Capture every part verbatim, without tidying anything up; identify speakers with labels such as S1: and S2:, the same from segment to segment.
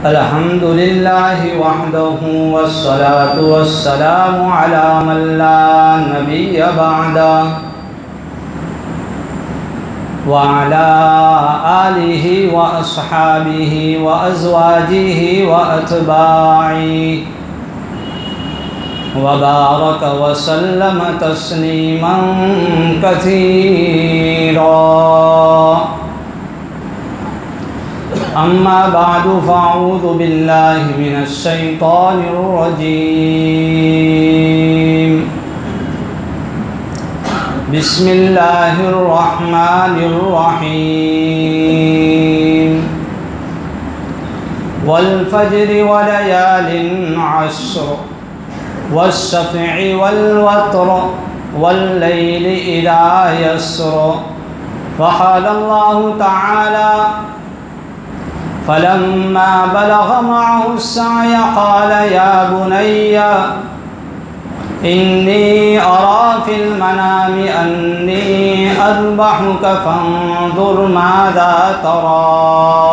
S1: الحمد لله وحده والصلاة والسلام على من لا نبي بعده وعلى آله وأصحابه وأزواجه وأتباعه وبارك وسلم تسليما كثيرا. أما بعد فأعوذ بالله من الشيطان الرجيم. بسم الله الرحمن الرحيم. والفجر وليال عشر والشفع والوتر والليل إذا يسر. وقال الله تعالى: فلما بلغ معه السعي قال يا بني إني أرى في المنام أني أذبحك فانظر ماذا ترى.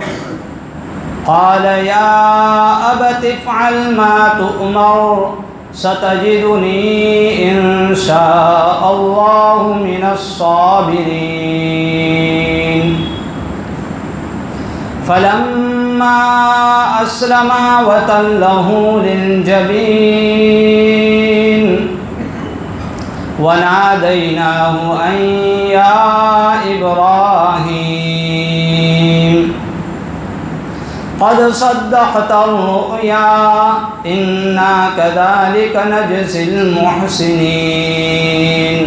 S1: قال يا أبت افعل ما تؤمر ستجدني إن شاء الله من الصابرين. فلما أسلما وتله للجبين وناديناه أن يا إبراهيم قد صدقت الرؤيا إنا كذلك نجزي المحسنين.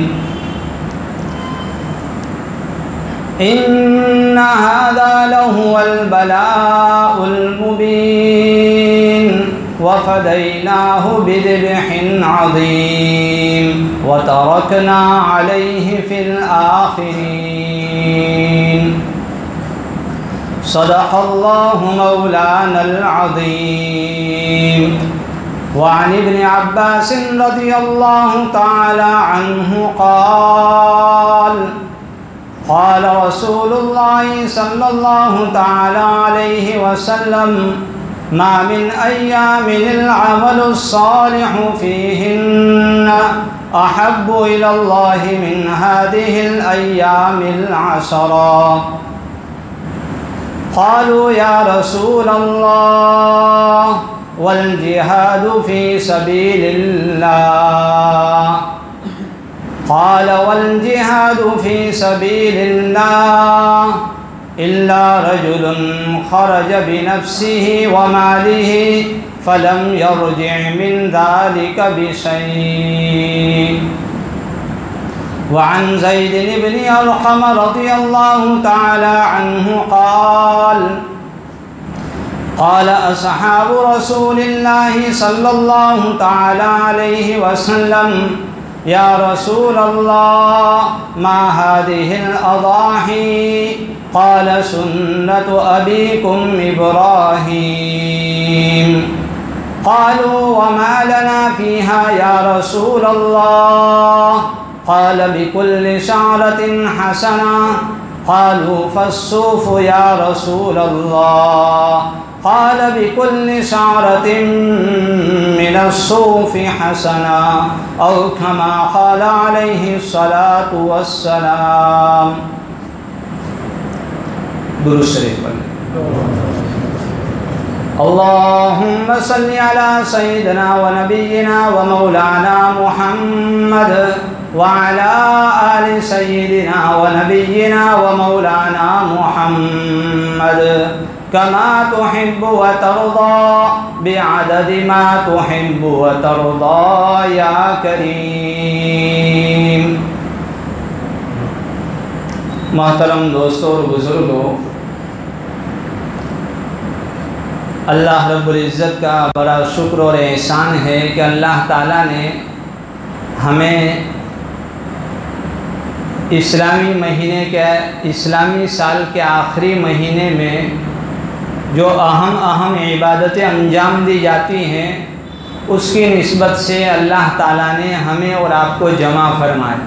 S1: إن هذا لهو البلاء المبين وفديناه بذبح عظيم وتركنا عليه في الآخرين. صدق الله مولانا العظيم. وعن ابن عباس رضي الله تعالى عنه قال: قال رسول الله صلى الله تعالى عليه وسلم: ما من أيام العمل الصالح فيهن أحب إلى الله من هذه الأيام العشرة. قالوا يا رسول الله والجهاد في سبيل الله. قال: والجهاد في سبيل الله إلا رجل خرج بنفسه وماله فلم يرجع من ذلك بشيء. وعن زيد بن أرقم رضي الله تعالى عنه قال: قال أصحاب رسول الله صلى الله تعالى عليه وسلم: يا رسول الله ما هذه الأضاحي؟ قال: سنة أبيكم إبراهيم. قالوا: وما لنا فيها يا رسول الله؟ قال: بكل شعرة حسنة. قالوا: فالصوف يا رسول الله؟ قال: بكل شعرة من الصوف حسنة، أو كما قال عليه الصلاة والسلام. درود شریف پڑھیں. اللهم صل على سيدنا ونبينا ومولانا محمد وعلى آل سيدنا ونبينا ومولانا محمد كما تحب وترضى بعدد ما تحب وترضى يا كريم. محترم دوستوں اور بزرگوں، اللہ رب العزت کا بڑا شکر اور احسان ہے کہ اللہ تعالیٰ نے ہمیں اسلامی مہینے کے اسلامی سال کے آخری مہینے میں جو اہم اہم عبادتیں انجام دی جاتی ہیں اس کی نسبت سے اللہ تعالیٰ نے ہمیں اور آپ کو جمع فرمایا.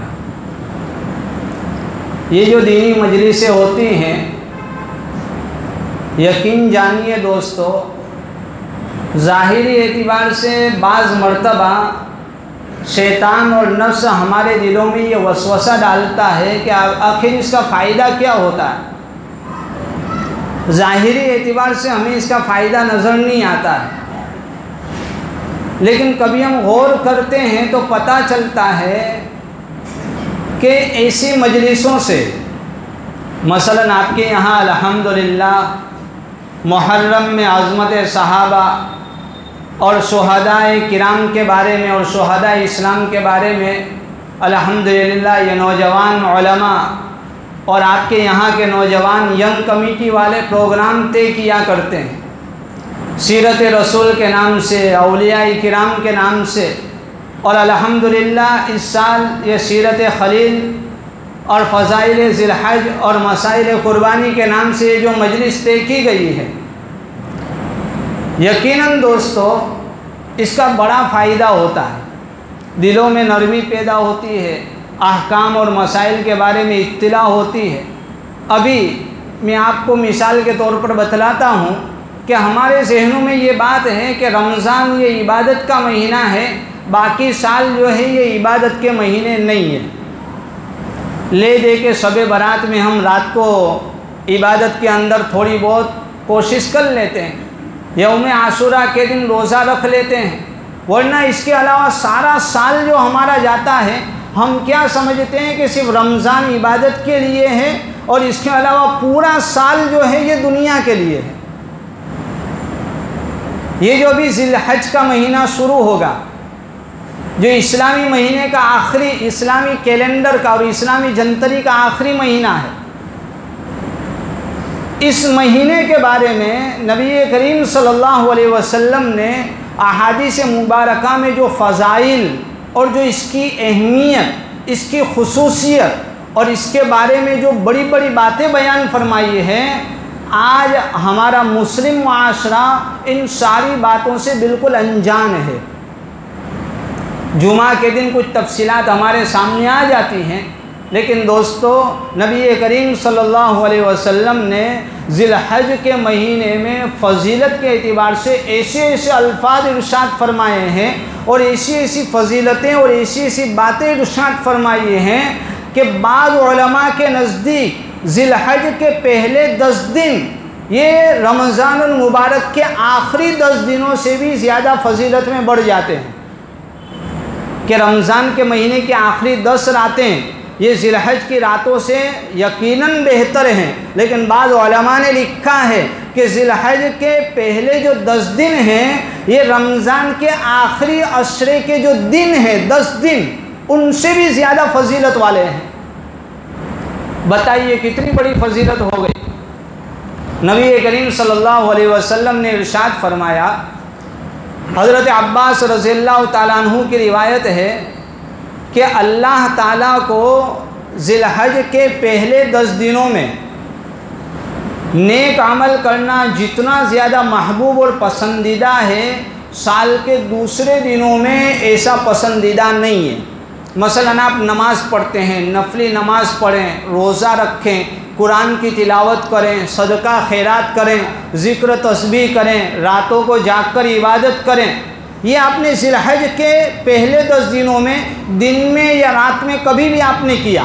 S1: یہ جو دینی مجلسیں ہوتی ہیں यकीन जानिए दोस्तों, ज़ाहिरी एतबार से बाज़ मरतबा शैतान और नफ्स हमारे दिलों में ये वसवसा डालता है कि आखिर इसका फ़ायदा क्या होता है। ज़ाहिरी एतबार से हमें इसका फ़ायदा नज़र नहीं आता है, लेकिन कभी हम गौर करते हैं तो पता चलता है कि ऐसी मजलिसों से, मसलन आपके यहाँ अल्हम्दुलिल्लाह मुहर्रम में अज़मत सहाबा और शुहदाए किराम के बारे में और शुहदाए इस्लाम के बारे में अल्हम्दुलिल्लाह ये नौजवान उलमा और आपके यहाँ के नौजवान यंग कमेटी वाले प्रोग्राम तय किया करते हैं सीरत रसूल के नाम से, औलिया किराम के नाम से। और अल्हम्दुलिल्लाह इस साल ये सीरत खलील और फ़ज़ाइल ज़िलहज और मसाइल क़ुरबानी के नाम से जो मजलिस तय की गई है, यकीनन दोस्तों इसका बड़ा फ़ायदा होता है। दिलों में नरमी पैदा होती है, अहकाम और मसाइल के बारे में इत्तिला होती है। अभी मैं आपको मिसाल के तौर पर बतलाता हूँ कि हमारे ज़हनों में ये बात है कि रमज़ान ये इबादत का महीना है, बाकी साल जो है ये इबादत के महीने नहीं है। ले दे के शब बारात में हम रात को इबादत के अंदर थोड़ी बहुत कोशिश कर लेते हैं, यौम आशूरा के दिन रोज़ा रख लेते हैं, वरना इसके अलावा सारा साल जो हमारा जाता है हम क्या समझते हैं कि सिर्फ रमज़ान इबादत के लिए है और इसके अलावा पूरा साल जो है ये दुनिया के लिए है। ये जो भी ज़िलहज का महीना शुरू होगा, जो इस्लामी महीने का आखिरी, इस्लामी कैलेंडर का और इस्लामी जनतरी का आखिरी महीना है, इस महीने के बारे में नबी करीम सल्लल्लाहु अलैहि वसल्लम ने अहादीस मुबारका में जो फ़ज़ाइल और जो इसकी अहमियत, इसकी खुसूसियत और इसके बारे में जो बड़ी बड़ी बातें बयान फरमाई हैं, आज हमारा मुस्लिम माशरा इन सारी बातों से बिल्कुल अनजान है। जुमा के दिन कुछ तफसीलात हमारे सामने आ जाती हैं, लेकिन दोस्तों नबी करीम सल्लल्लाहु अलैहि वसल्लम ने ज़िलहज के महीने में फ़जीलत के एतबार से ऐसे ऐसे अल्फाज इरशाद फरमाए हैं और ऐसी ऐसी फ़जीलतें और ऐसी ऐसी बातें इरशाद फरमाई हैं कि बाज़ उलमा के नज़दीक ज़िलहज के पहले दस दिन ये रमज़ानुल मुबारक के आखिरी दस दिनों से भी ज़्यादा फ़जीलत में बढ़ जाते हैं, कि रमज़ान के महीने की आखिरी दस रातें ये ज़िलहज की रातों से यकीनन बेहतर हैं। लेकिन बाज़ उलमा ने लिखा है कि ज़िलहज के पहले जो दस दिन हैं ये रमज़ान के आखिरी अशरे के जो दिन हैं, दस दिन, उनसे भी ज़्यादा फ़जीलत वाले हैं। बताइए कितनी बड़ी फ़जीलत हो गई। नबी करीम सल्लल्लाहु अलैहि वसल्लम ने इरशाद फरमाया, हज़रत अब्बास रज़ियल्लाहु ताला अन्हु की रिवायत है कि अल्लाह ताला को ज़िलहज के पहले दस दिनों में नेक अमल करना जितना ज़्यादा महबूब और पसंदीदा है, साल के दूसरे दिनों में ऐसा पसंदीदा नहीं है। मसलन आप नमाज़ पढ़ते हैं, नफली नमाज़ पढ़ें, रोज़ा रखें, कुरान की तिलावत करें, सदका खैरात करें, ज़िक्र तस्बीह करें, रातों को जाग कर इबादत करें, ये आपने ज़िलहज के पहले दस दिनों में दिन में या रात में कभी भी आपने किया,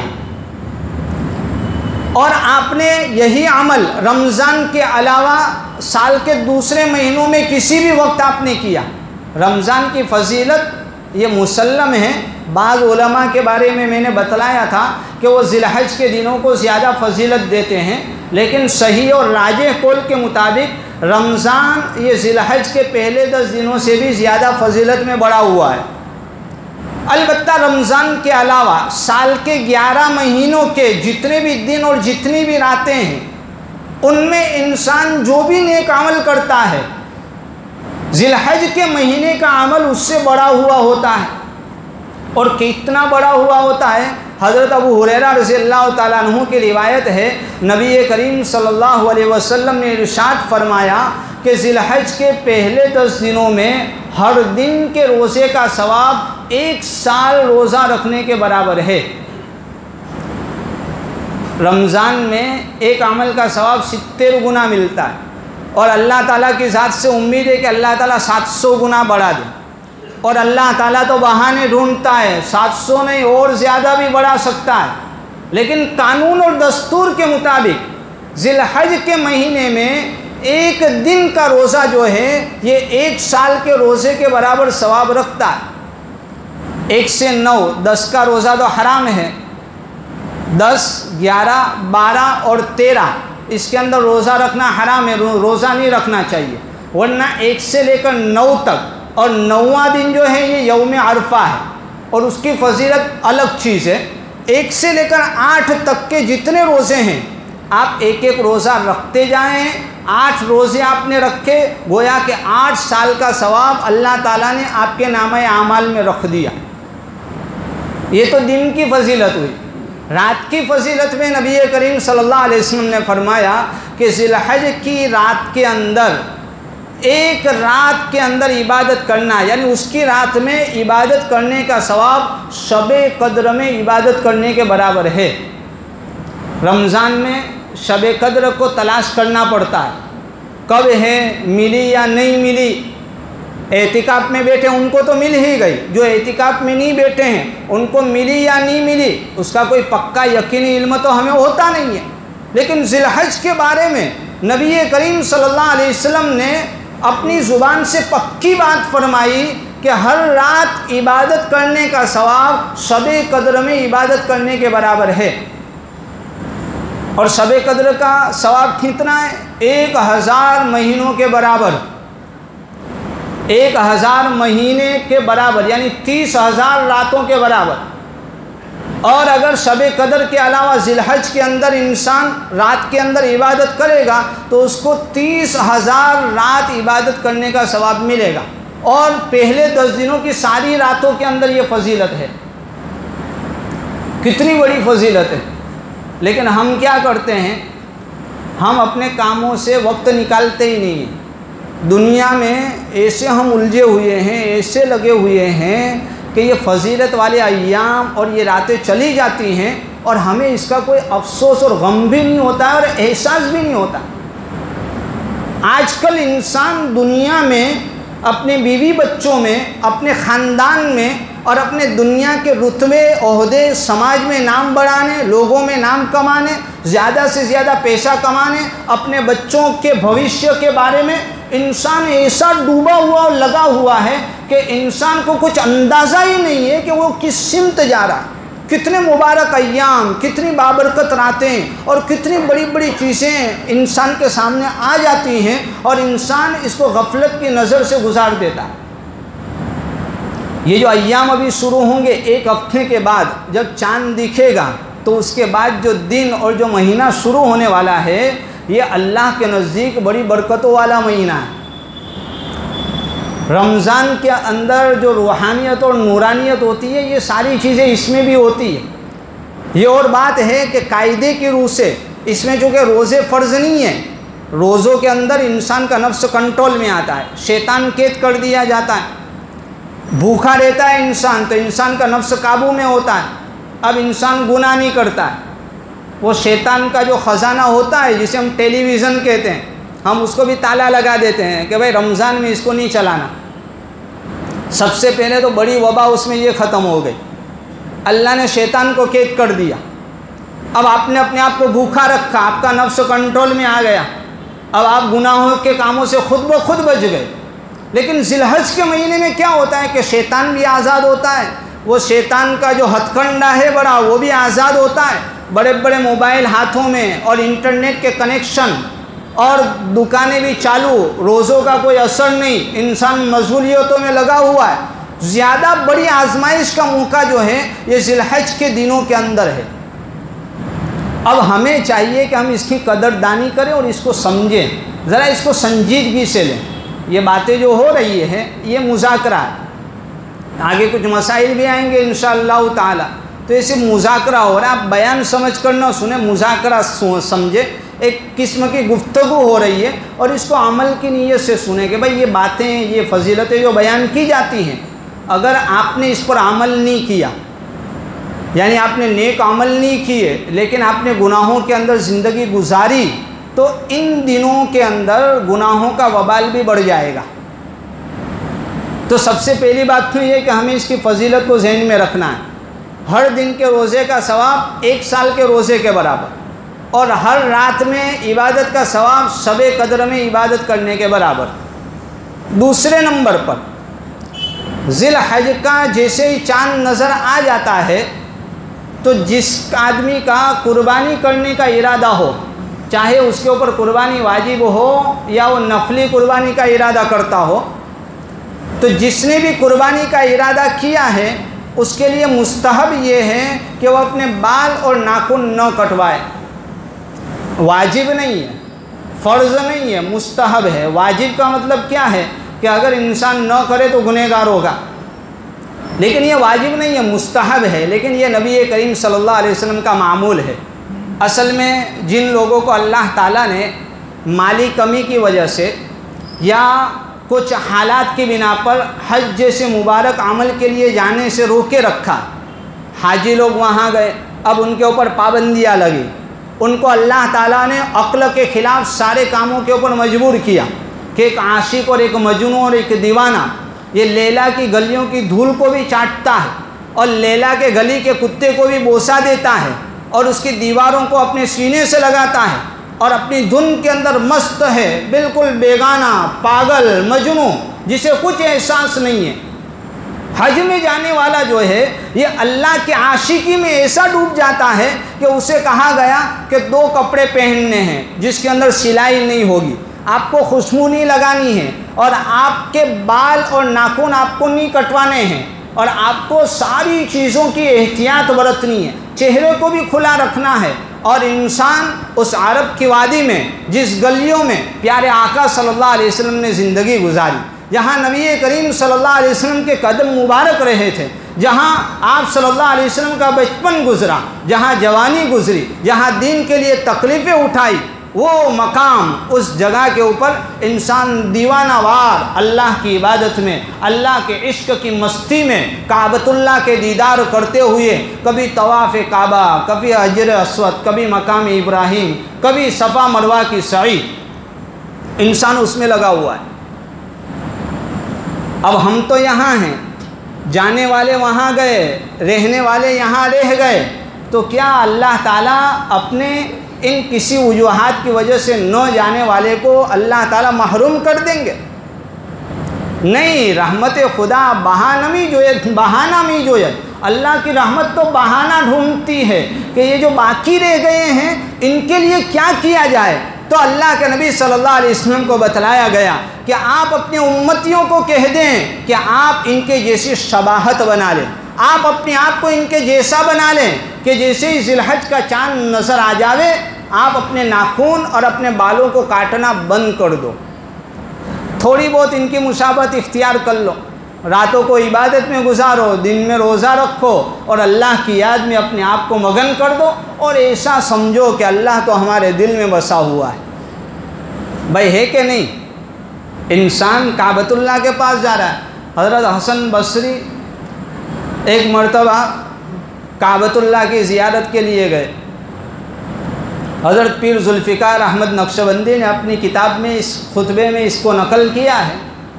S1: और आपने यही अमल रमज़ान के अलावा साल के दूसरे महीनों में किसी भी वक्त आपने किया, रमज़ान की फ़जीलत ये मुसल्लम है। बाज़ उलमा के बारे में मैंने बतलाया था कि वो ज़िलहज के दिनों को ज़्यादा फ़जीलत देते हैं, लेकिन सही और राजिह कौल के मुताबिक रमज़ान ये ज़िलहज के पहले दस दिनों से भी ज़्यादा फ़जीलत में बढ़ा हुआ है। अलबत्ता रमज़ान के अलावा साल के ग्यारह महीनों के जितने भी दिन और जितनी भी रातें हैं, उनमें इंसान जो भी नेक अमल करता है, ज़िलहज के महीने का अमल उससे बड़ा हुआ होता है। और कितना बड़ा हुआ होता है, हज़रत अबू हुरैरा रज़ियल्लाहु ताला अन्हु की रिवायत है, नबी करीम सल्लल्लाहु अलैहि वसल्लम ने इरशाद फरमाया कि ज़िलहज के पहले दस दिनों में हर दिन के रोज़े का सवाब एक साल रोज़ा रखने के बराबर है। रमज़ान में एक अमल का सवाब सित्तर गुना मिलता है, اور اللہ تعالیٰ کی ذات سے امید ہے کہ اللہ تعالیٰ سات سو گنا بڑھا دے، اور اللہ تعالیٰ تو بہانے ڈھونڈتا ہے، سات سو نہیں اور زیادہ بھی بڑھا سکتا ہے، لیکن قانون اور دستور کے مطابق ذی الحج کے مہینے میں ایک دن کا روزہ جو ہے یہ ایک سال کے روزے کے برابر ثواب رکھتا ہے۔ ایک سے نو دس کا روزہ تو حرام ہے، دس گیارہ بارہ اور تیرہ اس کے اندر روزہ رکھنا حرام ہے، روزہ نہیں رکھنا چاہیے، ورنہ ایک سے لے کر نو تک، اور نواں دن جو ہے یہ یوم عرفہ ہے اور اس کی فضیلت الگ چیز ہے۔ ایک سے لے کر آٹھ تک کے جتنے روزے ہیں آپ ایک ایک روزہ رکھتے جائیں، آٹھ روزے آپ نے رکھے، گویا کہ آٹھ سال کا ثواب اللہ تعالیٰ نے آپ کے نامہ اعمال میں رکھ دیا۔ یہ تو دن کی فضیلت ہوئی۔ رات کی فضیلت میں نبی کریم صلی اللہ علیہ وسلم نے فرمایا کہ ذی الحج کی رات کے اندر، ایک رات کے اندر عبادت کرنا، یعنی اس کی رات میں عبادت کرنے کا ثواب شب قدر میں عبادت کرنے کے برابر ہے۔ رمضان میں شب قدر کو تلاش کرنا پڑتا ہے، کب ہے، ملی یا نہیں ملی۔ اعتکاف میں بیٹھے ان کو تو مل ہی گئی، جو اعتکاف میں نہیں بیٹھے ہیں ان کو ملی یا نہیں ملی اس کا کوئی پکا یقینی علم تو ہمیں ہوتا نہیں ہے، لیکن ذی الحج کے بارے میں نبی کریم صلی اللہ علیہ وسلم نے اپنی زبان سے پکی بات فرمائی کہ ہر رات عبادت کرنے کا ثواب شب قدر میں عبادت کرنے کے برابر ہے۔ اور شب قدر کا ثواب کتنا ہے؟ ایک ہزار مہینوں کے برابر، ایک ہزار مہینے کے برابر، یعنی تیس ہزار راتوں کے برابر۔ اور اگر شب قدر کے علاوہ ذی الحج کے اندر انسان رات کے اندر عبادت کرے گا تو اس کو تیس ہزار رات عبادت کرنے کا ثواب ملے گا، اور پہلے دس دنوں کی ساری راتوں کے اندر یہ فضیلت ہے۔ کتنی بڑی فضیلت ہے، لیکن ہم کیا کرتے ہیں؟ ہم اپنے کاموں سے وقت نکالتے ہی نہیں ہیں۔ دنیا میں ایسے ہم الجھے ہوئے ہیں، ایسے لگے ہوئے ہیں کہ یہ فضیلت والے ایام اور یہ راتیں چلی جاتی ہیں اور ہمیں اس کا کوئی افسوس اور غم بھی نہیں ہوتا ہے اور احساس بھی نہیں ہوتا۔ آج کل انسان دنیا میں اپنے بیوی بچوں میں، اپنے خاندان میں اور اپنے دنیا کے رتبے، عہدے، سماج میں نام بڑھانے، لوگوں میں نام کمانے، زیادہ سے زیادہ پیسہ کمانے، اپنے بچوں کے بھوشیہ کے بارے میں انسان ایسا ڈوبا ہوا اور لگا ہوا ہے کہ انسان کو کچھ اندازہ ہی نہیں ہے کہ وہ کس سمت جا رہا ہے۔ کتنے مبارک ایام، کتنی بابرکت راتیں اور کتنی بڑی بڑی چیزیں انسان کے سامنے آ جاتی ہیں اور انسان اس کو غفلت کی نظر سے گزار دیتا ہے۔ یہ جو ایام ابھی شروع ہوں گے ایک ہفتے کے بعد، جب چاند دکھے گا تو اس کے بعد جو دن اور جو مہینہ شروع ہونے والا ہے یہ اللہ کے نزدیک بڑی برکتوں والا مہینہ ہے۔ رمضان کے اندر جو روحانیت اور نورانیت ہوتی ہے یہ ساری چیزیں اس میں بھی ہوتی ہے۔ یہ اور بات ہے کہ قاعدے کی روح سے اس میں چونکہ روزے فرض نہیں ہیں، روزوں کے اندر انسان کا نفس کنٹرول میں آتا ہے، شیطان قید کر دیا جاتا ہے، بھوکا رہتا ہے انسان تو انسان کا نفس قابو میں ہوتا ہے، اب انسان گناہ نہیں کرتا ہے۔ وہ شیطان کا جو خزانہ ہوتا ہے جسے ہم ٹیلی ویژن کہتے ہیں، ہم اس کو بھی تالا لگا دیتے ہیں کہ بھائی رمضان میں اس کو نہیں چلانا۔ سب سے پہلے تو بڑی وبا اس میں یہ ختم ہو گئی، اللہ نے شیطان کو قید کر دیا۔ اب آپ نے اپنے آپ کو بھوکا رکھا، آپ کا نفس کنٹرول میں آ گیا، اب آپ گناہوں کے کاموں سے خود بخود بچ گئے۔ لیکن ذی الحج کے مہینے میں کیا ہوتا ہے کہ شیطان بھی آزاد ہوتا ہے، وہ شیطان کا جو ہتھ کنڈا ہے بڑا وہ بھی آزاد ہوتا ہے، بڑے بڑے موبائل ہاتھوں میں اور انٹرنیٹ کے کنیکشن اور دکانیں بھی چالو، روزوں کا کوئی اثر نہیں، انسان مشغولیتوں میں لگا ہوا ہے۔ زیادہ بڑی آزمائش کا موقع جو ہے یہ ذی الحج کے دنوں کے اندر ہے۔ اب ہمیں چاہیے کہ ہم اس کی قدردانی کریں اور اس کو سمجھیں، ذرا اس کو سنجیدگی سے لیں۔ یہ باتیں جو ہو رہی ہے یہ مذاکرہ ہے، آگے کچھ مسائل بھی آئیں گے انشاءاللہ تعالی، تو ایسے مذاکرہ ہو رہا ہے، آپ بیان سمجھ کر نہ سنیں، مذاکرہ سمجھے، ایک قسم کی گفتگو ہو رہی ہے اور اس کو عمل کی نیت سے سنیں کہ بھائی یہ باتیں، یہ فضیلتیں جو بیان کی جاتی ہیں اگر آپ نے اس پر عمل نہیں کیا، یعنی آپ نے نیک عمل نہیں کیے لیکن آپ نے گناہوں کے اندر زندگی گزاری تو ان دنوں کے اندر گناہوں کا وبال بھی بڑھ جائے گا۔ تو سب سے پہلی بات تو یہ کہ ہمیں اس کی فضیلت کو ذہن میں رکھنا ہے۔ ہر دن کے روزے کا ثواب ایک سال کے روزے کے برابر، اور ہر رات میں عبادت کا ثواب شب قدر میں عبادت کرنے کے برابر۔ دوسرے نمبر پر ذی الحج کا جیسے ہی چاند نظر آ جاتا ہے تو جس آدمی کا قربانی کرنے کا ارادہ ہو، چاہے اس کے اوپر قربانی واجب ہو یا وہ نفلی قربانی کا ارادہ کرتا ہو، تو جس نے بھی قربانی کا ارادہ کیا ہے اس کے لیے مستحب یہ ہے کہ وہ اپنے بال اور ناخن نہ کٹوائے۔ واجب نہیں ہے، فرض نہیں ہے، مستحب ہے۔ واجب کا مطلب کیا ہے کہ اگر انسان نہ کرے تو گنہگار ہوگا، لیکن یہ واجب نہیں ہے، مستحب ہے۔ لیکن یہ نبی کریم صلی اللہ علیہ وسلم کا معمول ہے۔ اصل میں جن لوگوں کو اللہ تعالیٰ نے مالی کمی کی وجہ سے یا کچھ حالات کی بنا پر حج جیسے مبارک عمل کے لیے جانے سے روکے رکھا، حاجی لوگ وہاں گئے، اب ان کے اوپر پابندیاں لگی، ان کو اللہ تعالیٰ نے عقل کے خلاف سارے کاموں کے اوپر مجبور کیا کہ ایک عاشق اور ایک مجنون اور ایک دیوانہ یہ لیلا کی گلیوں کی دھول کو بھی چاٹتا ہے اور لیلا کے گلی کے کتے کو بھی بوسہ دیتا ہے اور اس کی دیواروں کو اپنے سینے سے لگاتا ہے اور اپنی دھن کے اندر مست ہے، بالکل بیگانہ، پاگل، مجنون، جسے کچھ احساس نہیں ہے۔ حج میں جانے والا جو ہے یہ اللہ کے عاشقی میں ایسا ڈوب جاتا ہے کہ اسے کہا گیا کہ دو کپڑے پہننے ہیں جس کے اندر سلائی نہیں ہوگی، آپ کو خوشبو نہیں لگانی ہے، اور آپ کے بال اور ناخن آپ کو نہیں کٹوانے ہیں، اور آپ کو ساری چیزوں کی احتیاط برتنی ہے، چہرے کو بھی کھلا رکھنا ہے۔ اور انسان اس عرب کی وادی میں جس گلیوں میں پیارے آقا صلی اللہ علیہ وسلم نے زندگی گزاری، جہاں نبی کریم صلی اللہ علیہ وسلم کے قدم مبارک رہے تھے، جہاں آپ صلی اللہ علیہ وسلم کا بچپن گزرا، جہاں جوانی گزری، جہاں دین کے لیے تکلیفیں اٹھائی، وہ مقام، اس جگہ کے اوپر انسان دیوانہ وار اللہ کی عبادت میں، اللہ کے عشق کی مستی میں کعبۃ اللہ کے دیدار کرتے ہوئے کبھی طواف کعبہ، کبھی حجر اسود، کبھی مقام ابراہیم، کبھی صفا مروہ کی سعی، انسان اس میں لگا ہوا ہے۔ اب ہم تو یہاں ہیں، جانے والے وہاں گئے، رہنے والے یہاں رہ گئے، تو کیا اللہ تعالیٰ اپنے ان کسی وجوہات کی وجہ سے نہ جانے والے کو اللہ تعالیٰ محروم کر دیں گے؟ نہیں، رحمت خدا بہانہ می جوید، بہانہ می جوید، اللہ کی رحمت تو بہانہ ڈھونڈتی ہے کہ یہ جو باقی رہ گئے ہیں ان کے لیے کیا کیا جائے۔ تو اللہ کے نبی صلی اللہ علیہ وسلم کو بتلایا گیا کہ آپ اپنے امتیوں کو کہہ دیں کہ آپ ان کے جیسی شباہت بنا لیں، آپ اپنے آپ کو ان کے جیسا بنا لیں کہ جیسے ہی ذی الحج کا چاند نظر آ جاوے آپ اپنے ناخن اور اپنے بالوں کو کاٹنا بند کر دو، تھوڑی بہت ان کی مشابہت اختیار کر لو، راتوں کو عبادت میں گزارو، دن میں روزہ رکھو اور اللہ کی یاد میں اپنے آپ کو مگن کر دو، اور ایسا سمجھو کہ اللہ تو ہمارے دل میں بسا ہوا ہے۔ بھائی ہے کہ نہیں؟ انسان کعبۃ اللہ کے پاس جا رہا ہے۔ حضرت حسن بصری ایک مرتبہ کعبۃ اللہ کی زیارت کے لیے گئے۔ حضرت پیر ذوالفقار احمد نقشبندی نے اپنی کتاب میں اس خطبے میں اس کو نقل کیا ہے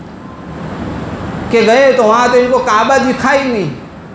S1: کہ گئے تو وہاں تو ان کو کعبہ دکھائی نہیں،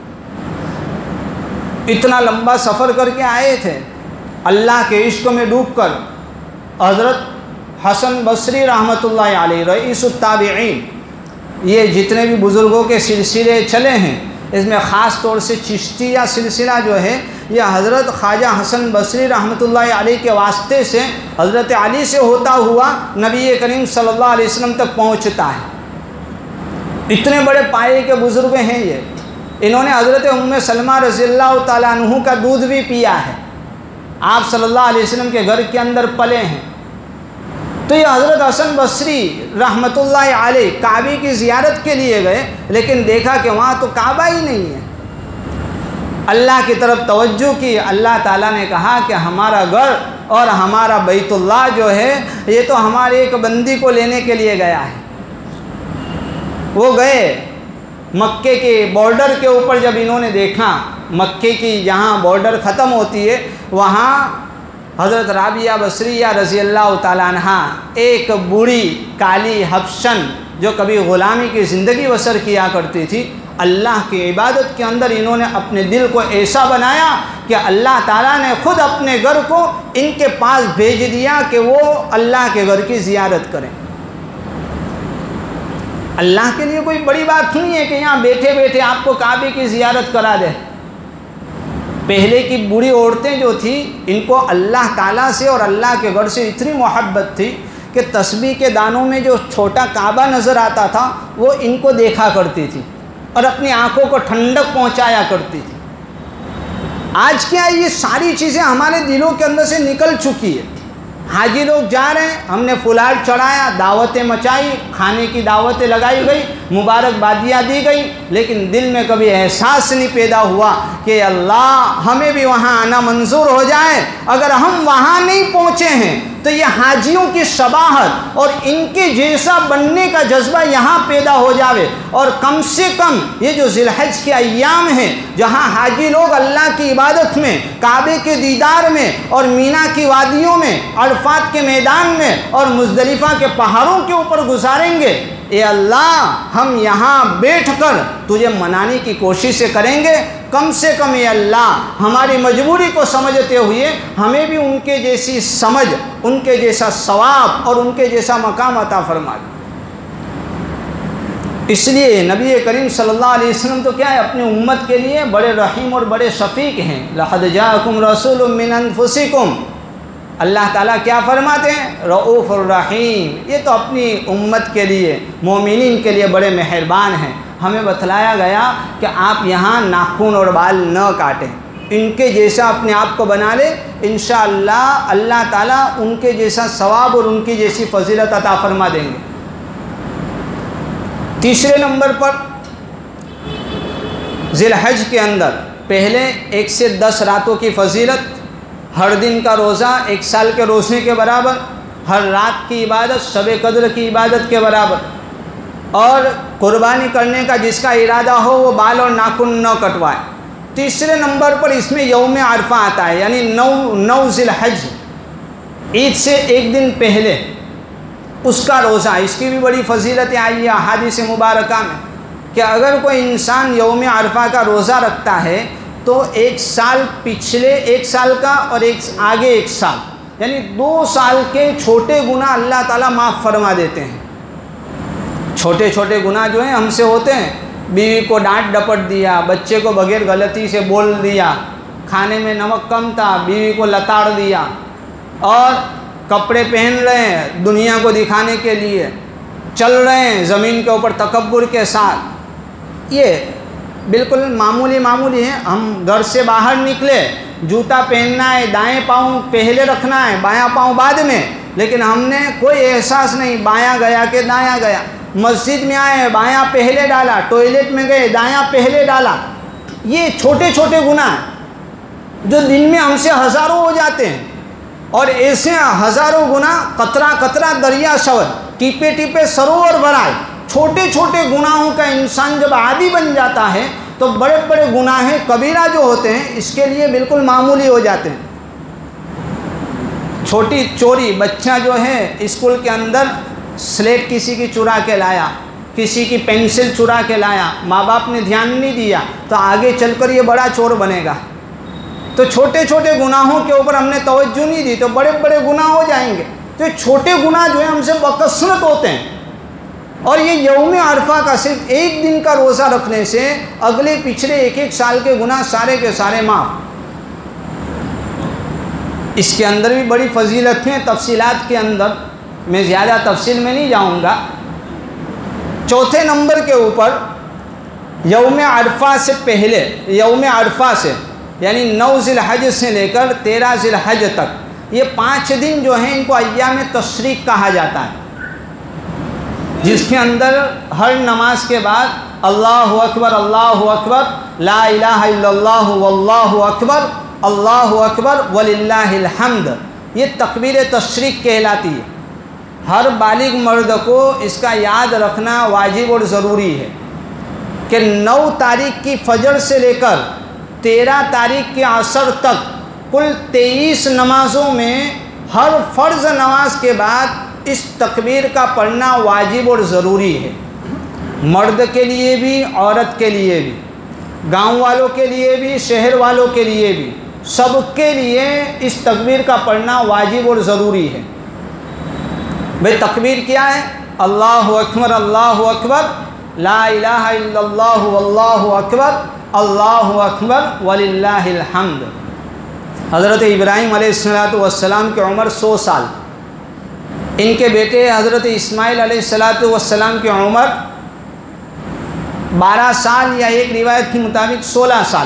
S1: اتنا لمبا سفر کر کے آئے تھے اللہ کے عشق میں ڈوب کر۔ حضرت حسن بصری رحمۃ اللہ علیہ رئیس التابعین، یہ جتنے بھی بزرگوں کے سلسلے چلے ہیں اس میں خاص طور سے چشتیہ سلسلہ جو ہے یہ حضرت خواجہ حسن بصری رحمۃ اللہ علیہ کے واسطے سے حضرت علی سے ہوتا ہوا نبی کریم صلی اللہ علیہ وسلم تک پہنچتا ہے۔ اتنے بڑے پائے کے بزرگ ہیں یہ، انہوں نے حضرت ام سلمہ رضی اللہ تعالیٰ عنہ کا دودھ بھی پیا ہے، آپ صلی اللہ علیہ وسلم کے گھر کے اندر پلے ہیں۔ تو یہ حضرت حسن بصری رحمۃ اللہ علیہ کعبے کی زیارت کے لیے گئے، لیکن دیکھا کہ وہاں تو کعبہ ہی نہیں ہے۔ اللہ کی طرف توجہ کی، اللہ تعالیٰ نے کہا کہ ہمارا گھر اور ہمارا بیت اللہ جو ہے یہ تو ہمارے ایک بندی کو لینے کے لیے گیا ہے۔ وہ گئے مکے کے بارڈر کے اوپر، جب انہوں نے دیکھا مکے کی جہاں بارڈر ختم ہوتی ہے وہاں حضرت رابعہ بصریہ رضی اللہ تعالیٰ عنہ ایک بوڑھی کالی حبشن جو کبھی غلامی کی زندگی بسر کیا کرتی تھی، اللہ کی عبادت کے اندر انہوں نے اپنے دل کو ایسا بنایا کہ اللہ تعالیٰ نے خود اپنے گھر کو ان کے پاس بھیج دیا کہ وہ اللہ کے گھر کی زیارت کریں۔ اللہ کے لیے کوئی بڑی بات نہیں ہے کہ یہاں بیٹھے بیٹھے آپ کو کعبے کی زیارت کرا دے۔ پہلے کی بوڑھی عورتیں جو تھیں ان کو اللہ تعالیٰ سے اور اللہ کے گھر سے اتنی محبت تھی کہ تسبیح کے دانوں میں جو چھوٹا کعبہ نظر آتا تھا وہ ان کو دیکھا کرتی تھی اور اپنی آنکھوں کو ٹھنڈک پہنچایا کرتی تھی۔ آج کیا یہ ساری چیزیں ہمارے دلوں کے اندر سے نکل چکی ہے۔ حاجی لوگ جا رہے ہیں، ہم نے فلار چڑھایا، دعوتیں مچائی، کھانے کی دعوتیں لگائی گئی، مبارکبادیاں دی گئی، لیکن دل میں کبھی احساس نہیں پیدا ہوا کہ اللہ ہمیں بھی وہاں آنا منظور ہو جائے۔ اگر ہم وہاں نہیں پہنچے ہیں تو یہ حاجیوں کی شباہت اور ان کے جیسا بننے کا جذبہ یہاں پیدا ہو جاوے، اور کم سے کم یہ جو ذی الحج کے ایام ہیں جہاں حاجی لوگ اللہ کی عبادت میں، کعبے کے دیدار میں اور مینا کی وادیوں میں، عرفات کے میدان میں اور مزدلفہ کے پہاڑوں کے اوپر گزاریں گے، اے اللہ ہم یہاں بیٹھ کر تجھے منانے کی کوششیں کریں گے۔ کم سے کم اے اللہ ہماری مجبوری کو سمجھتے ہوئے ہمیں بھی ان کے جیسی سمجھ، ان کے جیسا ثواب اور ان کے جیسا مقام عطا فرما دے۔ اس لیے نبی کریم صلی اللہ علیہ وسلم تو کیا ہے، اپنی امت کے لیے بڑے رحیم اور بڑے شفیق ہیں۔ لَقَدْ جَاءَكُمْ رَسُولٌ مِّنْ أَنفُسِكُمْ، اللہ تعالیٰ کیا فرماتے ہیں؟ رؤوف الرحیم، یہ تو اپنی امت کے لیے، مومنین کے لیے بڑے مہربان ہیں۔ ہمیں بتلایا گیا کہ آپ یہاں ناخن اور بال نہ کاٹیں، ان کے جیسا اپنے آپ کو بنا لیں، انشاءاللہ اللہ تعالیٰ ان کے جیسا ثواب اور ان کی جیسی فضیلت عطا فرما دیں گے۔ تیسرے نمبر پر ذی الحج کے اندر پہلے ایک سے دس راتوں کی فضیلت، ہر دن کا روزہ ایک سال کے روزے کے برابر، ہر رات کی عبادت شب قدر کی عبادت کے برابر، اور قربانی کرنے کا جس کا ارادہ ہو وہ بال اور ناخن نہ کٹوائے۔ تیسرے نمبر پر اس میں یوم عرفہ آتا ہے، یعنی نو نو ذی الحج، عید سے ایک دن پہلے اس کا روزہ، اس کی بھی بڑی فضیلتیں آئی ہے احادیث مبارکہ میں کہ اگر کوئی انسان یوم عرفہ کا روزہ رکھتا ہے تو ایک سال پچھلے ایک سال کا اور ایک آگے ایک سال، یعنی دو سال کے چھوٹے گناہ اللہ تعالیٰ معاف فرما دیتے ہیں۔ چھوٹے چھوٹے گناہ جو ہیں ہم سے ہوتے ہیں، بیوی کو ڈانٹ ڈپٹ دیا، بچے کو بغیر غلطی سے بول دیا، کھانے میں نمک کم تھا بیوی کو لتاڑ دیا، اور کپڑے پہن رہے ہیں دنیا کو دکھانے کے لیے، چل رہے ہیں زمین کے اوپر تکبر کے ساتھ، یہ بالکل معمولی معمولی ہیں۔ ہم گھر سے باہر نکلے، جوتا پہننا ہے، دائیں پاؤں پہلے رکھنا ہے، بایاں پاؤں بعد میں، لیکن ہم نے کوئی احساس نہیں، بایاں گیا کہ دایاں گیا۔ مسجد میں آئے بایاں پہلے ڈالا، ٹوائلٹ میں گئے دایاں پہلے ڈالا۔ یہ چھوٹے چھوٹے گناہ ہیں جو دن میں ہم سے ہزاروں ہو جاتے ہیں، اور ایسے ہزاروں گناہ قطرہ قطرہ دریا شور، ٹیپے ٹیپے سروور بھرائے۔ چھوٹے چھوٹے گناہوں کا انسان جب عادی بن جاتا ہے تو بڑے بڑے گناہ کبیرہ جو ہوتے ہیں اس کے لیے بالکل معمولی ہو جاتے ہیں۔ چھوٹی چوری، بچہ جو ہے اسکول کے اندر سلیٹ کسی کی چرا کے لایا، کسی کی پینسل چرا کے لایا، ماں باپ نے دھیان نہیں دیا تو آگے چل کر یہ بڑا چور بنے گا۔ تو چھوٹے چھوٹے گناہوں کے اوپر ہم نے توجہ نہیں دی تو بڑے بڑے گناہ ہو جائیں گے۔ تو یہ چھوٹے گناہ جو ہیں ہم سے بکثرت ہوتے ہیں، اور یہ یوم عرفہ کا صرف ایک دن کا روزہ رکھنے سے اگلے پچھلے ایک ایک سال کے گناہ سارے کے سارے معاف۔ اس کے اندر بھی بڑی فضیلت ہیں، تفصیلات کے اندر میں زیادہ تفصیل میں نہیں جاؤں گا۔ چوتھے نمبر کے اوپر یوم عرفہ سے پہلے، یوم عرفہ سے یعنی نو ذی الحج سے لے کر تیرہ ذی الحج تک، یہ پانچ دن جو ہیں ان کو ایام تشریق کہا جاتا ہے، جس کے اندر ہر نماز کے بعد اللہ اکبر اللہ اکبر لا الہ الا اللہ واللہ اکبر اللہ اکبر وللہ الحمد، یہ تکبیر تشریق کہلاتی ہے۔ ہر بالغ مرد کو اس کا یاد رکھنا واجب اور ضروری ہے کہ نو تاریخ کی فجر سے لے کر تیرہ تاریخ کے عصر تک کل تیئیس نمازوں میں ہر فرض نماز کے بعد اس تکبیر کا پڑھنا واجب اور ضروری ہے، مرد کے لیے بھی عورت کے لیے بھی، گاؤں والوں کے لیے بھی شہر والوں کے لیے بھی، سب کے لیے اس تکبیر کا پڑھنا واجب اور ضروری ہے۔ بھئی تکبیر کیا ہے؟ اللہ اکبر اللہ اکبر، لا الہ الا اللہ واللہ اکبر، اللہ اکبر وللہ الحمد۔ حضرت ابراہیم علیہ السلام کی عمر سو سال، ان کے بیٹے حضرت اسماعیل علیہ السلام کی عمر بارہ سال یا ایک روایت کے مطابق سولہ سال۔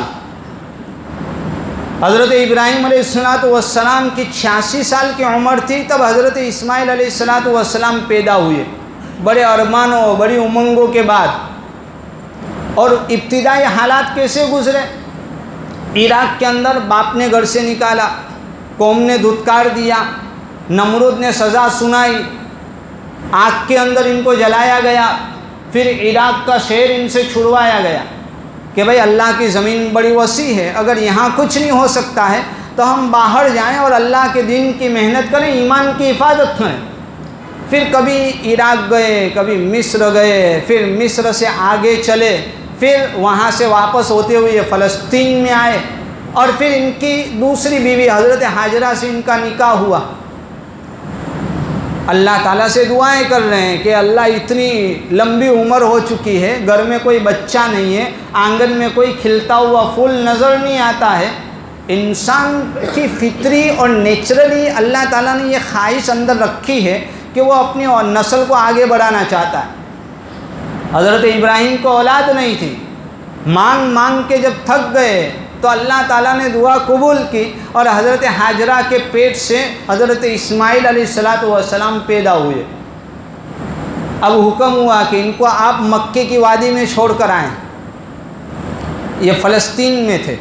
S1: حضرت ابراہیم علیہ السلام کی چھیاسی سال کی عمر تھی تب حضرت اسماعیل علیہ السلام پیدا ہوئے، بڑے ارمانوں بڑی امنگوں کے بعد۔ اور ابتدائی حالات کیسے گزرے؟ عراق کے اندر باپ نے گھر سے نکالا، قوم نے دھتکار دیا، نمرود نے سزا سنائی، آگ کے اندر ان کو جلایا گیا، پھر عراق کا شہر ان سے چھڑوایا گیا کہ بھئی اللہ کی زمین بڑی وسیع ہے، اگر یہاں کچھ نہیں ہو سکتا ہے تو ہم باہر جائیں اور اللہ کے دین کی محنت کریں، ایمان کی حفاظت کریں۔ پھر کبھی عراق گئے، کبھی مصر گئے، پھر مصر سے آگے چلے، پھر وہاں سے واپس ہوتے ہوئے فلسطین میں آئے، اور پھر ان کی دوسری بیوی حضرت حاجرہ سے ان کا نکاح ہوا۔ اللہ تعالیٰ سے دعائیں کر رہے ہیں کہ اللہ اتنی لمبی عمر ہو چکی ہے، گھر میں کوئی بچہ نہیں ہے، آنگن میں کوئی کھلتا ہوا پھول نظر نہیں آتا ہے۔ انسان کی فطری اور نیچرلی اللہ تعالیٰ نے یہ خواہش اندر رکھی ہے کہ وہ اپنی نسل کو آگے بڑھانا چاہتا ہے۔ حضرت ابراہیم کو اولاد نہیں تھی، مانگ مانگ کے جب تھک گئے تو اللہ تعالیٰ نے دعا قبول کی اور حضرت حاجرہ کے پیٹ سے حضرت اسماعیل علیہ السلام پیدا ہوئے۔ اب حکم ہوا کہ ان کو آپ مکے کی وادی میں چھوڑ کر آئیں۔ یہ فلسطین میں تھے،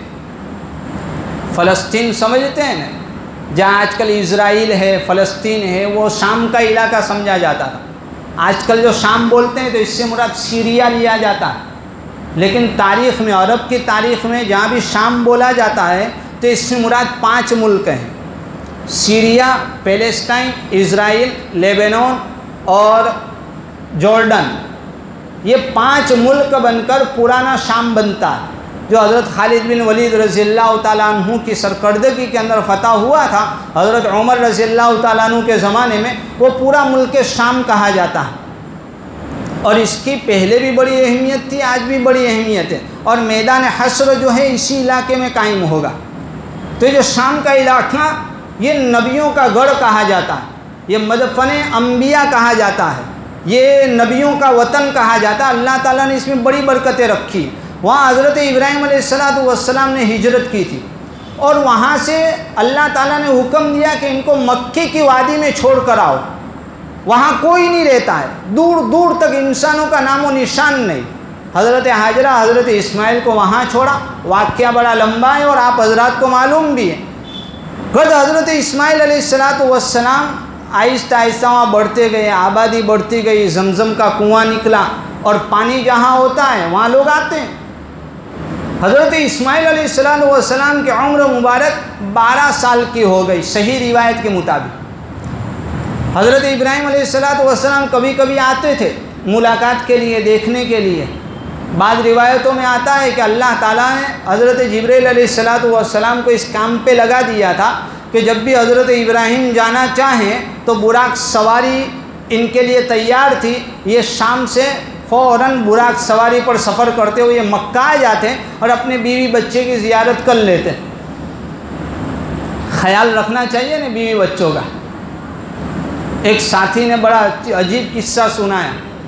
S1: فلسطین سمجھتے ہیں نا، جہاں آج کل اسرائیل ہے، فلسطین ہے، وہ شام کا علاقہ سمجھا جاتا تھا۔ آج کل جو شام بولتے ہیں تو اس سے مراد سیریا لیا جاتا ہے، لیکن تاریخ میں، عرب کی تاریخ میں جہاں بھی شام بولا جاتا ہے تو اس سے مراد پانچ ملک ہیں: سیریا، پیلسٹائن، اسرائیل، لیبنان اور جارڈن۔ یہ پانچ ملک بن کر پرانا شام بنتا ہے، جو حضرت خالد بن ولید رضی اللہ تعالیٰ عنہ کی سرکردگی کے اندر فتح ہوا تھا، حضرت عمر رضی اللہ تعالیٰ عنہ کے زمانے میں، وہ پورا ملک شام کہا جاتا ہے۔ اور اس کی پہلے بھی بڑی اہمیت تھی، آج بھی بڑی اہمیت ہے، اور میدان حشر جو ہے اسی علاقے میں قائم ہوگا۔ تو یہ جو شام کا علاقہ، یہ نبیوں کا گڑھ کہا جاتا ہے، یہ مدفن انبیاء کہا جاتا ہے، یہ نبیوں کا وطن کہا جاتا ہے۔ اللہ تعالیٰ نے اس میں بڑی برکتیں رکھی۔ وہاں حضرت ابراہیم علیہ السلام نے ہجرت کی تھی، اور وہاں سے اللہ تعالیٰ نے حکم دیا کہ ان کو مکے کی وادی میں چھوڑ کر آؤ۔ وہاں کوئی نہیں رہتا ہے، دور دور تک انسانوں کا نام و نشان نہیں۔ حضرت حاجرہ حضرت اسماعیل کو وہاں چھوڑا، واقعہ بڑا لمبا ہے اور آپ حضرات کو معلوم بھی ہے۔ پھر حضرت اسماعیل علیہ السلام آہستہ آہستہ وہاں بڑھتے گئے، آبادی بڑھتی گئی، زمزم کا کنواں نکلا، اور پانی جہاں ہوتا ہے وہاں لوگ آتے ہیں۔ حضرت اسماعیل علیہ السلام کی عمر مبارک بارہ سال کی ہو گئی صحیح روایت کے مطابق۔ حضرت ابراہیم علیہ السلام کبھی کبھی آتے تھے ملاقات کے لیے، دیکھنے کے لیے۔ بعض روایتوں میں آتا ہے کہ اللہ تعالیٰ نے حضرت جبریل علیہ السلام کو اس کام پہ لگا دیا تھا کہ جب بھی حضرت ابراہیم جانا چاہیں تو براق سواری ان کے لیے تیار تھی، یہ شام سے فوراً براق سواری پر سفر کرتے ہوئے مکہ آ جاتے ہیں اور اپنے بیوی بچے کی زیارت کر لیتے ہیں۔ خیال رکھنا چاہیے نا بیوی بچوں کا۔ ایک ساتھی نے بڑا عجیب قصہ سنایا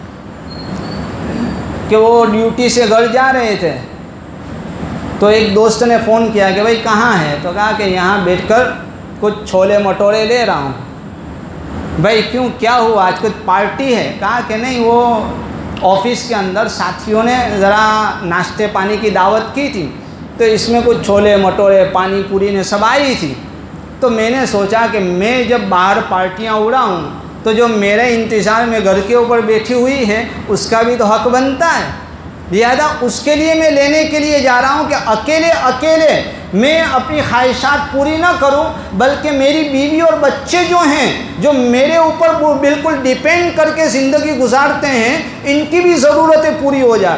S1: کہ وہ ڈیوٹی سے گھر جا رہے تھے تو ایک دوست نے فون کیا کہ بھائی کہاں ہے، تو کہا کہ یہاں بیٹھ کر کچھ چھولے مٹورے لے رہا ہوں۔ بھائی کیوں، کیا ہوا، آج کچھ پارٹی ہے؟ کہا کہ نہیں، وہ آفس کے اندر ساتھیوں نے ذرا ناشتے پانی کی دعوت کی تھی تو اس میں کچھ چھولے مٹورے پانی پوری نے سب آئی تھی، تو میں نے سوچا کہ میں جب باہر پارٹیاں اڑاؤں تو جو میرے انتظار میں گھر کے اوپر بیٹھی ہوئی ہے اس کا بھی تو حق بنتا ہے۔ لہذا اس کے لیے میں لینے کے لیے جا رہا ہوں کہ اکیلے اکیلے میں اپنی خواہشات پوری نہ کروں، بلکہ میری بیوی اور بچے جو ہیں، جو میرے اوپر وہ بالکل ڈیپینڈ کر کے زندگی گزارتے ہیں، ان کی بھی ضرورتیں پوری ہو جائیں۔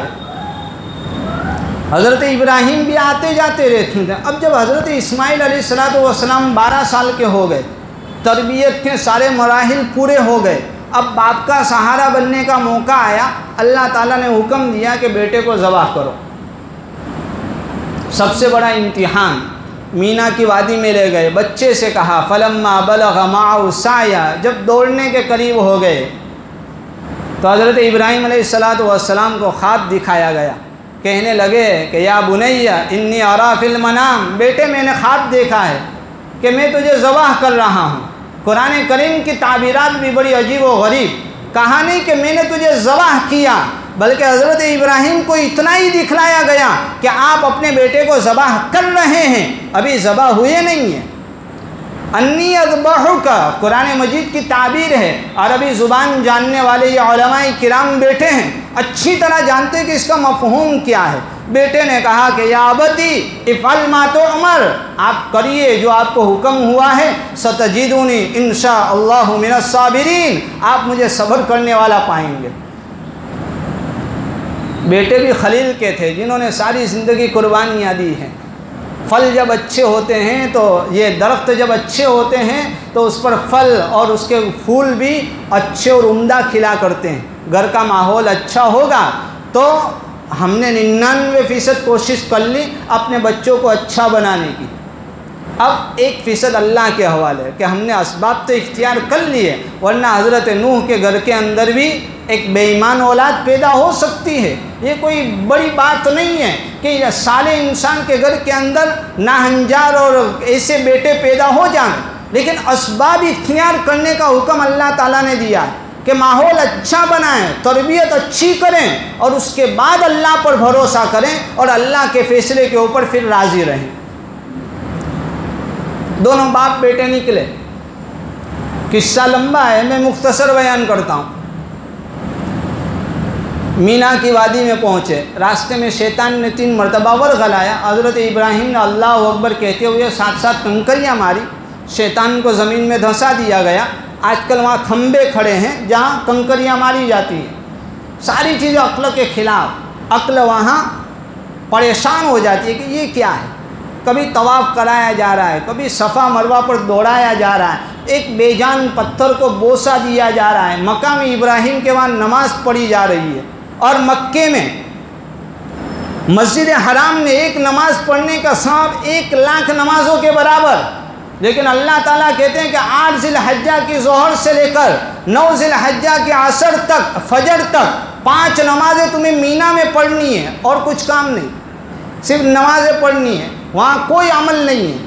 S1: حضرت ابراہیم بھی آتے جاتے رہتے تھے۔ اب جب حضرت اسماعیل علیہ الصلوۃ والسلام بارہ سال کے ہو گئے، تربیت کے سارے مراحل پورے ہو گئے، اب باپ کا سہارا بننے کا موقع آیا، اللہ تعالیٰ نے حکم دیا کہ بیٹے کو ذبح کرو۔ سب سے بڑا امتحان، مینا کی وادی میں لے گئے، بچے سے کہا فلما بلغ معه السعی، جب دوڑنے کے قریب ہو گئے تو حضرت ابراہیم علیہ الصلوۃ والسلام کو خواب دکھایا گیا، کہنے لگے کہ یا بنی انی ارا فی المنام، بیٹے میں نے خواب دیکھا ہے کہ میں تجھے ذبح کر رہا ہوں۔ قرآن کریم کی تعبیرات بھی بڑی عجیب و غریب، کہا نہیں کہ میں نے تجھے ذبح کیا، بلکہ حضرت ابراہیم کو اتنا ہی دکھلایا گیا کہ آپ اپنے بیٹے کو ذبح کر رہے ہیں، ابھی ذبح ہوئے نہیں ہیں۔ انی اذبحک قرآن مجید کی تعبیر ہے، عربی زبان جاننے والے یہ علماء کرام بیٹے ہیں، اچھی طرح جانتے کہ اس کا مفہوم کیا ہے۔ بیٹے نے کہا کہ یا ابتی افعل ما تؤمر، آپ کریے جو آپ کو حکم ہوا ہے، ستجدونی انشاء اللہ من الصابرین، آپ مجھے صبر کرنے والا پائیں گے۔ بیٹے بھی خلیل کے تھے جنہوں نے ساری زندگی قربانیاں دی ہیں۔ پھل جب اچھے ہوتے ہیں تو یہ درخت جب اچھے ہوتے ہیں تو اس پر پھل اور اس کے پھول بھی اچھے اور عمدہ کھلا کرتے ہیں۔ گھر کا ماحول اچھا ہوگا تو ہم نے ننانوے فیصد کوشش کر لی اپنے بچوں کو اچھا بنانے کی، اب ایک فیصد اللہ کے حوالے ہے کہ ہم نے اسباب تو اختیار کر لیے، ورنہ حضرت نوح کے گھر کے اندر بھی ایک بے ایمان اولاد پیدا ہو سکتی ہے۔ یہ کوئی بڑی بات نہیں ہے کہ صالح انسان کے گھر کے اندر ناہنجار اور ایسے بیٹے پیدا ہو جائیں، لیکن اسباب اختیار کرنے کا حکم اللہ تعالیٰ نے دیا ہے کہ ماحول اچھا بنائیں، تربیت اچھی کریں، اور اس کے بعد اللہ پر بھروسہ کریں اور اللہ کے فیصلے کے اوپر پھر راضی رہیں۔ دونوں باپ بیٹے نکلے، قصہ لمبا ہے، میں مختصر بیان کرتا ہوں۔ مینا کی وادی میں پہنچے، راستے میں شیطان نے تین مرتبہ ورغلایا، حضرت ابراہیم نے اللہ اکبر کہتے ہوئے ساتھ ساتھ کنکریاں ماری، شیطان کو زمین میں دھنسا دیا گیا۔ آج کل وہاں کھمبے کھڑے ہیں جہاں کنکریاں ماری جاتی ہیں، ساری چیزیں عقل کے خلاف، عقل وہاں پریشان ہو جاتی ہے کہ یہ کیا ہے۔ کبھی طواف کرایا جا رہا ہے، کبھی صفا مروہ پر دوڑایا جا رہا ہے، ایک بے جان پتھر کو بوسہ دیا جا رہا ہے، مقام ابراہیم کے وہاں نماز پڑھی جا رہی ہے، اور مکے میں مسجد حرام میں ایک نماز پڑھنے کا ثواب ایک لاکھ نمازوں کے برابر۔ لیکن اللہ تعالیٰ کہتے ہیں کہ آٹھ ذی الحجہ کی ظہر سے لے کر نو ذی الحجہ کے عصر تک، فجر تک پانچ نمازیں تمہیں مینا میں پڑھنی ہے، اور کچھ کام نہیں، صرف نمازیں پڑھنی ہے، وہاں کوئی عمل نہیں ہے۔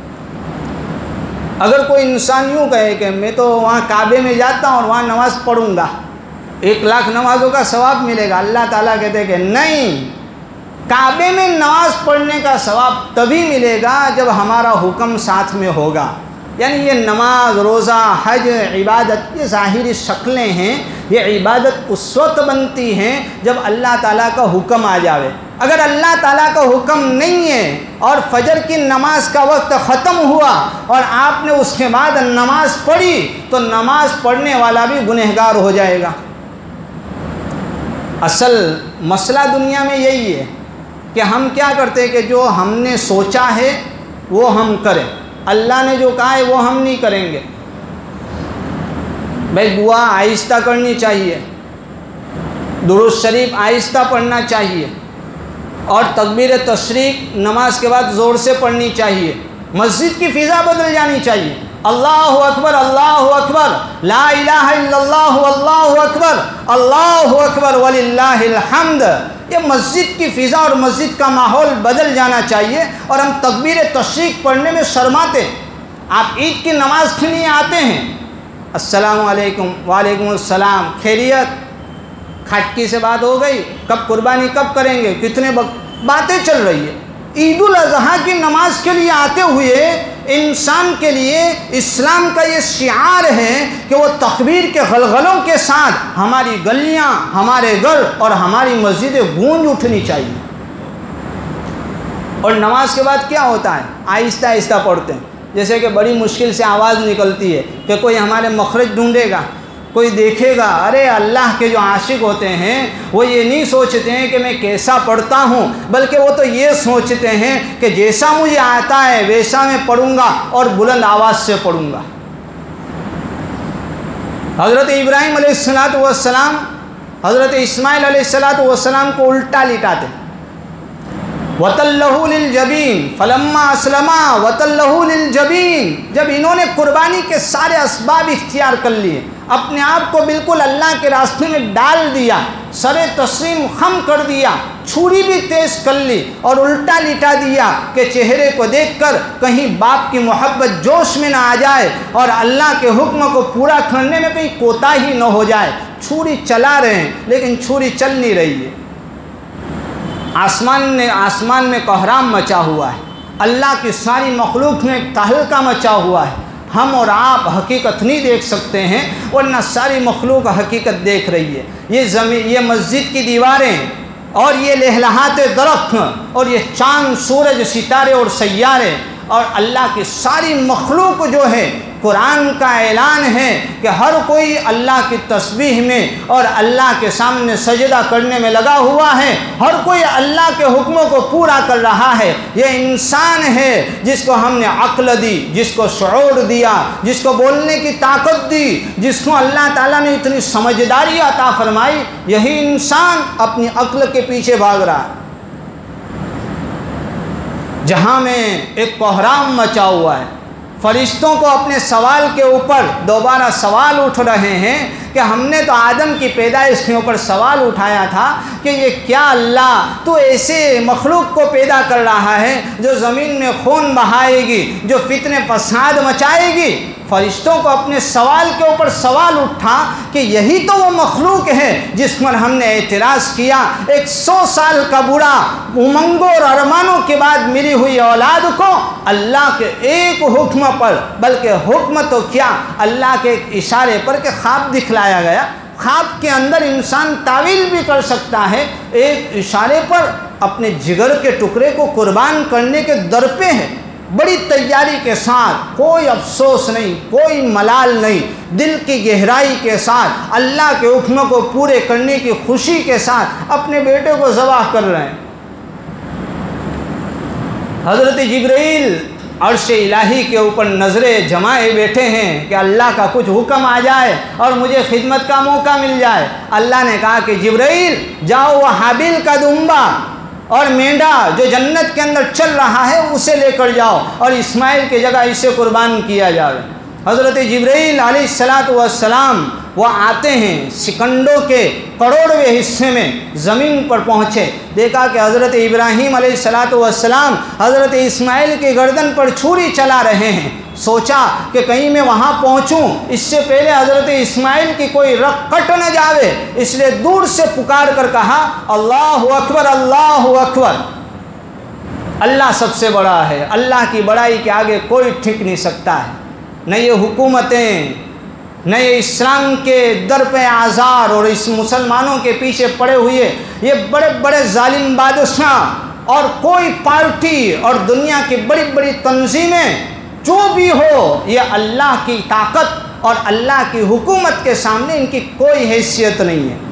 S1: اگر کوئی انسان یوں کہے کہ میں تو وہاں کعبے میں جاتا ہوں اور وہاں نماز پڑھوں گا، ایک لاکھ نمازوں کا ثواب ملے گا، اللہ تعالیٰ کہتے ہیں کہ نہیں، کعبے میں نماز پڑھنے کا ثواب تبھی ملے گا جب ہمارا حکم ساتھ میں ہوگا۔ یعنی یہ نماز، روزہ، حج، عبادت یہ ظاہری شکلیں ہیں، یہ عبادت اس وقت بنتی ہیں جب اللہ تعالیٰ کا حکم آ جاوے۔ اگر اللہ تعالیٰ کا حکم نہیں ہے اور فجر کی نماز کا وقت ختم ہوا اور آپ نے اس کے بعد نماز پڑھی تو نماز پڑھنے والا بھی گنہگار ہو جائے گا۔ اصل مسئلہ دنیا میں یہی ہے کہ ہم کیا کرتے ہیں کہ جو ہم نے سوچا ہے وہ ہم کریں، اللہ نے جو کہا ہے وہ ہم نہیں کریں گے۔ بھائی دعا آہستہ کرنی چاہیے، درود شریف آہستہ پڑھنا چاہیے، اور تکبیر تشریق نماز کے بعد زور سے پڑھنی چاہیے۔ مسجد کی فضا بدل جانی چاہیے، اللہ اکبر اللہ اکبر، لا الہ الا اللہ واللہ اکبر، اللہ اکبر وللہ الحمد۔ یہ مسجد کی فضا اور مسجد کا ماحول بدل جانا چاہیے، اور ہم تکبیر تشریق پڑھنے میں شرماتے ہیں۔ آپ عید کی نماز کے لیے آتے ہیں، السلام علیکم، وعلیکم السلام، خیریت، کھٹکی سے بات ہو گئی، کب قربانی کب کریں گے، کتنے باتیں چل رہی ہے۔ عید الاضحیٰ کی نماز کے لیے آتے ہوئے انسان کے لیے اسلام کا یہ شعار ہے کہ وہ تکبیر کے غلغلوں کے ساتھ ہماری گلیاں، ہمارے گھر اور ہماری مسجدیں گونج اٹھنی چاہیے۔ اور نماز کے بعد کیا ہوتا ہے؟ آہستہ آہستہ پڑھتے ہیں، جیسے کہ بڑی مشکل سے آواز نکلتی ہے کہ کوئی ہمارے مخرج ڈھونڈے گا، کوئی دیکھے گا۔ ارے اللہ کے جو عاشق ہوتے ہیں وہ یہ نہیں سوچتے ہیں کہ میں کیسا پڑھتا ہوں، بلکہ وہ تو یہ سوچتے ہیں کہ جیسا مجھے آتا ہے ویسا میں پڑھوں گا اور بلند آواز سے پڑھوں گا۔ حضرت ابراہیم علیہ الصلوۃ والسلام حضرت اسماعیل علیہ الصلوۃ والسلام کو الٹا لٹاتے، وَتَلَّهُ لِلْجَبِينِ فَلَمَّا أَسْلَمَا وَتَلَّهُ لِلْجَبِينِ، جب انہوں نے قربانی کے سارے اسباب اختیار کر لیے، اپنے آپ کو بالکل اللہ کے راستے میں ڈال دیا، سر تسلیم خم کر دیا، چھری بھی تیز کر لی اور الٹا لٹا دیا کہ چہرے کو دیکھ کر کہیں باپ کی محبت جوش میں نہ آ جائے اور اللہ کے حکم کو پورا کرنے میں کہیں کوتاہی نہ ہو جائے۔ چھری چلا رہے ہیں لیکن چھری چل نہیں رہی ہے۔ آسمان نے آسمان میں کوہرام مچا ہوا ہے، اللہ کی ساری مخلوق میں تہلکہ مچا ہوا ہے۔ ہم اور آپ حقیقت نہیں دیکھ سکتے ہیں ورنہ ساری مخلوق حقیقت دیکھ رہی ہے۔ یہ زمین، یہ مسجد کی دیواریں اور یہ لہلہاتے درخت اور یہ چاند، سورج، ستارے اور سیارے اور اللہ کی ساری مخلوق جو ہے، قرآن کا اعلان ہے کہ ہر کوئی اللہ کی تسبیح میں اور اللہ کے سامنے سجدہ کرنے میں لگا ہوا ہے، ہر کوئی اللہ کے حکموں کو پورا کر رہا ہے۔ یہ انسان ہے جس کو ہم نے عقل دی، جس کو شعور دیا، جس کو بولنے کی طاقت دی، جس کو اللہ تعالیٰ نے اتنی سمجھداری عطا فرمائی، یہی انسان اپنی عقل کے پیچھے بھاگ رہا ہے۔ جہاں میں ایک کوہرام مچا ہوا ہے، فرشتوں کو اپنے سوال کے اوپر دوبارہ سوال اٹھ رہے ہیں کہ ہم نے تو آدم کی پیدائش کے اوپر سوال اٹھایا تھا کہ یہ کیا اللہ تو ایسے مخلوق کو پیدا کر رہا ہے جو زمین میں خون بہائے گی، جو فتنے فساد مچائے گی۔ فرشتوں کو اپنے سوال کے اوپر سوال اٹھا کہ یہی تو وہ مخلوق ہے جس پر ہم نے اعتراض کیا۔ ایک سو سال کا بوڑھا امنگوں اور ارمانوں کے بعد ملی ہوئی اولاد کو اللہ کے ایک حکم پر، بلکہ حکم تو کیا، اللہ کے ایک اشارے پر کہ خواب دکھلایا گیا۔ خواب کے اندر انسان تعویل بھی کر سکتا ہے، ایک اشارے پر اپنے جگر کے ٹکڑے کو قربان کرنے کے در پہ ہے، بڑی تیاری کے ساتھ، کوئی افسوس نہیں، کوئی ملال نہیں، دل کی گہرائی کے ساتھ اللہ کے حکموں کو پورے کرنے کی خوشی کے ساتھ اپنے بیٹے کو ذبح کر رہے ہیں۔ حضرت جبرائیل عرش الہی کے اوپر نظریں جمائے بیٹھے ہیں کہ اللہ کا کچھ حکم آ جائے اور مجھے خدمت کا موقع مل جائے۔ اللہ نے کہا کہ جبرائیل جاؤ، وہ حابیل کا دمبا اور مینڈا جو جنت کے اندر چل رہا ہے اسے لے کر جاؤ اور اسماعیل کی جگہ اسے قربان کیا جائے۔ حضرت جبرائیل علیہ الصلاۃ والسلام وہ آتے ہیں، سکنڈوں کے کروڑویں حصے میں زمین پر پہنچے، دیکھا کہ حضرت ابراہیم علیہ الصلاۃ والسلام حضرت اسماعیل کی گردن پر چھری چلا رہے ہیں۔ سوچا کہ کہیں میں وہاں پہنچوں اس سے پہلے حضرت اسماعیل کی کوئی رگ کٹ نہ جاوے، اس لیے دور سے پکار کر کہا اللہ اکبر، اللہ اکبر۔ اللہ سب سے بڑا ہے، اللہ کی بڑائی کے آگے کوئی ٹھک نہیں سکتا ہے۔ نہ یہ حکومتیں، نہ یہ اسلام کے در پہ آزار اور اس مسلمانوں کے پیچھے پڑے ہوئے یہ بڑے بڑے ظالم بادشاہ اور کوئی پارٹی اور دنیا کی بڑی بڑی تنظیمیں جو بھی ہو، یہ اللہ کی طاقت اور اللہ کی حکومت کے سامنے ان کی کوئی حیثیت نہیں ہے۔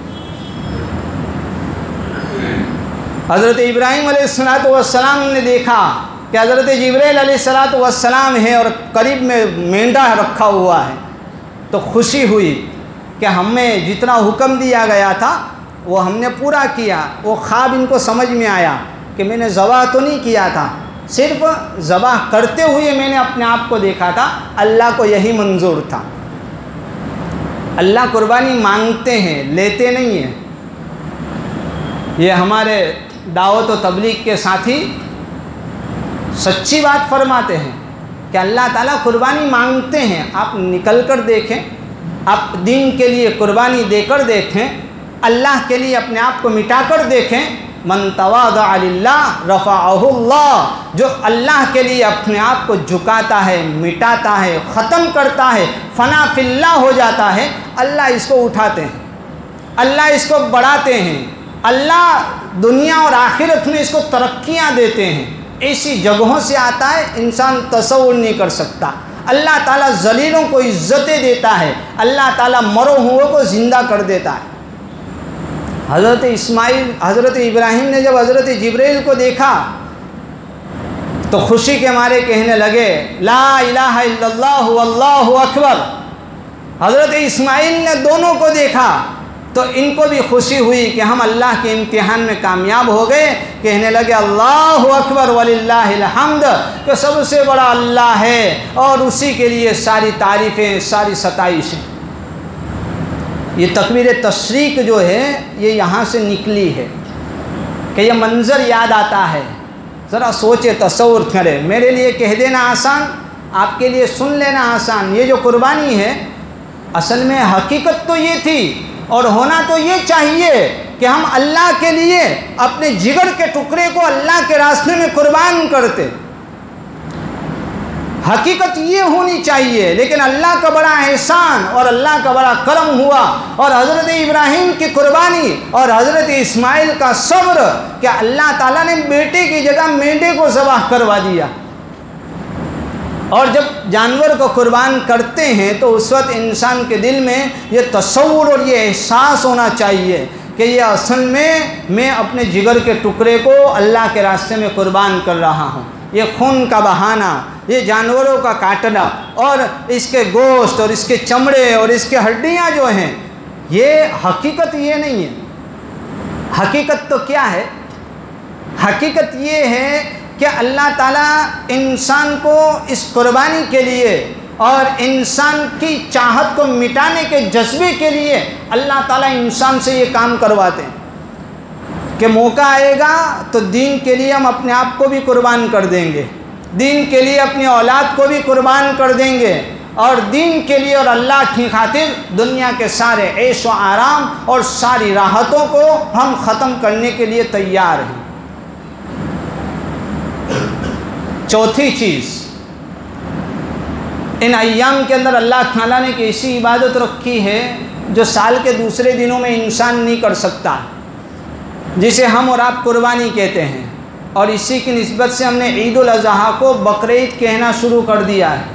S1: حضرت ابراہیم علیہ الصلوۃ والسلام نے دیکھا کہ حضرت جبرائیل علیہ الصلوۃ والسلام ہے اور قریب میں مینڈا رکھا ہوا ہے، تو خوشی ہوئی کہ ہمیں جتنا حکم دیا گیا تھا وہ ہم نے پورا کیا۔ وہ خواب ان کو سمجھ میں آیا کہ میں نے ذبح تو نہیں کیا تھا، صرف ذبح کرتے ہوئے میں نے اپنے آپ کو دیکھا تھا، اللہ کو یہی منظور تھا۔ اللہ قربانی مانگتے ہیں، لیتے نہیں ہیں۔ یہ ہمارے دعوت و تبلیغ کے ساتھی سچی بات فرماتے ہیں کہ اللہ تعالیٰ قربانی مانگتے ہیں۔ آپ نکل کر دیکھیں، آپ دین کے لیے قربانی دے کر دیکھیں، اللہ کے لیے اپنے آپ کو مٹا کر دیکھیں، من تواضع للہ رفعہ اللہ، جو اللہ کے لیے اپنے آپ کو جھکاتا ہے، مٹاتا ہے، ختم کرتا ہے، فنا فی اللہ ہو جاتا ہے، اللہ اس کو اٹھاتے ہیں، اللہ اس کو بڑھاتے ہیں، اللہ دنیا اور آخرت میں اس کو ترقیاں دیتے ہیں۔ ایسی جگہوں سے آتا ہے انسان تصور نہیں کر سکتا۔ اللہ تعالیٰ ذلیلوں کو عزتیں دیتا ہے، اللہ تعالیٰ مرو ہوئے کو زندہ کر دیتا ہے۔ حضرت اسماعیل حضرت ابراہیم نے جب حضرت جبرائیل کو دیکھا تو خوشی کے مارے کہنے لگے لا الہ الا اللہ واللہ اکبر۔ حضرت اسماعیل نے دونوں کو دیکھا تو ان کو بھی خوشی ہوئی کہ ہم اللہ کے امتحان میں کامیاب ہو گئے، کہنے لگے اللہ اکبر وللہ الحمد، کہ سب سے بڑا اللہ ہے اور اسی کے لیے ساری تعریفیں، ساری ستائشیں۔ یہ تکبیر تشریق جو ہے یہ یہاں سے نکلی ہے کہ یہ منظر یاد آتا ہے۔ ذرا سوچے، تصور کرے، میرے لیے کہہ دینا آسان، آپ کے لیے سن لینا آسان۔ یہ جو قربانی ہے اصل میں حقیقت تو یہ تھی اور ہونا تو یہ چاہیے کہ ہم اللہ کے لیے اپنے جگر کے ٹکڑے کو اللہ کے راستے میں قربان کرتے، حقیقت یہ ہونی چاہیے۔ لیکن اللہ کا بڑا احسان اور اللہ کا بڑا کرم ہوا، اور حضرت ابراہیم کی قربانی اور حضرت اسماعیل کا صبر کہ اللہ تعالیٰ نے بیٹے کی جگہ مینڈے کو ذبح کروا دیا۔ اور جب جانور کو قربان کرتے ہیں تو اس وقت انسان کے دل میں یہ تصور اور یہ احساس ہونا چاہیے کہ یہ اصل میں میں اپنے جگر کے ٹکڑے کو اللہ کے راستے میں قربان کر رہا ہوں۔ یہ خون کا بہانا، یہ جانوروں کا کاٹنا اور اس کے گوشت اور اس کے چمڑے اور اس کے ہڈیاں جو ہیں، یہ حقیقت یہ نہیں ہے۔ حقیقت تو کیا ہے؟ حقیقت یہ ہے کہ اللہ تعالیٰ انسان کو اس قربانی کے لیے اور انسان کی چاہت کو مٹانے کے جذبے کے لیے اللہ تعالیٰ انسان سے یہ کام کرواتے ہیں کہ موقع آئے گا تو دین کے لیے ہم اپنے آپ کو بھی قربان کر دیں گے، دین کے لیے اپنی اولاد کو بھی قربان کر دیں گے، اور دین کے لیے اور اللہ کی خاطر دنیا کے سارے عیش و آرام اور ساری راحتوں کو ہم ختم کرنے کے لیے تیار ہیں۔ چوتھی چیز، ان ایام کے اندر اللہ تعالیٰ نے ایک ایسی عبادت رکھی ہے جو سال کے دوسرے دنوں میں انسان نہیں کر سکتا، جسے ہم اور آپ قربانی کہتے ہیں، اور اسی کی نسبت سے ہم نے عید الاضحیٰ کو بقرعید کہنا شروع کر دیا ہے۔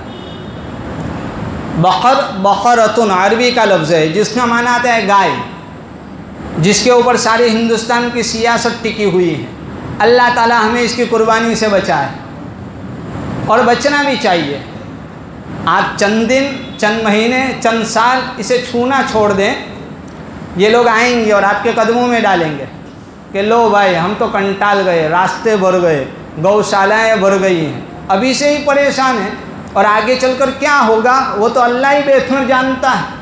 S1: بقر بقرۃن عربی کا لفظ ہے جس کا معنی آتا ہے گائے، جس کے اوپر سارے ہندوستان کی سیاست ٹکی ہوئی ہے۔ اللہ تعالیٰ ہمیں اس کی قربانی سے بچائے، اور بچنا بھی چاہیے۔ آپ چند دن، چند مہینے، چند سال اسے چھونا چھوڑ دیں، یہ لوگ آئیں گے اور آپ کے قدموں میں ڈالیں گے کہ لو بھائی ہم تو کنٹال گئے، راستے بھر گئے، گوشالائیں بھر گئی ہیں، ابھی سے ہی پریشان ہیں، اور آگے چل کر کیا ہوگا وہ تو اللہ ہی بہتر جانتا ہے۔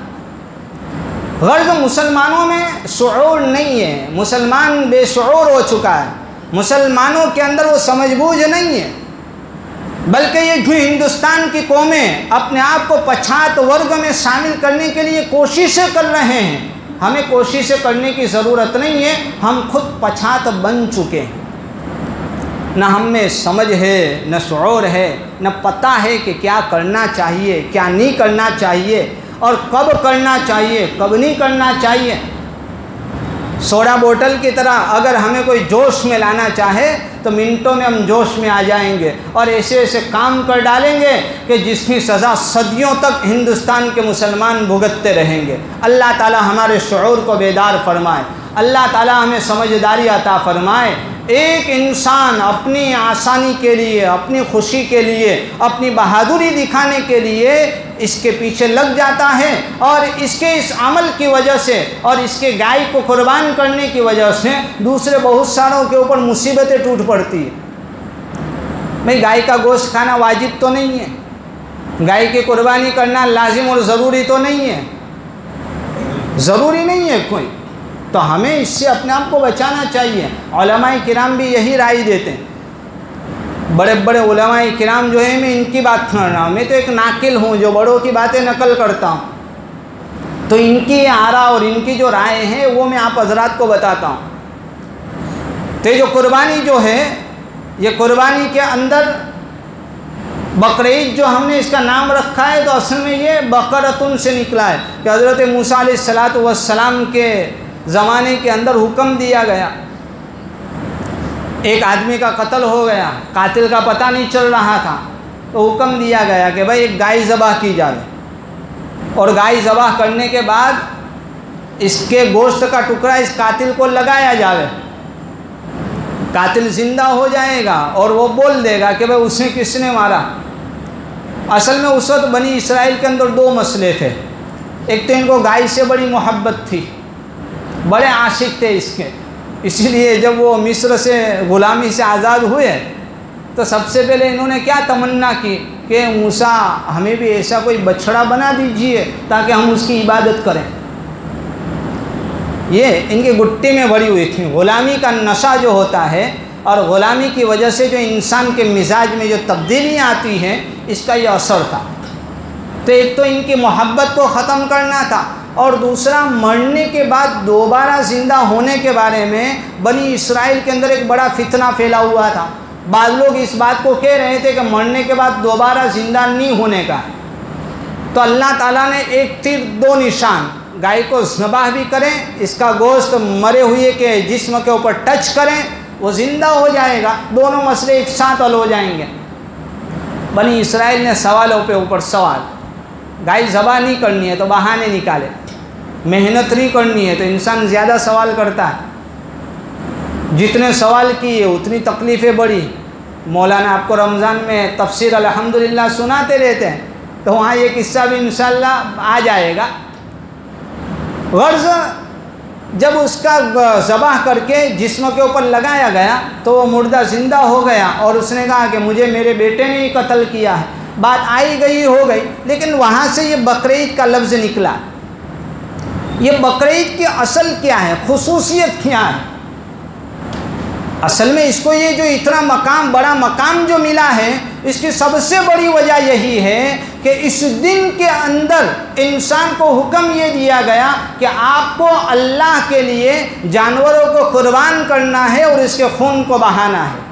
S1: غرض مسلمانوں میں شعور نہیں ہے، مسلمان بے شعور ہو چکا ہے، مسلمانوں کے اندر وہ سمجھ بوجھ نہیں ہے، بلکہ یہ جو ہندوستان کی قومیں اپنے آپ کو پچھات ورگ میں شامل کرنے کے لیے کوششیں کر رہے ہیں، ہمیں کوششیں کرنے کی ضرورت نہیں ہے، ہم خود پچھات بن چکے ہیں۔ نہ ہم میں سمجھ ہے، نہ شعور ہے، نہ پتہ ہے کہ کیا کرنا چاہیے، کیا نہیں کرنا چاہیے، اور کب کرنا چاہیے، کب نہیں کرنا چاہیے۔ سوڈا بوتل کی طرح اگر ہمیں کوئی جوش میں لانا چاہے تو منٹوں میں ہم جوش میں آ جائیں گے اور ایسے ایسے کام کر ڈالیں گے کہ جس کی سزا صدیوں تک ہندوستان کے مسلمان بھگتتے رہیں گے۔ اللہ تعالی ہمارے شعور کو بیدار فرمائے، اللہ تعالی ہمیں سمجھداری عطا فرمائے۔ ایک انسان اپنی آسانی کے لیے، اپنی خوشی کے لیے، اپنی بہادری دکھانے کے لیے اس کے پیچھے لگ جاتا ہے، اور اس کے اس عمل کی وجہ سے اور اس کے گائے کو قربان کرنے کی وجہ سے دوسرے بہت ساروں کے اوپر مصیبتیں ٹوٹ پڑتی ہیں۔ بھئی گائے کا گوشت کھانا واجب تو نہیں ہے، گائے کی قربانی کرنا لازم اور ضروری تو نہیں ہے، ضروری نہیں ہے کوئی، تو ہمیں اس سے اپنے آپ کو بچانا چاہیے۔ علماء کرام بھی یہی رائے دیتے ہیں، بڑے بڑے علماء کرام جو ہیں، میں ان کی بات کر رہا ہوں، میں تو ایک ناقل ہوں جو بڑوں کی باتیں نقل کرتا ہوں، تو ان کی آراء اور ان کی جو رائے ہیں وہ میں آپ حضرات کو بتاتا ہوں۔ تو یہ جو قربانی جو ہے، یہ قربانی کے اندر بقرعید جو ہم نے اس کا نام رکھا ہے، تو اصل میں یہ بقرۃن سے نکلا ہے کہ حضرت موسیٰ علیہ الصلاۃ والسلام کے زمانے کے اندر حکم دیا گیا، ایک آدمی کا قتل ہو گیا، قاتل کا پتہ نہیں چل رہا تھا، تو حکم دیا گیا کہ بھائی ایک گائے ذبح کی جائے، اور گائے ذبح کرنے کے بعد اس کے گوشت کا ٹکڑا اس قاتل کو لگایا جائے، قاتل زندہ ہو جائے گا اور وہ بول دے گا کہ بھائی اسے کس نے مارا۔ اصل میں اس وقت بنی اسرائیل کے اندر دو مسئلے تھے، ایک تو ان کو گائے سے بڑی محبت تھی، بڑے عاشق تھے اس کے، اسی لیے جب وہ مصر سے غلامی سے آزاد ہوئے تو سب سے پہلے انہوں نے کیا تمنا کی کہ موسیٰ ہمیں بھی ایسا کوئی بچھڑا بنا دیجئے تاکہ ہم اس کی عبادت کریں۔ یہ ان کی گٹی میں بھری ہوئی تھی، غلامی کا نشہ جو ہوتا ہے اور غلامی کی وجہ سے جو انسان کے مزاج میں جو تبدیلیاں آتی ہیں، اس کا یہ اثر تھا۔ تو ایک تو ان کی محبت کو ختم کرنا تھا، اور دوسرا مرنے کے بعد دوبارہ زندہ ہونے کے بارے میں بنی اسرائیل کے اندر ایک بڑا فتنہ پھیلا ہوا تھا۔ بعض لوگ اس بات کو کہہ رہے تھے کہ مرنے کے بعد دوبارہ زندہ نہیں ہونے کا، تو اللہ تعالیٰ نے ایک تیر دو نشان، گائے کو ذبح بھی کریں، اس کا گوشت مرے ہوئے کے جسم کے اوپر ٹچ کریں، وہ زندہ ہو جائے گا، دونوں مسئلے ایک ساتھ حل ہو جائیں گے۔ بنی اسرائیل نے سوالوں پہ اوپر سوال، گائے ذبح نہیں کرنی ہے تو بہانے نکالے، محنت نہیں کرنی ہے تو انسان زیادہ سوال کرتا ہے، جتنے سوال کیے اتنی تکلیفیں بڑھی۔ مولانا آپ کو رمضان میں تفسیر الحمدللہ سناتے رہتے ہیں، تو وہاں یہ قصہ بھی انشاءاللہ آ جائے گا۔ غرض جب اس کا ذبح کر کے جسم کے اوپر لگایا گیا تو وہ مردہ زندہ ہو گیا، اور اس نے کہا کہ مجھے میرے بیٹے نے ہی قتل کیا ہے۔ بات آئی گئی ہو گئی، لیکن وہاں سے یہ بقرعید کا لفظ نکلا۔ یہ بقرعید کی اصل کیا ہے، خصوصیت کیا ہے؟ اصل میں اس کو یہ جو اتنا مقام، بڑا مقام جو ملا ہے، اس کی سب سے بڑی وجہ یہی ہے کہ اس دن کے اندر انسان کو حکم یہ دیا گیا کہ آپ کو اللہ کے لیے جانوروں کو قربان کرنا ہے اور اس کے خون کو بہانا ہے۔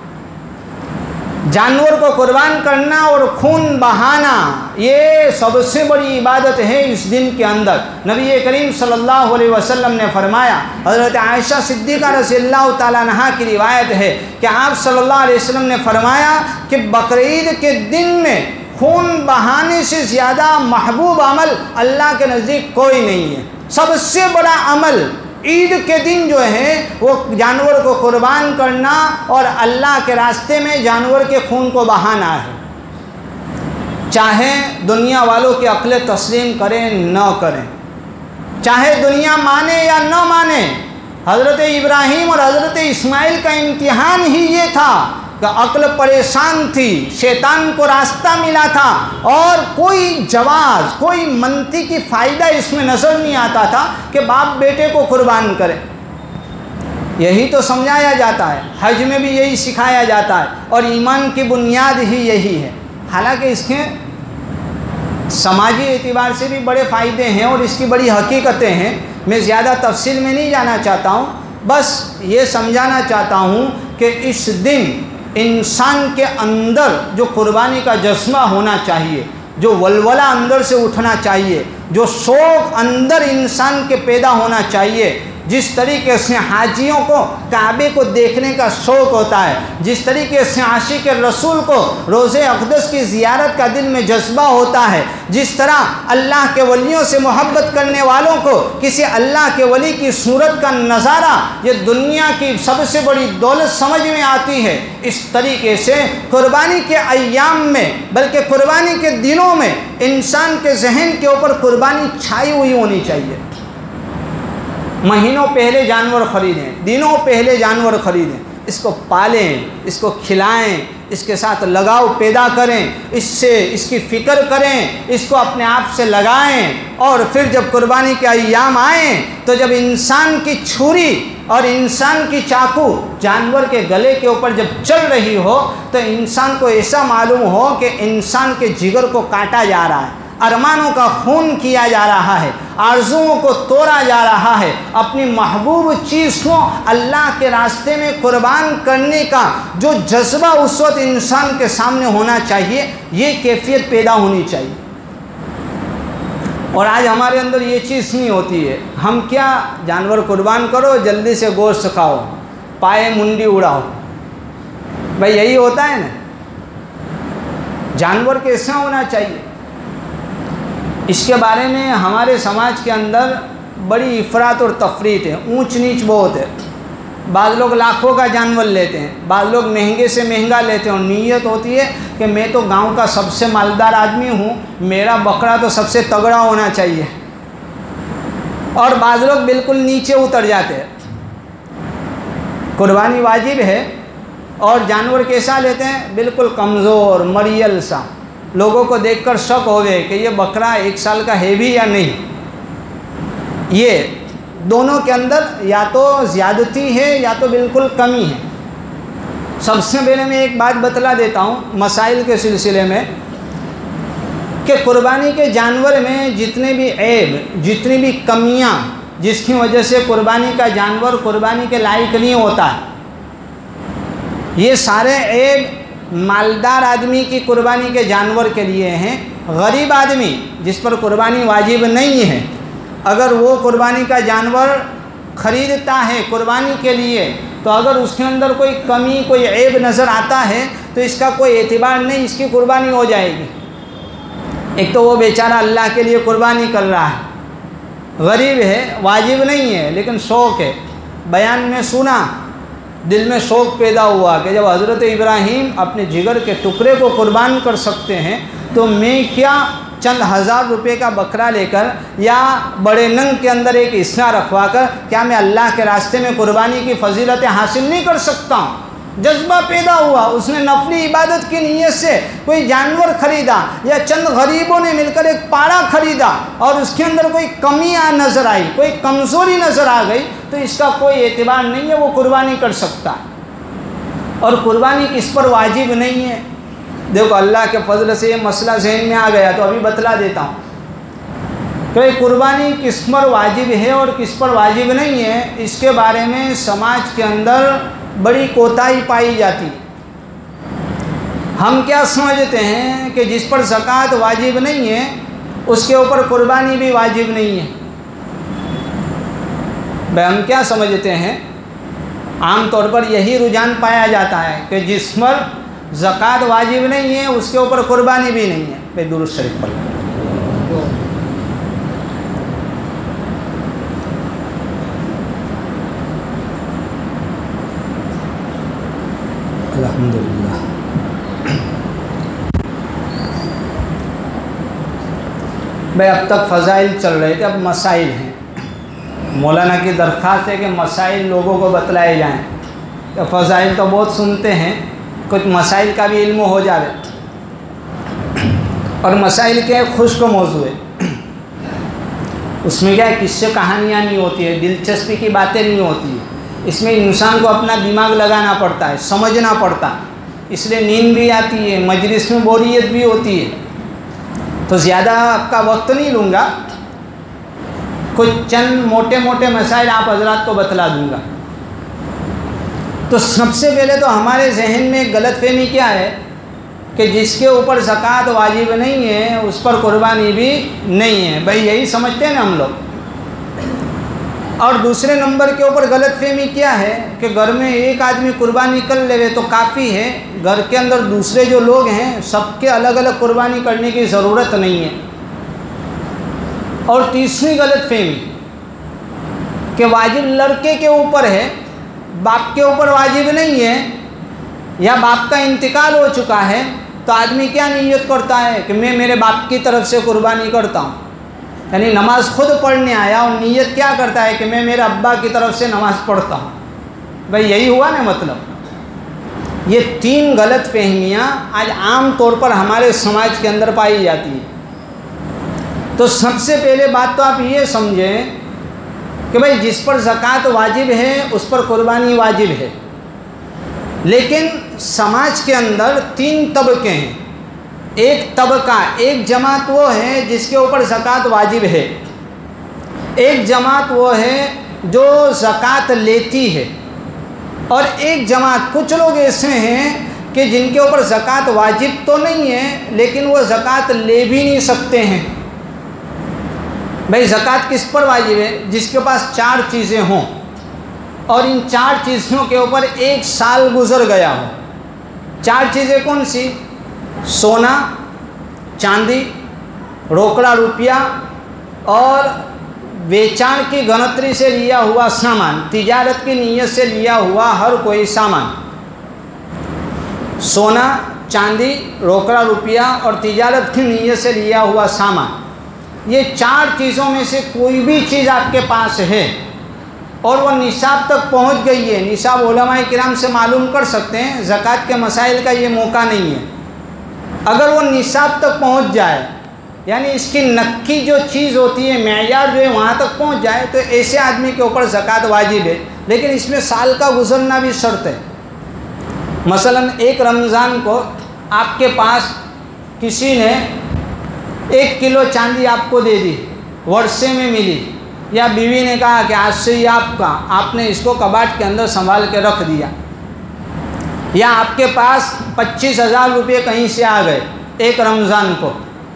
S1: جانور کو قربان کرنا اور خون بہانا یہ سب سے بڑی عبادت ہے اس دن کے اندر۔ نبی کریم صلی اللہ علیہ وسلم نے فرمایا، حضرت عائشہ صدیقہ رضی اللہ تعالیٰ عنہا کی روایت ہے کہ آپ صلی اللہ علیہ وسلم نے فرمایا کہ بقرعید کے دن میں خون بہانے سے زیادہ محبوب عمل اللہ کے نزدیک کوئی نہیں ہے۔ سب سے بڑا عمل عید کے دن جو ہے وہ جانور کو قربان کرنا اور اللہ کے راستے میں جانور کے خون کو بہانا ہے، چاہے دنیا والوں کی عقل تسلیم کریں نہ کریں، چاہے دنیا مانے یا نہ مانے۔ حضرت ابراہیم اور حضرت اسماعیل کا امتحان ہی یہ تھا کہ عقل پریشان تھی، شیطان کو راستہ ملا تھا، اور کوئی جواز، کوئی منطقی فائدہ اس میں نظر نہیں آتا تھا کہ باپ بیٹے کو قربان کرے۔ یہی تو سمجھایا جاتا ہے، حج میں بھی یہی سکھایا جاتا ہے، اور ایمان کی بنیاد ہی یہی ہے۔ حالانکہ اس کے سماجی اعتبار سے بھی بڑے فائدے ہیں اور اس کی بڑی حقیقتیں ہیں، میں زیادہ تفصیل میں نہیں جانا چاہتا ہوں، بس یہ سمجھانا چاہتا ہوں کہ اس دن انسان کے اندر جو قربانی کا جذبہ ہونا چاہیے، جو ولولہ اندر سے اٹھنا چاہیے، جو شوق اندر انسان کے پیدا ہونا چاہیے، جس طریقے سے حاجیوں کو کعبے کو دیکھنے کا شوق ہوتا ہے، جس طریقے سے عاشق رسول کو روضہ اقدس کی زیارت کا دل میں جذبہ ہوتا ہے، جس طرح اللہ کے ولیوں سے محبت کرنے والوں کو کسی اللہ کے ولی کی صورت کا نظارہ یہ دنیا کی سب سے بڑی دولت سمجھ میں آتی ہے، اس طریقے سے قربانی کے ایام میں، بلکہ قربانی کے دنوں میں انسان کے ذہن کے اوپر قربانی چھائی ہوئی ہونی چاہیے۔ مہینوں پہلے جانور خریدیں، دنوں پہلے جانور خریدیں، اس کو پالیں، اس کو کھلائیں، اس کے ساتھ لگاؤ پیدا کریں، اس سے اس کی فکر کریں، اس کو اپنے آپ سے لگائیں، اور پھر جب قربانی کے ایام آئیں تو جب انسان کی چھری اور انسان کی چاقو جانور کے گلے کے اوپر جب چل رہی ہو تو انسان کو ایسا معلوم ہو کہ انسان کے جگر کو کاٹا جا رہا ہے، ارمانوں کا خون کیا جا رہا ہے، آرزوؤں کو توڑا جا رہا ہے، اپنی محبوب چیز کو اللہ کے راستے میں قربان کرنے کا جو جذبہ اس وقت انسان کے سامنے ہونا چاہیے، یہ کیفیت پیدا ہونی چاہیے۔ اور آج ہمارے اندر یہ چیز نہیں ہوتی ہے۔ ہم کیا، جانور قربان کرو، جلدی سے گوشت کھاؤ، پائے منڈی اڑاؤ، بھائی یہی ہوتا ہے نا۔ جانور کیسا ہونا چاہیے، اس کے بارے میں ہمارے سماج کے اندر بڑی افراط اور تفریط ہے، اونچ نیچ بہت ہے۔ بعض لوگ لاکھوں کا جانور لیتے ہیں، بعض لوگ مہنگے سے مہنگا لیتے ہیں، اور نیت ہوتی ہے کہ میں تو گاؤں کا سب سے مالدار آدمی ہوں، میرا بکرا تو سب سے تگڑا ہونا چاہیے۔ اور بعض لوگ بالکل نیچے اتر جاتے ہیں۔ قربانی واجب ہے، اور جانور کیسا لیتے ہیں، بالکل کمزور مریل سا، لوگوں کو دیکھ کر شک ہوئے کہ یہ بکرا ایک سال کا ہے بھی یا نہیں۔ یہ دونوں کے اندر یا تو زیادتی ہے یا تو بالکل کمی ہے۔ سب سے پہلے میں ایک بات بتلا دیتا ہوں مسائل کے سلسلے میں، کہ قربانی کے جانور میں جتنے بھی عیب، جتنی بھی کمیاں جس کی وجہ سے قربانی کا جانور قربانی کے لائق نہیں ہوتا ہے، یہ سارے عیب مالدار آدمی کی قربانی کے جانور کے لیے ہیں۔ غریب آدمی جس پر قربانی واجب نہیں ہے، اگر وہ قربانی کا جانور خریدتا ہے قربانی کے لیے، تو اگر اس کے اندر کوئی کمی، کوئی عیب نظر آتا ہے تو اس کا کوئی اعتبار نہیں، اس کی قربانی ہو جائے گی۔ ایک تو وہ بیچارہ اللہ کے لیے قربانی کر رہا ہے، غریب ہے، واجب نہیں ہے لیکن شوق ہے۔ بیان میں سنا، دل میں شوق پیدا ہوا کہ جب حضرت ابراہیم اپنے جگر کے ٹکڑے کو قربان کر سکتے ہیں تو میں کیا چند ہزار روپے کا بکرا لے کر یا بڑے ننگ کے اندر ایک حصہ رکھوا کر کیا میں اللہ کے راستے میں قربانی کی فضیلتیں حاصل نہیں کر سکتا ہوں؟ جذبہ پیدا ہوا، اس نے نفلی عبادت کی نیت سے کوئی جانور خریدا، یا چند غریبوں نے مل کر ایک پاڑا خریدا، اور اس کے اندر کوئی کمی نظر آئی، کوئی کمزوری نظر آ گئی، تو اس کا کوئی اعتبار نہیں ہے، وہ قربانی کر سکتا۔ اور قربانی کس پر واجب نہیں ہے، دیکھو اللہ کے فضل سے یہ مسئلہ ذہن میں آ گیا تو ابھی بتلا دیتا ہوں کہ قربانی کس پر واجب ہے اور کس پر واجب نہیں ہے۔ اس کے بارے میں سماج کے اندر بڑی کوتاہی پائی جاتی۔ ہم کیا سمجھتے ہیں کہ جس پر زکوٰۃ واجب نہیں ہے اس کے اوپر قربانی بھی واجب نہیں ہے۔ بھائی ہم کیا سمجھتے ہیں، عام طور پر یہی رجحان پایا جاتا ہے کہ جس پر زکوٰۃ واجب نہیں ہے اس کے اوپر قربانی بھی نہیں ہے۔ بھائی درود شریف پڑھ الحمدللہ۔ بھائی اب تک فضائل چل رہے تھے، اب مسائل ہیں۔ مولانا کی درخواست ہے کہ مسائل لوگوں کو بتلائے جائیں، کہ فضائل تو بہت سنتے ہیں، کچھ مسائل کا بھی علم ہو جائے۔ اور مسائل کے خشک موضوع ہے، اس میں کیا ہے، قصے کہانیاں نہیں ہوتی ہے، دلچسپی کی باتیں نہیں ہوتی ہے، اس میں انسان کو اپنا دماغ لگانا پڑتا ہے، سمجھنا پڑتا ہے، اس لیے نیند بھی آتی ہے، مجلس میں بوریت بھی ہوتی ہے۔ تو زیادہ آپ کا وقت نہیں لوں گا، کچھ چند موٹے موٹے مسائل آپ حضرات کو بتلا دوں گا۔ تو سب سے پہلے تو ہمارے ذہن میں ایک غلط فہمی کیا ہے کہ جس کے اوپر زکوٰۃ واجب نہیں ہے اس پر قربانی بھی نہیں ہے، بھائی یہی سمجھتے ہیں نا ہم لوگ۔ اور دوسرے نمبر کے اوپر غلط فہمی کیا ہے کہ گھر میں ایک آدمی قربانی کر لے تو کافی ہے، گھر کے اندر دوسرے جو لوگ ہیں سب کے الگ الگ قربانی کرنے کی ضرورت نہیں ہے۔ اور تیسری غلط فہمی کہ واجب لڑکے کے اوپر ہے، باپ کے اوپر واجب نہیں ہے، یا باپ کا انتقال ہو چکا ہے تو آدمی کیا نیت کرتا ہے کہ میں میرے باپ کی طرف سے قربانی کرتا ہوں، یعنی نماز خود پڑھنے آیا اور نیت کیا کرتا ہے کہ میں میرے ابا کی طرف سے نماز پڑھتا ہوں۔ بھائی یہی ہوا نا مطلب۔ یہ تین غلط فہمیاں آج عام طور پر ہمارے سماج کے اندر پائی جاتی ہیں۔ تو سب سے پہلے بات تو آپ یہ سمجھیں کہ بھائی جس پر زکوٰۃ واجب ہے اس پر قربانی واجب ہے، لیکن سماج کے اندر تین طبقے ہیں۔ ایک طبقہ، ایک جماعت وہ ہے جس کے اوپر زکوٰۃ واجب ہے، ایک جماعت وہ ہے جو زکوٰۃ لیتی ہے، اور ایک جماعت کچھ لوگ ایسے ہیں کہ جن کے اوپر زکوٰۃ واجب تو نہیں ہے لیکن وہ زکوٰۃ لے بھی نہیں سکتے ہیں۔ بھائی زکوٰۃ کس پر واجب ہے؟ جس کے پاس چار چیزیں ہوں اور ان چار چیزوں کے اوپر ایک سال گزر گیا ہو۔ چار چیزیں کون سی؟ سونا، چاندی، روکڑا روپیہ اور بیچان کی گنتری سے لیا ہوا سامان، تجارت کی نیت سے لیا ہوا ہر کوئی سامان۔ سونا، چاندی، روکڑا روپیہ اور تجارت کی نیت سے لیا ہوا سامان، یہ چار چیزوں میں سے کوئی بھی چیز آپ کے پاس ہے اور وہ نصاب تک پہنچ گئی ہے، نصاب علماء کرام سے معلوم کر سکتے ہیں، زکوٰۃ کے مسائل کا یہ موقع نہیں ہے۔ اگر وہ نصاب تک پہنچ جائے، یعنی اس کی نقی جو چیز ہوتی ہے، معیار جو ہے وہاں تک پہنچ جائے، تو ایسے آدمی کے اوپر زکوٰۃ واجب ہے، لیکن اس میں سال کا گزرنا بھی شرط ہے۔ مثلا ایک رمضان کو آپ کے پاس کسی نے ایک کلو چاندی آپ کو دے دی، ورثے میں ملی، یا بیوی نے کہا کہ آج سے یہ آپ کا، آپ نے اس کو کباڑ کے اندر سنبھال کے رکھ دیا، یا آپ کے پاس پچیس ہزار روپے کہیں سے آ گئے ایک رمضان کو،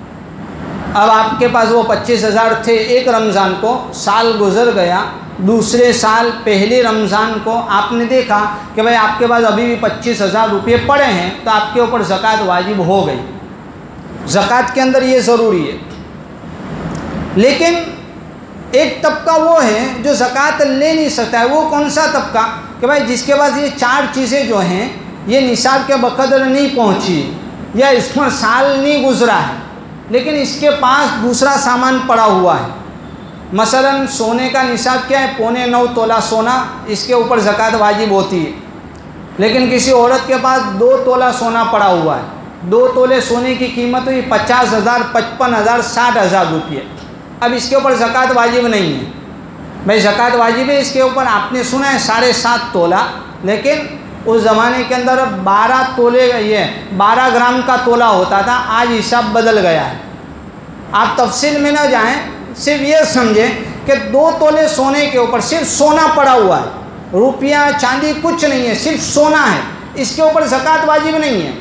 S1: اب آپ کے پاس وہ پچیس ہزار تھے ایک رمضان کو، سال گزر گیا، دوسرے سال پہلے رمضان کو آپ نے دیکھا کہ بھائی آپ کے پاس ابھی بھی پچیس ہزار روپے پڑے ہیں، تو آپ کے اوپر زکوٰۃ واجب ہو گئی۔ زکوٰۃ کے اندر یہ ضروری ہے۔ لیکن ایک طبقہ وہ ہے جو زکوٰۃ لے نہیں سکتا ہے۔ وہ کون سا طبقہ؟ کہ بھائی جس کے پاس یہ چار چیزیں جو ہیں یہ نصاب کے بقدر نہیں پہنچی، یا اس پر سال نہیں گزرا ہے، لیکن اس کے پاس دوسرا سامان پڑا ہوا ہے۔ مثلا سونے کا نصاب کیا ہے؟ پونے نو تولہ سونا، اس کے اوپر زکوٰۃ واجب ہوتی ہے، لیکن کسی عورت کے پاس دو تولہ سونا پڑا ہوا ہے، دو تولے سونے کی قیمت ہوئی پچاس ہزار، پچپن ہزار، ساٹھ ہزار روپئے۔ اب اس کے اوپر زکوٰۃ واجب نہیں ہے۔ بھائی زکوٰۃ واجب ہے اس کے اوپر، آپ نے سنا ہے ساڑھے سات تولہ، لیکن اس زمانے کے اندر بارہ تولے یہ بارہ گرام کا تولہ ہوتا تھا، آج حساب بدل گیا ہے۔ آپ تفصیل میں نہ جائیں، صرف یہ سمجھیں کہ دو تولے سونے کے اوپر صرف سونا پڑا ہوا ہے، روپیہ چاندی کچھ نہیں ہے، صرف سونا ہے، اس کے اوپر زکوٰۃ واجب نہیں ہے۔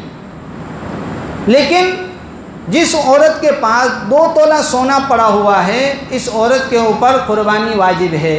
S1: لیکن جس عورت کے پاس دو تولہ سونا پڑا ہوا ہے، اس عورت کے اوپر قربانی واجب ہے،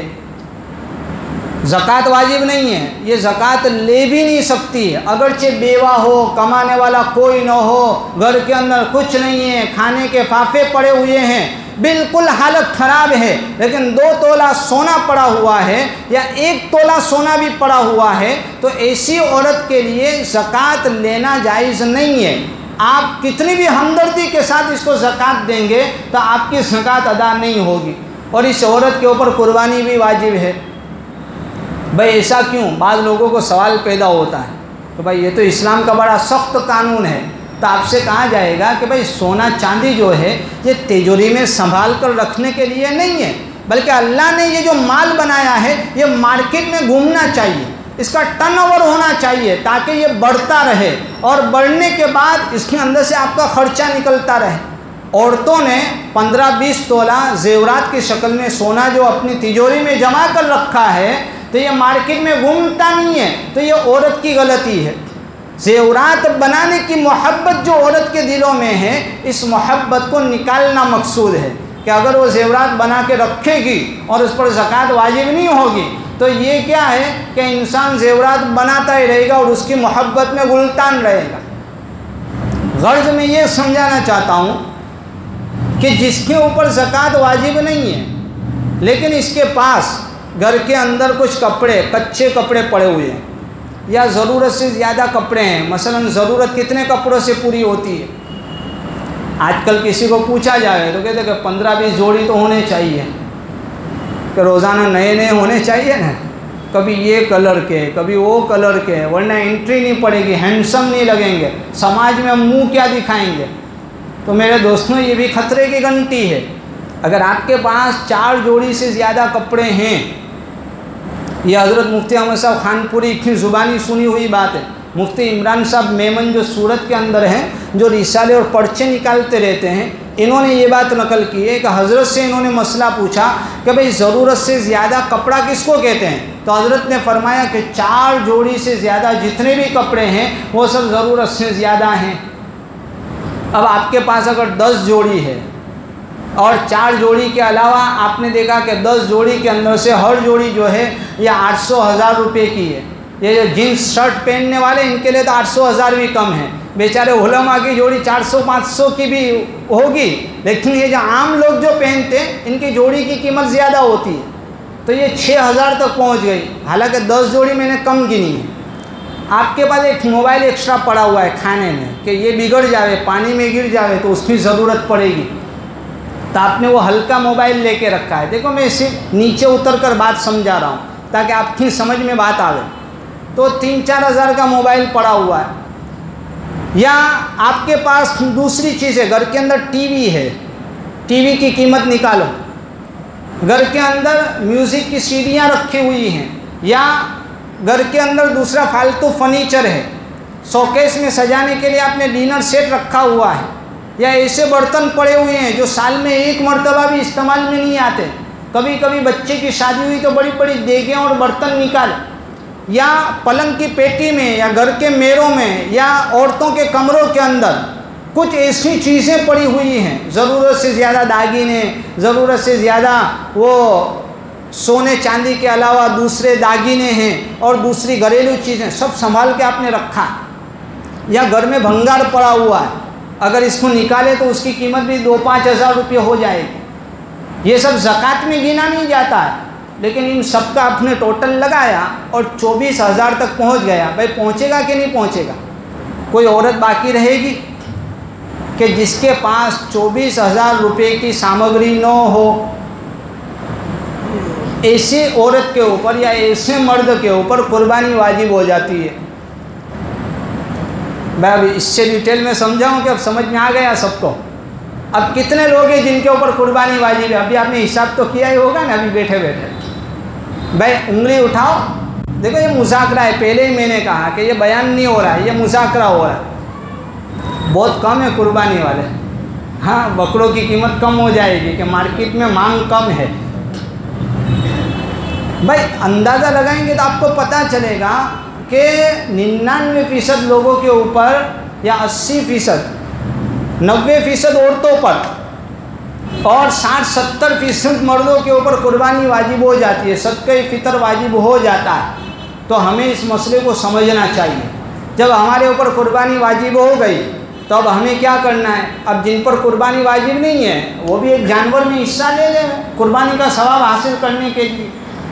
S1: زکوٰۃ واجب نہیں ہے، یہ زکوٰۃ لے بھی نہیں سکتی ہے، اگرچہ بیوہ ہو، کمانے والا کوئی نہ ہو، گھر کے اندر کچھ نہیں ہے، کھانے کے فافے پڑے ہوئے ہیں، بالکل حالت خراب ہے، لیکن دو تولہ سونا پڑا ہوا ہے یا ایک تولہ سونا بھی پڑا ہوا ہے، تو ایسی عورت کے لیے زکوٰۃ لینا جائز نہیں ہے۔ آپ کتنی بھی ہمدردی کے ساتھ اس کو زکوٰۃ دیں گے تو آپ کی زکوٰۃ ادا نہیں ہوگی، اور اس عورت کے اوپر قربانی بھی واجب ہے۔ بھائی ایسا کیوں؟ بعض لوگوں کو سوال پیدا ہوتا ہے کہ بھائی یہ تو اسلام کا بڑا سخت قانون ہے، تو آپ سے کہا جائے گا کہ بھائی سونا چاندی جو ہے یہ تجوری میں سنبھال کر رکھنے کے لیے نہیں ہے، بلکہ اللہ نے یہ جو مال بنایا ہے یہ مارکیٹ میں گھومنا چاہیے، اس کا ٹرن اوور ہونا چاہیے تاکہ یہ بڑھتا رہے، اور بڑھنے کے بعد اس کے اندر سے آپ کا خرچہ نکلتا رہے۔ عورتوں نے پندرہ بیس تولہ زیورات کی شکل میں سونا جو اپنی تجوری میں جمع کر رکھا ہے، تو یہ مارکیٹ میں گھومتا نہیں ہے، تو یہ عورت کی غلطی ہے۔ زیورات بنانے کی محبت جو عورت کے دلوں میں ہے، اس محبت کو نکالنا مقصود ہے کہ اگر وہ زیورات بنا کے رکھے گی اور اس پر زکوٰۃ واجب نہیں ہوگی، تو یہ کیا ہے کہ انسان زیورات بناتا ہی رہے گا اور اس کی محبت میں گلتان رہے گا۔ غرض میں یہ سمجھانا چاہتا ہوں کہ جس کے اوپر زکوٰۃ واجب نہیں ہے لیکن اس کے پاس گھر کے اندر کچھ کپڑے، کچے کپڑے پڑے ہوئے ہیں، یا ضرورت سے زیادہ کپڑے ہیں، مثلا ضرورت کتنے کپڑوں سے پوری ہوتی ہے؟ آج کل کسی کو پوچھا جائے تو کہتے ہیں کہ پندرہ بیس جوڑی تو ہونے چاہیے، کہ روزانہ نئے نئے ہونے چاہیے نا، کبھی یہ کلر کے کبھی وہ کلر کے، ورنہ انٹری نہیں پڑے گی، ہینڈسم نہیں لگیں گے، سماج میں ہم منہ کیا دکھائیں گے؟ تو میرے دوستوں یہ بھی خطرے کی گھنٹی ہے۔ اگر آپ کے پاس چار جوڑی سے زیادہ کپڑے ہیں، یہ حضرت مفتی احمد صاحب خان پوری کی زبانی سنی ہوئی بات ہے، मुफ्ती इमरान साहब मेमन जो सूरत के अंदर हैं, जो रिसाले और पर्चे निकालते रहते हैं, इन्होंने ये बात नकल की है कि हज़रत से इन्होंने मसला पूछा कि भाई ज़रूरत से ज़्यादा कपड़ा किसको कहते हैं, तो हज़रत ने फरमाया कि चार जोड़ी से ज़्यादा जितने भी कपड़े हैं वो सब ज़रूरत से ज़्यादा हैं। अब आपके पास अगर दस जोड़ी है और चार जोड़ी के अलावा आपने देखा कि दस जोड़ी के अंदर से हर जोड़ी जो है ये आठ सौ हज़ार रुपये की है। ये जो जीन्स शर्ट पहनने वाले इनके लिए तो आठ सौ हज़ार भी कम है, बेचारे उलमा की जोड़ी चार सौ पाँच सौ की भी होगी, लेकिन ये जो आम लोग जो पहनते हैं इनकी जोड़ी की कीमत ज़्यादा होती है, तो ये छः हज़ार तक पहुँच गई। हालांकि दस जोड़ी मैंने कम गिनी है। आपके पास एक मोबाइल एक्स्ट्रा पड़ा हुआ है खाने में कि ये बिगड़ जाए, पानी में गिर जाए तो उसकी ज़रूरत पड़ेगी, तो आपने वो हल्का मोबाइल लेके रखा है। देखो मैं सिर्फ नीचे उतर कर बात समझा रहा हूँ ताकि आपकी समझ में बात आवे। तो तीन चार हज़ार का मोबाइल पड़ा हुआ है, या आपके पास दूसरी चीज़ है, घर के अंदर टीवी है, टीवी की कीमत निकालो, घर के अंदर म्यूज़िक की सीडियाँ रखी हुई हैं, या घर के अंदर दूसरा फालतू फर्नीचर है, शोकेस में सजाने के लिए आपने डिनर सेट रखा हुआ है, या ऐसे बर्तन पड़े हुए हैं जो साल में एक मरतबा भी इस्तेमाल में नहीं आते। कभी कभी बच्चे की शादी हुई तो बड़ी बड़ी देगें और बर्तन निकाले, या पलंग की पेटी में या घर के मेरों में या औरतों के कमरों के अंदर कुछ ऐसी चीज़ें पड़ी हुई हैं, ज़रूरत से ज़्यादा दागीने, ज़रूरत से ज़्यादा वो सोने चांदी के अलावा दूसरे दागीने हैं और दूसरी घरेलू चीज़ें सब संभाल के आपने रखा, या घर में भंगार पड़ा हुआ है, अगर इसको निकाले तो उसकी कीमत भी दो पाँच हज़ार रुपये हो जाएगी। ये सब ज़कात में गिना नहीं जाता है, लेकिन इन सब का आपने टोटल लगाया और चौबीस हज़ार तक पहुंच गया। भाई पहुंचेगा कि नहीं पहुंचेगा? कोई औरत बाकी रहेगी कि जिसके पास चौबीस हज़ार रुपये की सामग्री न हो? ऐसे औरत के ऊपर या ऐसे मर्द के ऊपर कुर्बानी वाजिब हो जाती है। मैं अभी इससे डिटेल में समझाऊं कि अब समझ में आ गया सबको? अब कितने लोग हैं जिनके ऊपर कुर्बानी वाजिब है? अभी आपने हिसाब तो किया ही होगा ना अभी बैठे बैठे। भाई उंगली उठाओ, देखो ये मुज़ाकरा है, पहले ही मैंने कहा कि ये बयान नहीं हो रहा है, ये मुज़ाकरा हो रहा है। बहुत कम है कुर्बानी वाले। हाँ, बकरों की कीमत कम हो जाएगी कि मार्केट में मांग कम है। भाई अंदाज़ा लगाएंगे तो आपको पता चलेगा कि निन्यानवे फ़ीसद लोगों के ऊपर या अस्सी फ़ीसद नब्बे फ़ीसद औरतों पर और साठ सत्तर फ़ीसद मर्दों के ऊपर कुर्बानी वाजिब हो जाती है, सदक़े फ़ितर वाजिब हो जाता है। तो हमें इस मसले को समझना चाहिए। जब हमारे ऊपर कुर्बानी वाजिब हो गई तो अब हमें क्या करना है? अब जिन पर कुर्बानी वाजिब नहीं है वो भी एक जानवर में हिस्सा ले लें कुर्बानी का सवाब हासिल करने के लिए।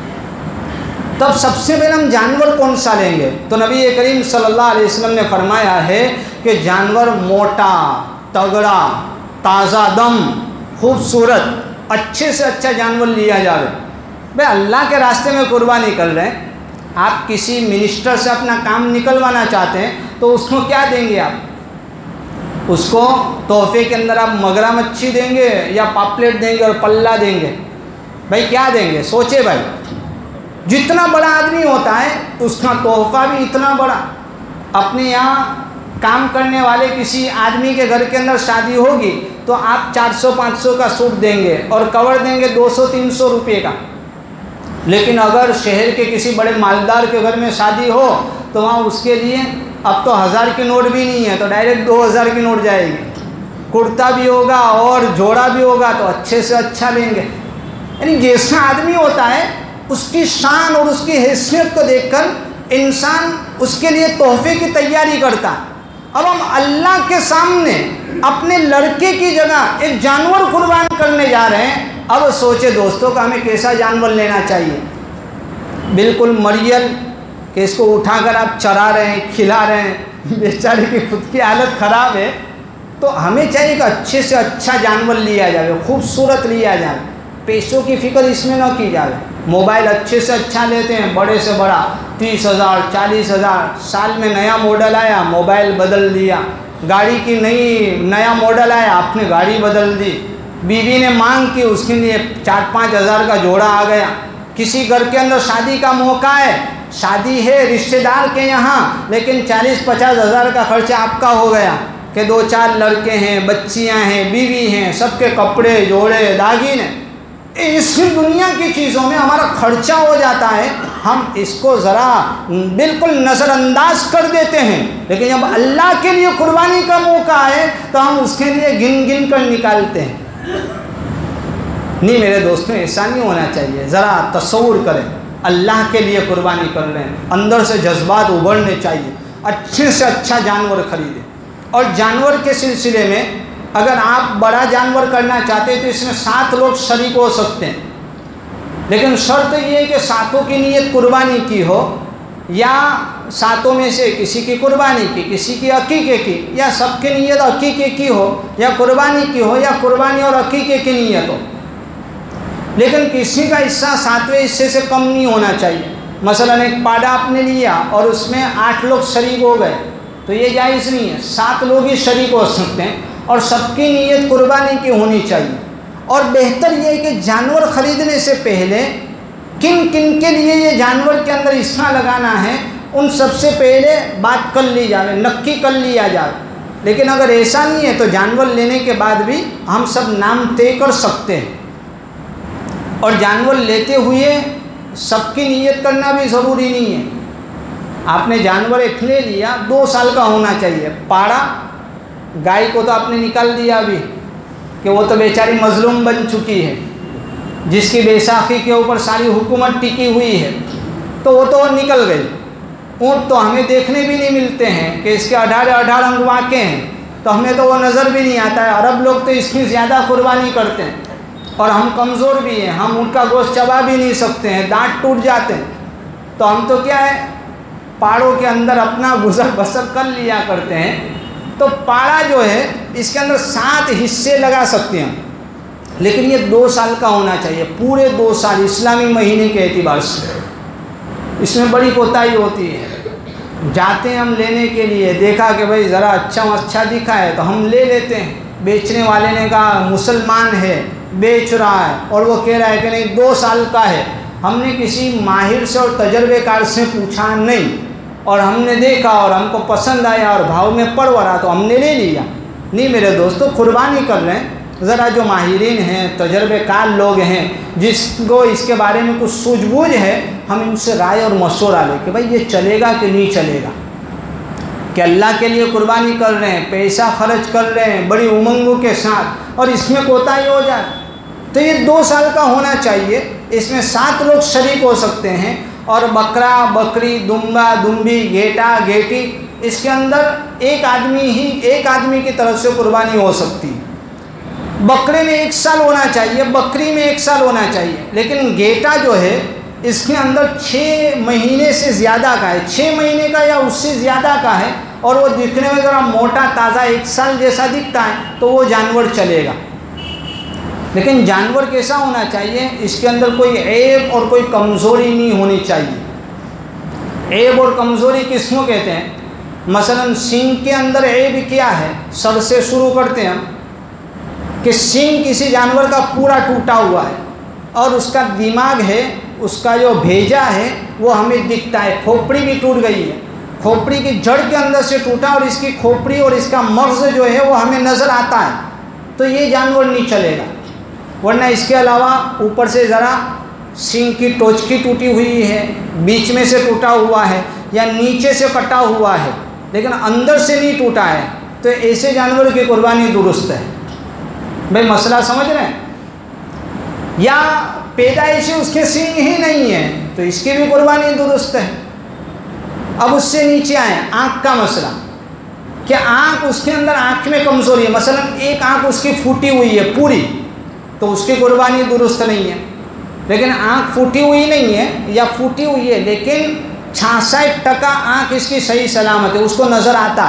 S1: तब सबसे पहले हम जानवर कौन सा लेंगे? तो नबी करीम सल्लल्लाहु अलैहि वसल्लम ने फरमाया है कि जानवर मोटा, तगड़ा, ताज़ा दम, खूबसूरत, अच्छे से अच्छा जानवर लिया जाए। भाई अल्लाह के रास्ते में कुर्बानी कर रहे हैं, आप किसी मिनिस्टर से अपना काम निकलवाना चाहते हैं तो उसको क्या देंगे? आप उसको तोहफे के अंदर आप मगरा मच्छी देंगे या पापलेट देंगे और पल्ला देंगे? भाई क्या देंगे? सोचे भाई। जितना बड़ा आदमी होता है उसका तोहफा भी इतना बड़ा। अपने यहाँ काम करने वाले किसी आदमी के घर के अंदर शादी होगी तो आप चार सौ पाँच सौ का सूट देंगे और कवर देंगे दो सौ तीन सौ रुपये का। लेकिन अगर शहर के किसी बड़े मालदार के घर में शादी हो तो वहाँ उसके लिए अब तो हज़ार की नोट भी नहीं है तो डायरेक्ट दो हज़ार की नोट जाएगी। कुर्ता भी होगा और जोड़ा भी होगा तो अच्छे से अच्छा लेंगे। यानी जैसा आदमी होता है उसकी शान और उसकी हैसियत को देखकर इंसान उसके लिए तोहफे की तैयारी करता है। अब हम अल्लाह के सामने अपने लड़के की जगह एक जानवर कुर्बान करने जा रहे हैं। अब सोचे दोस्तों का हमें कैसा जानवर लेना चाहिए? बिल्कुल मरियल कि इसको उठाकर आप चरा रहे हैं, खिला रहे हैं, बेचारे की खुद की हालत ख़राब है। तो हमें चाहिए कि अच्छे से अच्छा जानवर लिया जाए, खूबसूरत लिया जाए, पैसों की फ़िक्र इसमें न की जाए। मोबाइल अच्छे से अच्छा लेते हैं, बड़े से बड़ा तीस हज़ार चालीस हज़ार, साल में नया मॉडल आया मोबाइल बदल दिया, गाड़ी की नई नया मॉडल आया आपने गाड़ी बदल दी, बीवी ने मांग की उसके लिए चार पाँच हज़ार का जोड़ा आ गया। کسی گھر کے اندر شادی کا موقع ہے، شادی ہے رشتہ دار کے یہاں، لیکن چالیس پچاس ہزار کا خرچہ آپ کا ہو گیا کہ دو چار لڑکے ہیں، بچیاں ہیں، بیوی ہیں، سب کے کپڑے جوڑے داگینے، اس دنیا کی چیزوں میں ہمارا خرچہ ہو جاتا ہے، ہم اس کو ذرا بالکل نظر انداز کر دیتے ہیں، لیکن جب اللہ کے لیے قربانی کا موقع آئے تو ہم اس کے لیے گن گن کر نکالتے ہیں۔ نہیں میرے دوستوں، ایسا نہیں ہونا چاہیے۔ ذرا تصور کریں، اللہ کے لیے قربانی کر رہے ہیں، اندر سے جذبات ابھرنے چاہیے، اچھے سے اچھا جانور خریدیں۔ اور جانور کے سلسلے میں اگر آپ بڑا جانور کرنا چاہتے ہیں تو اس میں سات لوگ شریک ہو سکتے ہیں، لیکن شرط یہ ہے کہ ساتوں کی نیت قربانی کی ہو، یا ساتوں میں سے کسی کی قربانی کی، کسی کی عقیقے کی، یا سب کی نیت عقیقے کی ہو یا قربانی کی ہو، یا قربانی اور عقیقے کی نیت ہو، لیکن کسی کا حصہ ساتویں حصے سے کم نہیں ہونا چاہیے۔ مثلا ایک پاڑا آپ نے لیا اور اس میں آٹھ لوگ شریک ہو گئے تو یہ جائز نہیں ہے، سات لوگ ہی شریک ہو سکتے ہیں، اور سب کی نیت قربانی کی ہونی چاہیے۔ اور بہتر یہ ہے کہ جانور خریدنے سے پہلے کن کن کے لیے یہ جانور کے اندر حصہ لگانا ہے ان سب سے پہلے بات کر لی جائے، نکی کر لیا جائے۔ لیکن اگر ایسا نہیں ہے تو جانور لینے کے بعد بھی ہم سب نام طے کر سکتے ہیں، اور جانور لیتے ہوئے سب کی نیت کرنا بھی ضروری نہیں ہے۔ آپ نے جانور ایک لے لیا، دو سال کا ہونا چاہیے، پاڑا گائے کو تو آپ نے نکال دیا ابھی کہ وہ تو بیچاری مظلوم بن چکی ہے، جس کی بیساکھی کے اوپر ساری حکومت ٹکی ہوئی ہے، تو وہ تو نکل گئی۔ اونٹ تو ہمیں دیکھنے بھی نہیں ملتے ہیں کہ اس کے اٹھارہ اٹھارہ انگ واقع ہیں، تو ہمیں تو وہ نظر بھی نہیں آتا ہے۔ عرب لوگ تو اس کی زیادہ قربانی کرتے ہیں، اور ہم کمزور بھی ہیں، ہم ان کا گوشت چبا بھی نہیں سکتے ہیں، دانت ٹوٹ جاتے ہیں، تو ہم تو کیا ہے پہاڑوں کے اندر اپنا گزر بسر کر لیا کرتے ہیں۔ تو پاڑا جو ہے اس کے اندر سات حصے لگا سکتے ہیں، لیکن یہ دو سال کا ہونا چاہیے، پورے دو سال اسلامی مہینے کے اعتبار سے۔ اس میں بڑی کوتاہی ہوتی ہے، جاتے ہیں ہم لینے کے لیے، دیکھا کہ بھئی ذرا اچھا اچھا دکھا ہے تو ہم لے لیتے ہیں، بیچنے والے نے کہا مسلمان ہے بیچ رہا ہے اور وہ کہہ رہا ہے کہ نہیں دو سال کا ہے، ہم نے کسی ماہر سے اور تجربے کار سے پوچھا نہیں، اور ہم نے دیکھا اور ہم کو پسند آیا اور بھاؤ میں پڑ رہا تو ہم نے لے لیا۔ نہیں میرے دوستو، قربانی کر رہے ہیں، ذرا جو ماہرین ہیں تجربے کار لوگ ہیں جس کو اس کے بارے میں کچھ سوجھ بوجھ ہے، ہم ان سے رائے اور مشورہ لیں کہ بھائی یہ چلے گا کہ نہیں چلے گا، کہ اللہ کے لیے قربانی کر رہے ہیں، پیسہ خرچ کر رہے ہیں بڑی امنگوں کے ساتھ، اور اس میں کوتاہی ہو جائے تو یہ دو سال کا ہونا چاہیے۔ اس میں سات لوگ شریک ہو سکتے ہیں، اور بکرا بکری دمبا دمبی گھیٹا گھیٹی اس کے اندر ایک آدمی ہی ایک آدمی کی طرف سے قربانی ہو سکتی ہے۔ بکرے میں ایک سال ہونا چاہیے، بکری میں ایک سال ہونا چاہیے، لیکن گھیٹا جو ہے اس کے اندر چھ مہینے سے زیادہ کا ہے، چھ مہینے کا یا اس سے زیادہ کا ہے، اور وہ دکھنے میں ذرا موٹا تازہ ایک سال جیسا دکھتا ہے تو وہ جانور چلے گا۔ لیکن جانور کیسا ہونا چاہیے، اس کے اندر کوئی عیب اور کوئی کمزوری نہیں ہونی چاہیے۔ عیب اور کمزوری کس کو کہتے ہیں؟ مثلا سینگ کے اندر عیب کیا ہے؟ سر سے شروع کرتے ہیں کہ سینگ کسی جانور کا پورا ٹوٹا ہوا ہے، اور اس کا دماغ ہے، اس کا جو بھیجا ہے وہ ہمیں دکھتا ہے، کھوپڑی بھی ٹوٹ گئی ہے، کھوپڑی کی جڑ کے اندر سے ٹوٹا، اور اس کی کھوپڑی اور اس کا مغز جو ہے وہ ہمیں نظر آتا ہے، تو یہ جانور نہیں چلے گا۔ ورنہ اس کے علاوہ اوپر سے ذرا سینگ کی ٹوچکی ٹوٹی ہوئی ہے، بیچ میں سے ٹوٹا ہوا ہے، یا نیچے سے کٹا ہوا ہے لیکن اندر سے نہیں ٹوٹا ہے، تو ایسے جانور کی قربانی درست ہے۔ بھائی مسئلہ سمجھ رہے ہیں؟ یا پیدائشی اس کے سینگ ہی نہیں ہے تو اس کی بھی قربانی درست ہے۔ اب اس سے نیچے آئیں، آنکھ کا مسئلہ، کہ آنکھ اس کے اندر آنکھ میں کمزوری ہے، مثلا ایک آنکھ اس کی پھوٹی ہوئی ہے پوری، تو اس کی قربانی درست نہیں ہے۔ لیکن آنکھ پھوٹی ہوئی نہیں ہے یا پھوٹی ہوئی ہے لیکن چھیاسٹھ ٹکا آنکھ اس کی صحیح سلامت ہے، اس کو نظر آتا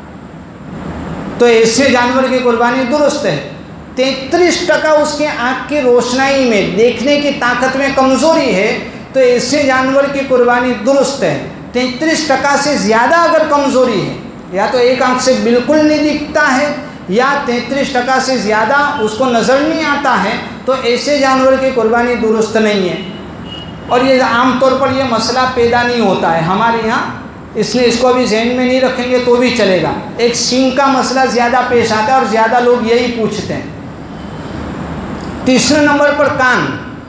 S1: ہے، تو ایسے جانور کی قربانی درست ہے۔ تینتیس ٹکا اس کے آنکھ کی روشنائی میں دیکھنے کی طاقت میں کمزوری ہے تو ایسے جانور کی قربانی درست ہے۔ تینتیس ٹکا سے زیادہ اگر کمزوری ہے، یا تو ایک آنکھ سے بالکل نہیں دکھتا ہے یا تینتیس ٹکا سے زیادہ اس کو نظر نہیں آتا ہے، تو ایسے جانور کی قربانی درست نہیں ہے۔ اور یہ عام طور پر یہ مسئلہ پیدا نہیں ہوتا ہے ہمارے یہاں، اس لیے اس کو ابھی ذہن میں نہیں رکھیں گے تو بھی چلے گا۔ ایک سینگ کا مسئلہ زیادہ پیش آتا ہے اور زیادہ لوگ یہی پوچھتے ہیں۔ تیسرے نمبر پر کان۔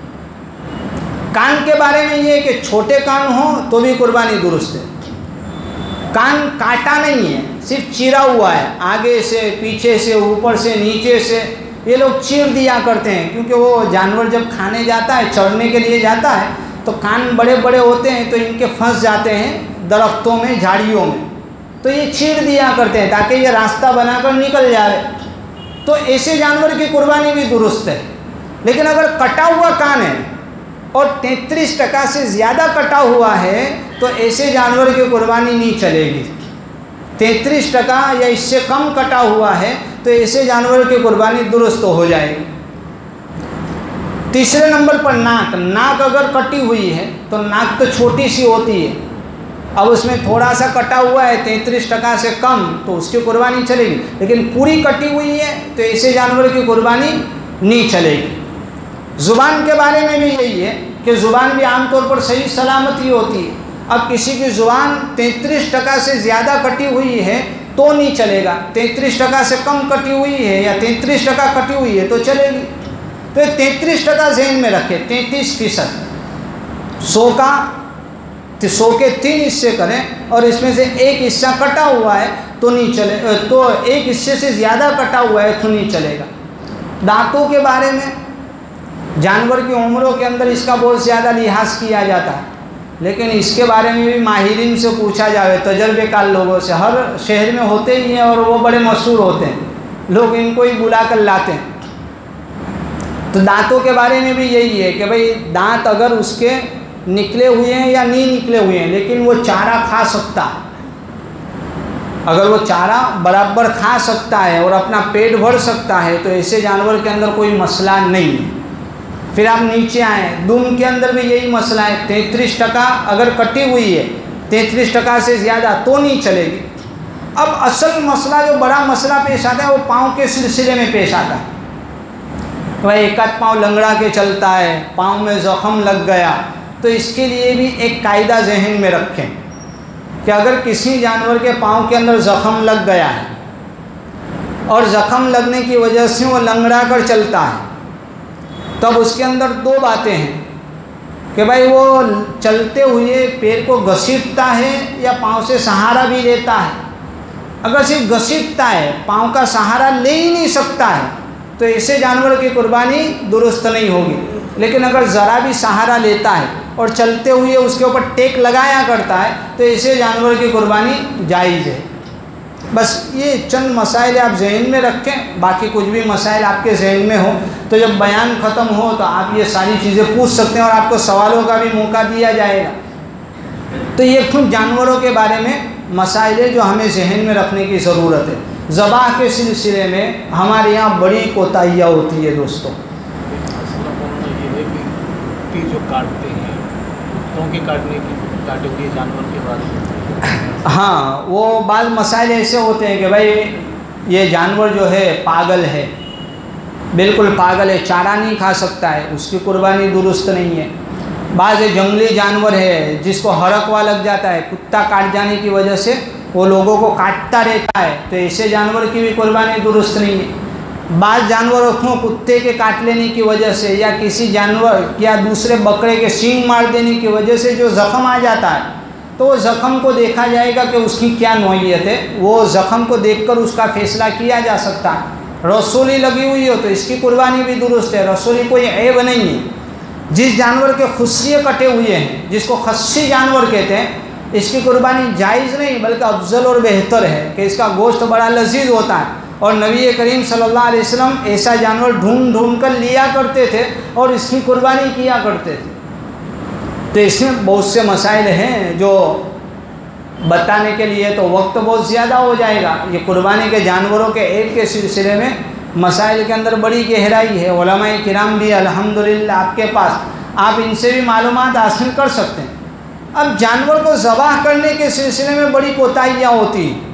S1: کان کے بارے میں یہ ہے کہ چھوٹے کان ہوں تو بھی قربانی درست ہے۔ کان کاٹا نہیں ہے، صرف چیرا ہوا ہے، آگے سے، پیچھے سے، اوپر سے، نیچے سے، یہ لوگ چیر دیا کرتے ہیں، کیونکہ وہ جانور جب کھانے جاتا ہے، چرنے کے لیے جاتا ہے تو کان بڑے بڑے ہوتے ہیں تو ان کے پھنس جاتے ہیں درختوں میں، جھاڑیوں میں، تو یہ چیر دیا کرتے ہیں تاکہ یہ راستہ بنا کر نکل جائے، تو ایسے جانور کی قربانی بھی درست ہے۔ لیکن اگر کٹا ہوا کان ہے اور تینتیس ٹکا سے زیادہ کٹا ہوا ہے تو ایسے جانور کی قربانی نہیں چلے گی۔ تینتیس ٹکا یا اس سے کم کٹا ہوا ہے تو ایسے جانور کی قربانی درست ہو جائے گی۔ تیسرے نمبر پر ناک۔ ناک اگر کٹی ہوئی ہے تو ناک تو چھوٹی سی ہوتی ہے، اب اس میں تھوڑا سا کٹا ہوا ہے تینتیس ٹکا سے کم تو اس کی قربانی چلے گی، لیکن پوری کٹی ہوئی ہے تو ایسے جانور کی قربانی نہیں چلے گی۔ زبان کے بارے میں بھی یہی ہے کہ زبان بھی عام طور پر صحیح سلامت ہی ہوتی ہے، اب کسی کی زبان تینتیس ٹکا سے زیادہ کٹی ہوئی ہے تو نہیں چلے گا، تینتیس ٹکا سے کم کٹی ہوئی ہے یا تینتیس ٹکا کٹی ہوئی ہے تو چلے گی۔ تو تینتیس ٹکا ذہن میں رکھے، تینتیس فیصد، سو کا سو کے تین حصے کریں اور اس میں سے ایک حصہ کٹا ہوا ہے تو نہیں چلے، تو ایک حصے سے زیادہ کٹا ہوا ہے تو نہیں چلے گا۔ دانتوں کے بارے میں جانور کی عمروں کے اندر اس کا بہت زیادہ لحاظ کیا جاتا ہے، لیکن اس کے بارے میں بھی ماہرین سے پوچھا جائے، تجربے کار لوگوں سے، ہر شہر میں ہوتے ہی ہیں اور وہ بڑے مشہور ہوتے ہیں، لوگ ان کو ہی بلا کر لاتے ہیں۔ تو دانتوں کے بارے میں بھی یہی ہے کہ بھئی دانت اگر اس کے نکلے ہوئے ہیں یا نہیں نکلے ہوئے ہیں لیکن وہ چارہ کھا سکتا ہے، اگر وہ چارہ برابر کھا سکتا ہے اور اپنا پیٹ بھر سکتا ہے تو ایسے جانور کے اندر کوئی مسئلہ نہیں ہے۔ پھر آپ نیچے آئیں، دم کے اندر بھی یہی مسئلہ ہے، تینتیس ٹکا اگر کٹی ہوئی ہے تینتیس ٹکا سے زیادہ تو نہیں چلے گی۔ اب اصل مسئلہ جو بڑا مسئلہ پیش آتا ہے وہ پاؤں کے سلسلے میں پیش آتا ہے، وہ ایک آدھ پاؤں لنگڑا کے چلتا ہے، پاؤں میں زخم لگ گیا، تو اس کے لیے بھی ایک قاعدہ ذہن میں رکھیں کہ اگر کسی جانور کے پاؤں کے اندر زخم لگ گیا ہے اور زخم لگنے کی وجہ سے وہ لنگڑا کر چلتا ہے، تب اس کے اندر دو باتیں ہیں کہ بھائی وہ چلتے ہوئے پیر کو گھسیٹتا ہے یا پاؤں سے سہارا بھی لیتا ہے۔ اگر صرف گھسیٹتا ہے، پاؤں کا سہارا لے ہی نہیں سکتا ہے تو ایسے جانور کی قربانی درست نہیں ہوگی، لیکن اگر ذرا بھی سہارا لیتا ہے اور چلتے ہوئے اس کے اوپر ٹیک لگایا کرتا ہے تو ایسے جانور کی قربانی جائز ہے۔ بس یہ چند مسائل آپ ذہن میں رکھیں، باقی کچھ بھی مسائل آپ کے ذہن میں ہو تو جب بیان ختم ہو تو آپ یہ ساری چیزیں پوچھ سکتے ہیں اور آپ کو سوالوں کا بھی موقع دیا جائے گا۔ تو یہ کچھ جانوروں کے بارے میں مسائل ہے جو ہمیں ذہن میں رکھنے کی ضرورت ہے۔ ذبح کے سلسلے میں ہمارے یہاں بڑی کوتاہیاں ہوتی ہے دوستوں۔
S2: جو کاٹتے ہیں کتوں کے کاٹنے کی کاٹے ہوئے جانور کے بارے میں،
S1: ہاں وہ بعض مسائل ایسے ہوتے ہیں کہ بھائی یہ جانور جو ہے پاگل ہے، بالکل پاگل ہے، چارہ نہیں کھا سکتا ہے، اس کی قربانی درست نہیں ہے۔ بعض جنگلی جانور ہے جس کو ہرقوا لگ جاتا ہے، کتا کاٹ جانے کی وجہ سے وہ لوگوں کو کاٹتا رہتا ہے تو ایسے جانور کی بھی قربانی درست نہیں ہے۔ بعض جانوروں کو کتے کے کاٹ لینے کی وجہ سے یا کسی جانور یا دوسرے بکرے کے سینگ مار دینے کی وجہ سے جو زخم آ جاتا ہے تو وہ زخم کو دیکھا جائے گا کہ اس کی کیا نوعیت ہے، وہ زخم کو دیکھ کر اس کا فیصلہ کیا جا سکتا ہے۔ رسولی لگی ہوئی ہو تو اس کی قربانی بھی درست ہے، رسولی کوئی عیب نہیں ہے۔ جس جانور کے خصیے کٹے ہوئے ہیں، جس کو خصی جانور کہتے ہیں، اس کی قربانی جائز نہیں بلکہ افضل اور بہتر ہے کہ اس کا گوشت بڑا لذیذ ہوتا ہے، اور نبی کریم صلی اللہ علیہ وسلم ایسا جانور ڈھونڈ ڈھونڈ کر لیا کرتے تھے اور اس کی قربانی کیا کرتے تھے۔ تو اس میں بہت سے مسائل ہیں جو بتانے کے لیے تو وقت بہت زیادہ ہو جائے گا۔ یہ قربانی کے جانوروں کے عیب کے سلسلے میں مسائل کے اندر بڑی گہرائی ہے، علماء کرام بھی الحمدللہ آپ کے پاس، آپ ان سے بھی معلومات حاصل کر سکتے ہیں۔ اب جانور کو ذبح کرنے کے سلسلے میں بڑی کوتاہیاں ہوتی ہیں۔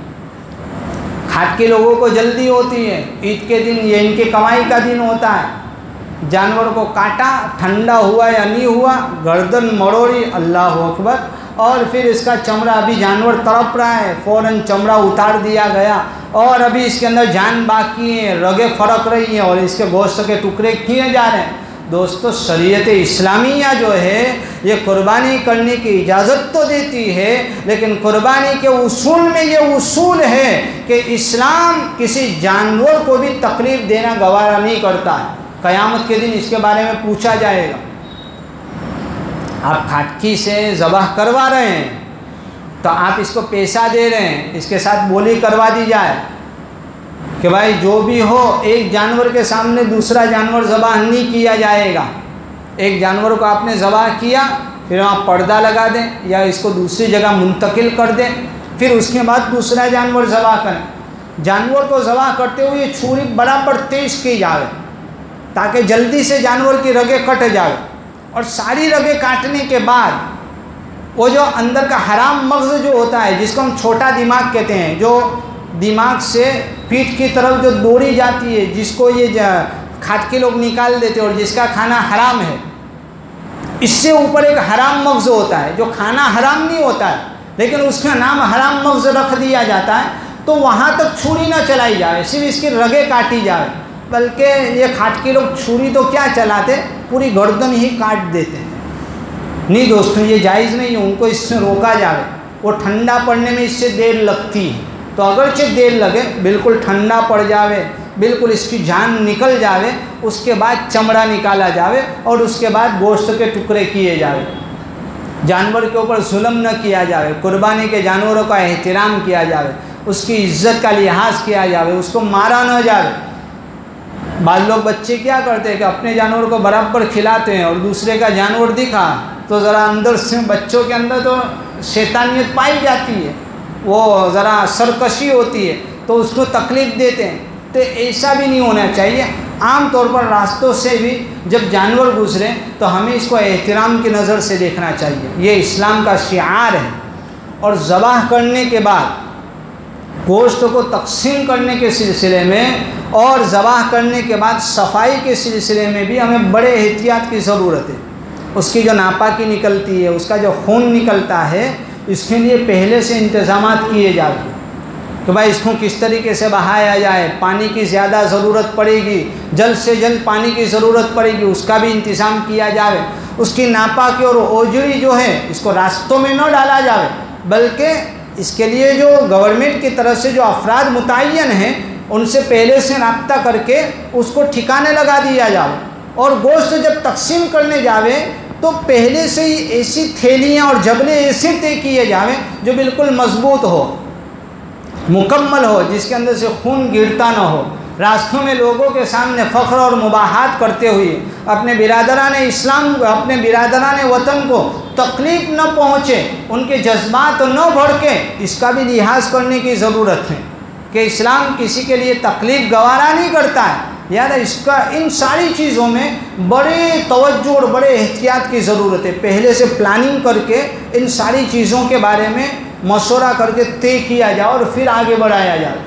S1: کھاٹ کے لوگوں کو جلدی ہوتی ہے، عید کے دن یہ ان کی کمائی کا دن ہوتا ہے، जानवर को काटा, ठंडा हुआ या नहीं हुआ, गर्दन मरोड़ी, अल्लाह अकबर, और फिर इसका चमड़ा, अभी जानवर तड़प रहा है, फ़ौरन चमड़ा उतार दिया गया, और अभी इसके अंदर जान बाकी है, रगें फड़क रही हैं और इसके गोश्त के टुकड़े किए जा रहे हैं। दोस्तों, शरीयत इस्लामिया जो है ये कुर्बानी करने की इजाज़त तो देती है, लेकिन कुर्बानी के उसूल में ये उसूल है कि इस्लाम किसी जानवर को भी तकलीफ़ देना गवारा नहीं करता है। क़यामत के दिन इसके बारे में पूछा जाएगा। आप खाटकी से ज़बह करवा रहे हैं तो आप इसको पैसा दे रहे हैं, इसके साथ बोली करवा दी जाए कि भाई जो भी हो, एक जानवर के सामने दूसरा जानवर ज़बह नहीं किया जाएगा। एक जानवर को आपने ज़बह किया, फिर वहाँ पर्दा लगा दें या इसको दूसरी जगह मुंतकिल कर दें, फिर उसके बाद दूसरा जानवर ज़बह करें। जानवर को ज़बह करते हुए छुरी बराबर तेज़ की जाए ताकि जल्दी से जानवर की रगें कट जाए, और सारी रगें काटने के बाद वो जो अंदर का हराम मग़ज़ जो होता है, जिसको हम छोटा दिमाग कहते हैं, जो दिमाग से पीठ की तरफ जो डोरी जाती है, जिसको ये खाटके लोग निकाल देते हैं और जिसका खाना हराम है, इससे ऊपर एक हराम मग़ज़ होता है जो खाना हराम नहीं होता है, लेकिन उसका नाम हराम मग़ज़ रख दिया जाता है। तो वहाँ तक छुरी ना चलाई जाए, सिर्फ इसकी रगें काटी जाए, बल्कि ये खाटके लोग छुरी तो क्या चलाते, पूरी गर्दन ही काट देते हैं। नहीं दोस्तों, ये जायज़ नहीं है, उनको इससे रोका जाए। वो ठंडा पड़ने में इससे देर लगती है, तो अगरचे देर लगे, बिल्कुल ठंडा पड़ जावे, बिल्कुल इसकी जान निकल जावे, उसके बाद चमड़ा निकाला जावे और उसके बाद गोश्त के टुकड़े किए जावे। जानवर के ऊपर जुल्म न किया जावे, कुर्बानी के जानवरों का एहतराम किया जावे, उसकी इज़्ज़त का लिहाज किया जावे, उसको मारा न जावे। बाद लोग बच्चे क्या करते हैं कि अपने जानवर को बराबर खिलाते हैं और दूसरे का जानवर दिखा तो ज़रा अंदर से बच्चों के अंदर तो शैतानियत पाई जाती है, वो ज़रा सरकशी होती है, तो उसको तकलीफ़ देते हैं। तो ऐसा भी नहीं होना चाहिए। आम तौर पर रास्तों से भी जब जानवर गुजरे तो हमें इसको एहतराम की नज़र से देखना चाहिए, ये इस्लाम का शिआर है। और ज़बाह करने के बाद गोश्त को तकसीम करने के सिलसिले में और ज़बाह करने के बाद सफाई के सिलसिले में भी हमें बड़े एहतियात की ज़रूरत है। उसकी जो नापाकी निकलती है, उसका जो खून निकलता है, इसके लिए पहले से इंतज़ामात किए जाए कि भाई इसको किस तरीके से बहाया जाए। पानी की ज़्यादा ज़रूरत पड़ेगी, जल्द से जल्द पानी की ज़रूरत पड़ेगी, उसका भी इंतज़ाम किया जाए। उसकी नापाकी और ओजड़ी जो है इसको रास्तों में न डाला जाए, बल्कि इसके लिए जो गवर्नमेंट की तरफ से जो अफराद मुतय्यन हैं उनसे पहले से रब्ता करके उसको ठिकाने लगा दिया जाए। और गोश्त जब तकसीम करने जावे तो पहले से ही ऐसी थैलियाँ और जबले ऐसे तय किए जावें जो बिल्कुल मजबूत हो, मुकम्मल हो, जिसके अंदर से खून गिरता ना हो। रास्तों में लोगों के सामने फ़ख्र और मुबाहात करते हुए अपने बिरादरान इस्लाम, अपने बिरादरान वतन को तकलीफ़ न पहुँचे, उनके जज्बात न भड़के, इसका भी लिहाज करने की ज़रूरत है कि इस्लाम किसी के लिए तकलीफ़ गवारा नहीं करता है। यार इसका इन सारी चीज़ों में बड़े तवज्जो और बड़े एहतियात की ज़रूरत है। पहले से प्लानिंग करके इन सारी चीज़ों के बारे में मशवरा करके तय किया जाए और फिर आगे बढ़ाया जाए।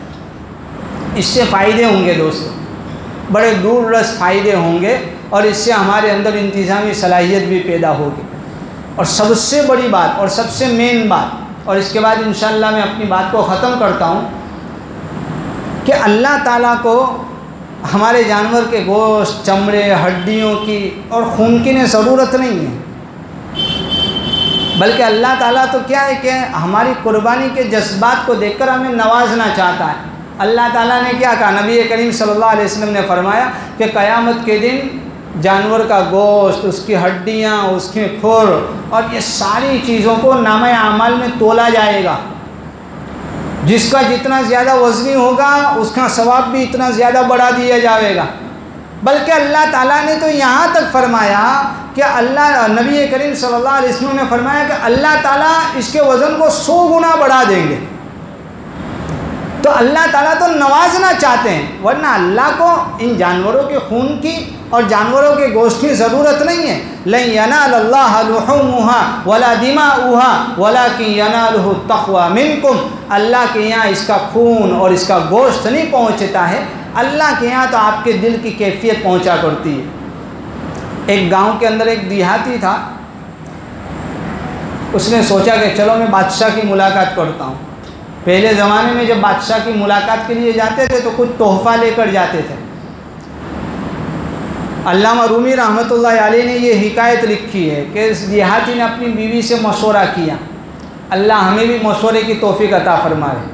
S1: इससे फ़ायदे होंगे दोस्तों, बड़े दूरदराज फ़ायदे होंगे और इससे हमारे अंदर इंतज़ामी सलाहियत भी पैदा होगी। और सबसे बड़ी बात और सबसे मेन बात, और इसके बाद इंशाअल्लाह मैं अपनी बात को ख़त्म करता हूँ, कि अल्लाह ताला को हमारे जानवर के गोश्त, चमड़े, हड्डियों की और खून की ने ज़रूरत नहीं है, बल्कि अल्लाह ताला तो क्या है कि हमारी कुर्बानी के जज्बात को देखकर हमें नवाजना चाहता है। अल्लाह ताला ने क्या कहा, नबी करीम सल्लल्लाहु अलैहि वसल्लम ने फरमाया कि क़यामत के दिन जानवर का गोश्त, उसकी हड्डियाँ, उसके खुर और ये सारी चीज़ों को नामे आमाल में तोला जाएगा। जिसका जितना ज़्यादा वज़नी होगा उसका सवाब भी इतना ज़्यादा बढ़ा दिया जाएगा। बल्कि अल्लाह ताला ने तो यहाँ तक फरमाया कि अल्लाह नबी करीम सल्लल्लाहु अलैहि वसल्लम ने फरमाया कि अल्लाह ताला इसके वज़न को सौ गुना बढ़ा देंगे। तो अल्लाह ताला तो नवाजना चाहते हैं, वरना अल्लाह को इन जानवरों के खून की और जानवरों के गोश्त की ज़रूरत नहीं है। लन यनालल्लाह लुहूमुहा वला दिमाउहा वलाकिन यनालुहु तक़वा मिनकुम। अल्लाह के यहाँ इसका खून और इसका गोश्त नहीं पहुँचता है, अल्लाह के यहाँ तो आपके दिल की कैफियत पहुँचा करती है। ایک گاؤں کے اندر ایک دیہاتی تھا، اس نے سوچا کہ چلو میں بادشاہ کی ملاقات کرتا ہوں۔ پہلے زمانے میں جب بادشاہ کی ملاقات کے لیے جاتے تھے تو کچھ تحفہ لے کر جاتے تھے۔ علامہ رومی رحمۃ اللہ علیہ نے یہ حکایت لکھی ہے کہ اس دیہاتی نے اپنی بیوی سے مشورہ کیا۔ اللہ ہمیں بھی مشورے کی توفیق عطا فرمائے۔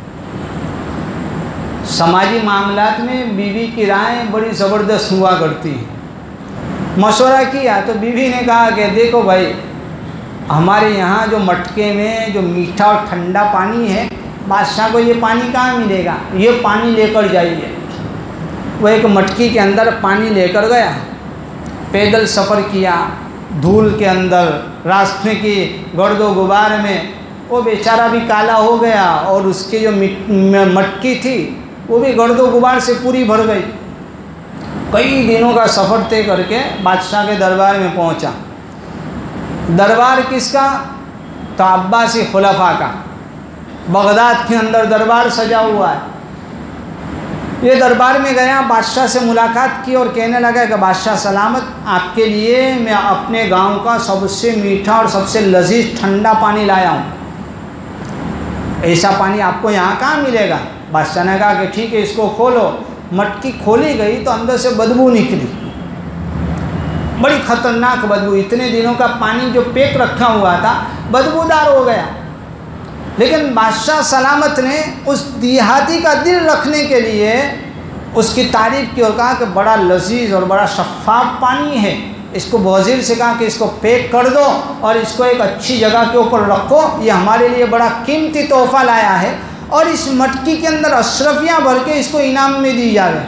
S1: سماجی معاملات میں بیوی کی رائے بڑی زبردست ہوا کرتی ہے۔ مشورہ کیا تو بیوی نے کہا کہ دیکھو بھائی، ہمارے یہاں جو مٹکے میں جو میٹھا اور ٹھنڈا پانی ہے، بادشاہ کو یہ پانی کہاں ملے گا، یہ پانی لے کر جائیے۔ وہ ایک مٹکی کے اندر پانی لے کر گیا، پیدل سفر کیا، دھول کے اندر، راستے کی گرد و غبار میں وہ بیچارہ بھی کالا ہو گیا، اور اس کی جو مٹکی تھی وہ بھی گرد و غبار سے پوری بھر گئی۔ کئی دنوں کا سفر طے کر کے بادشاہ کے دربار میں پہنچا۔ دربار کس کا؟ تو عباسی خلفاء کا۔ بغداد کے اندر دربار سجا ہوا ہے۔ یہ دربار میں گیا، بادشاہ سے ملاقات کی اور کہنے لگا کہ بادشاہ سلامت، آپ کے لیے میں اپنے گاؤں کا سب سے میٹھا اور سب سے لذیذ ٹھنڈا پانی لایا ہوں، ایسا پانی آپ کو یہاں کہاں ملے گا؟ بادشاہ نے کہا کہ ٹھیک ہے، اس کو کھولو۔ مٹکی کھولی گئی تو اندر سے بدبو نکلی، بڑی خطرناک بدبو۔ اتنے دنوں کا پانی جو پیک رکھا ہوا تھا بدبودار ہو گیا۔ لیکن بادشاہ سلامت نے اس دیہاتی کا دل رکھنے کے لیے اس کی تعریف کی اور کہا کہ بڑا لذیذ اور بڑا شفاف پانی ہے، اس کو وزیر سے کہا کہ اس کو پیک کر دو اور اس کو ایک اچھی جگہ کے اوپر رکھو، یہ ہمارے لیے بڑا قیمتی تحفہ لایا ہے، اور اس مٹکی کے اندر اشرفیاں بھر کے اس کو انعام میں دی جائے۔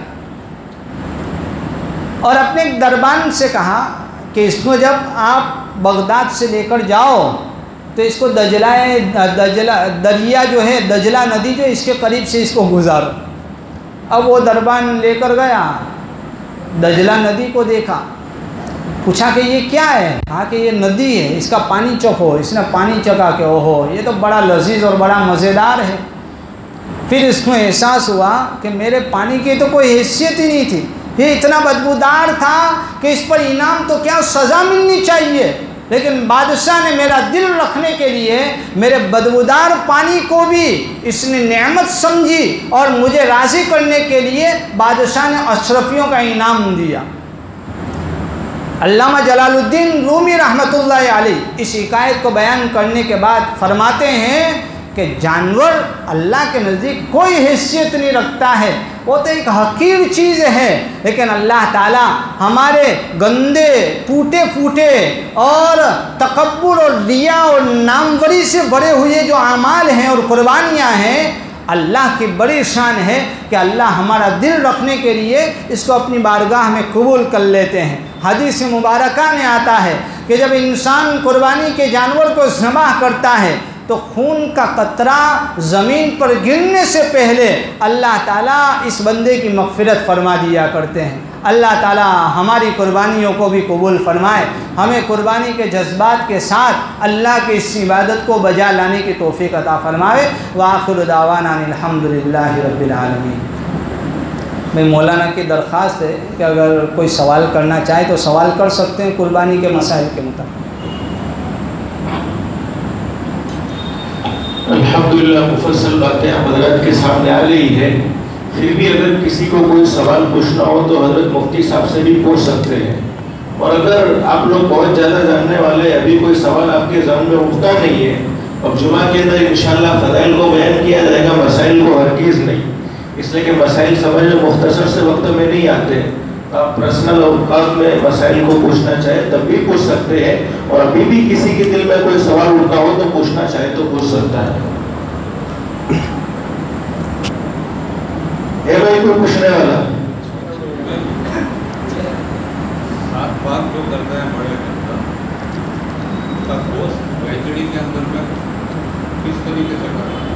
S1: اور اپنے ایک دربان سے کہا کہ اس کو جب آپ بغداد سے لے کر جاؤ تو اس کو دجلہ دجلہ دریا جو ہے، دجلہ ندی جو اس کے قریب سے اس کو گزارو۔ اب وہ دربان لے کر گیا، دجلہ ندی کو دیکھا، پوچھا کہ یہ کیا ہے؟ کہا کہ یہ ندی ہے، اس کا پانی چکھو۔ اس نے پانی چکھا کہ اوہو، یہ تو بڑا لذیذ اور بڑا مزیدار ہے۔ پھر اس کو احساس ہوا کہ میرے پانی کی تو کوئی حیثیت ہی نہیں تھی، یہ اتنا بدبودار تھا کہ اس پر انعام تو کیا سزا ملنی چاہیے، لیکن بادشاہ نے میرا دل رکھنے کے لیے میرے بدبودار پانی کو بھی اس نے نعمت سمجھی، اور مجھے راضی کرنے کے لیے بادشاہ نے اشرفیوں کا انعام دیا۔ علامہ جلال الدین رومی رحمۃ اللہ علیہ اس حکایت کو بیان کرنے کے بعد فرماتے ہیں کہ جانور اللہ کے نزدیک کوئی حیثیت نہیں رکھتا ہے، وہ تو ایک حقیر چیز ہے، لیکن اللہ تعالیٰ ہمارے گندے ٹوٹے پھوٹے اور تکبر اور ریا اور ناموری سے بھرے ہوئے جو اعمال ہیں اور قربانیاں ہیں، اللہ کی بڑی شان ہے کہ اللہ ہمارا دل رکھنے کے لیے اس کو اپنی بارگاہ میں قبول کر لیتے ہیں۔ حدیث مبارکہ میں آتا ہے کہ جب انسان قربانی کے جانور کو ذبح کرتا ہے تو خون کا قطرہ زمین پر گرنے سے پہلے اللہ تعالیٰ اس بندے کی مغفرت فرما دیا کرتے ہیں۔ اللہ تعالیٰ ہماری قربانیوں کو بھی قبول فرمائے، ہمیں قربانی کے جذبات کے ساتھ اللہ کی اس عبادت کو بجا لانے کی توفیق عطا فرمائے۔ وآخر دعوانا الحمدللہ رب العالمین۔ میں مولانا کی درخواست ہے کہ اگر کوئی سوال کرنا چاہے تو سوال کر سکتے ہیں قربانی کے مسائل کے مطابق۔
S3: الحمدللہ مفصل باتیں حضرات کے سامنے آ رہی ہے، پھر بھی اگر کسی کو کوئی سوال پوچھنا ہو تو حضرت مفتی صاحب سے بھی پوچھ سکتے ہیں، اور اگر آپ لوگ بہت زیادہ جاننے والے ابھی کوئی سوال آپ کے ذہن میں اٹھتا نہیں ہے، اب جمعہ کے اندر انشاءاللہ فضائل کو بیان کیا جائے گا، مسائل کو ہرگز نہیں، اس لیے کہ مسائل سمجھ میں مختصر سے وقت میں نہیں آتے۔ آپ پرسنل اوقات میں مسائل کو پوچھنا چاہے تب بھی پوچھ سکتے ہیں، اور ابھی بھی کسی کے دل میں کوئی سوال اٹھا ہو تو پوچھنا چاہے تو پوچھ سکتا ہے۔ ہے بھائی کوئی پوچھنے والا؟
S4: سات بات جو کرتا ہے بڑے کا اس کا گوشت بیچڑی کے اندر میں کس طریقے سے کرنا ہے؟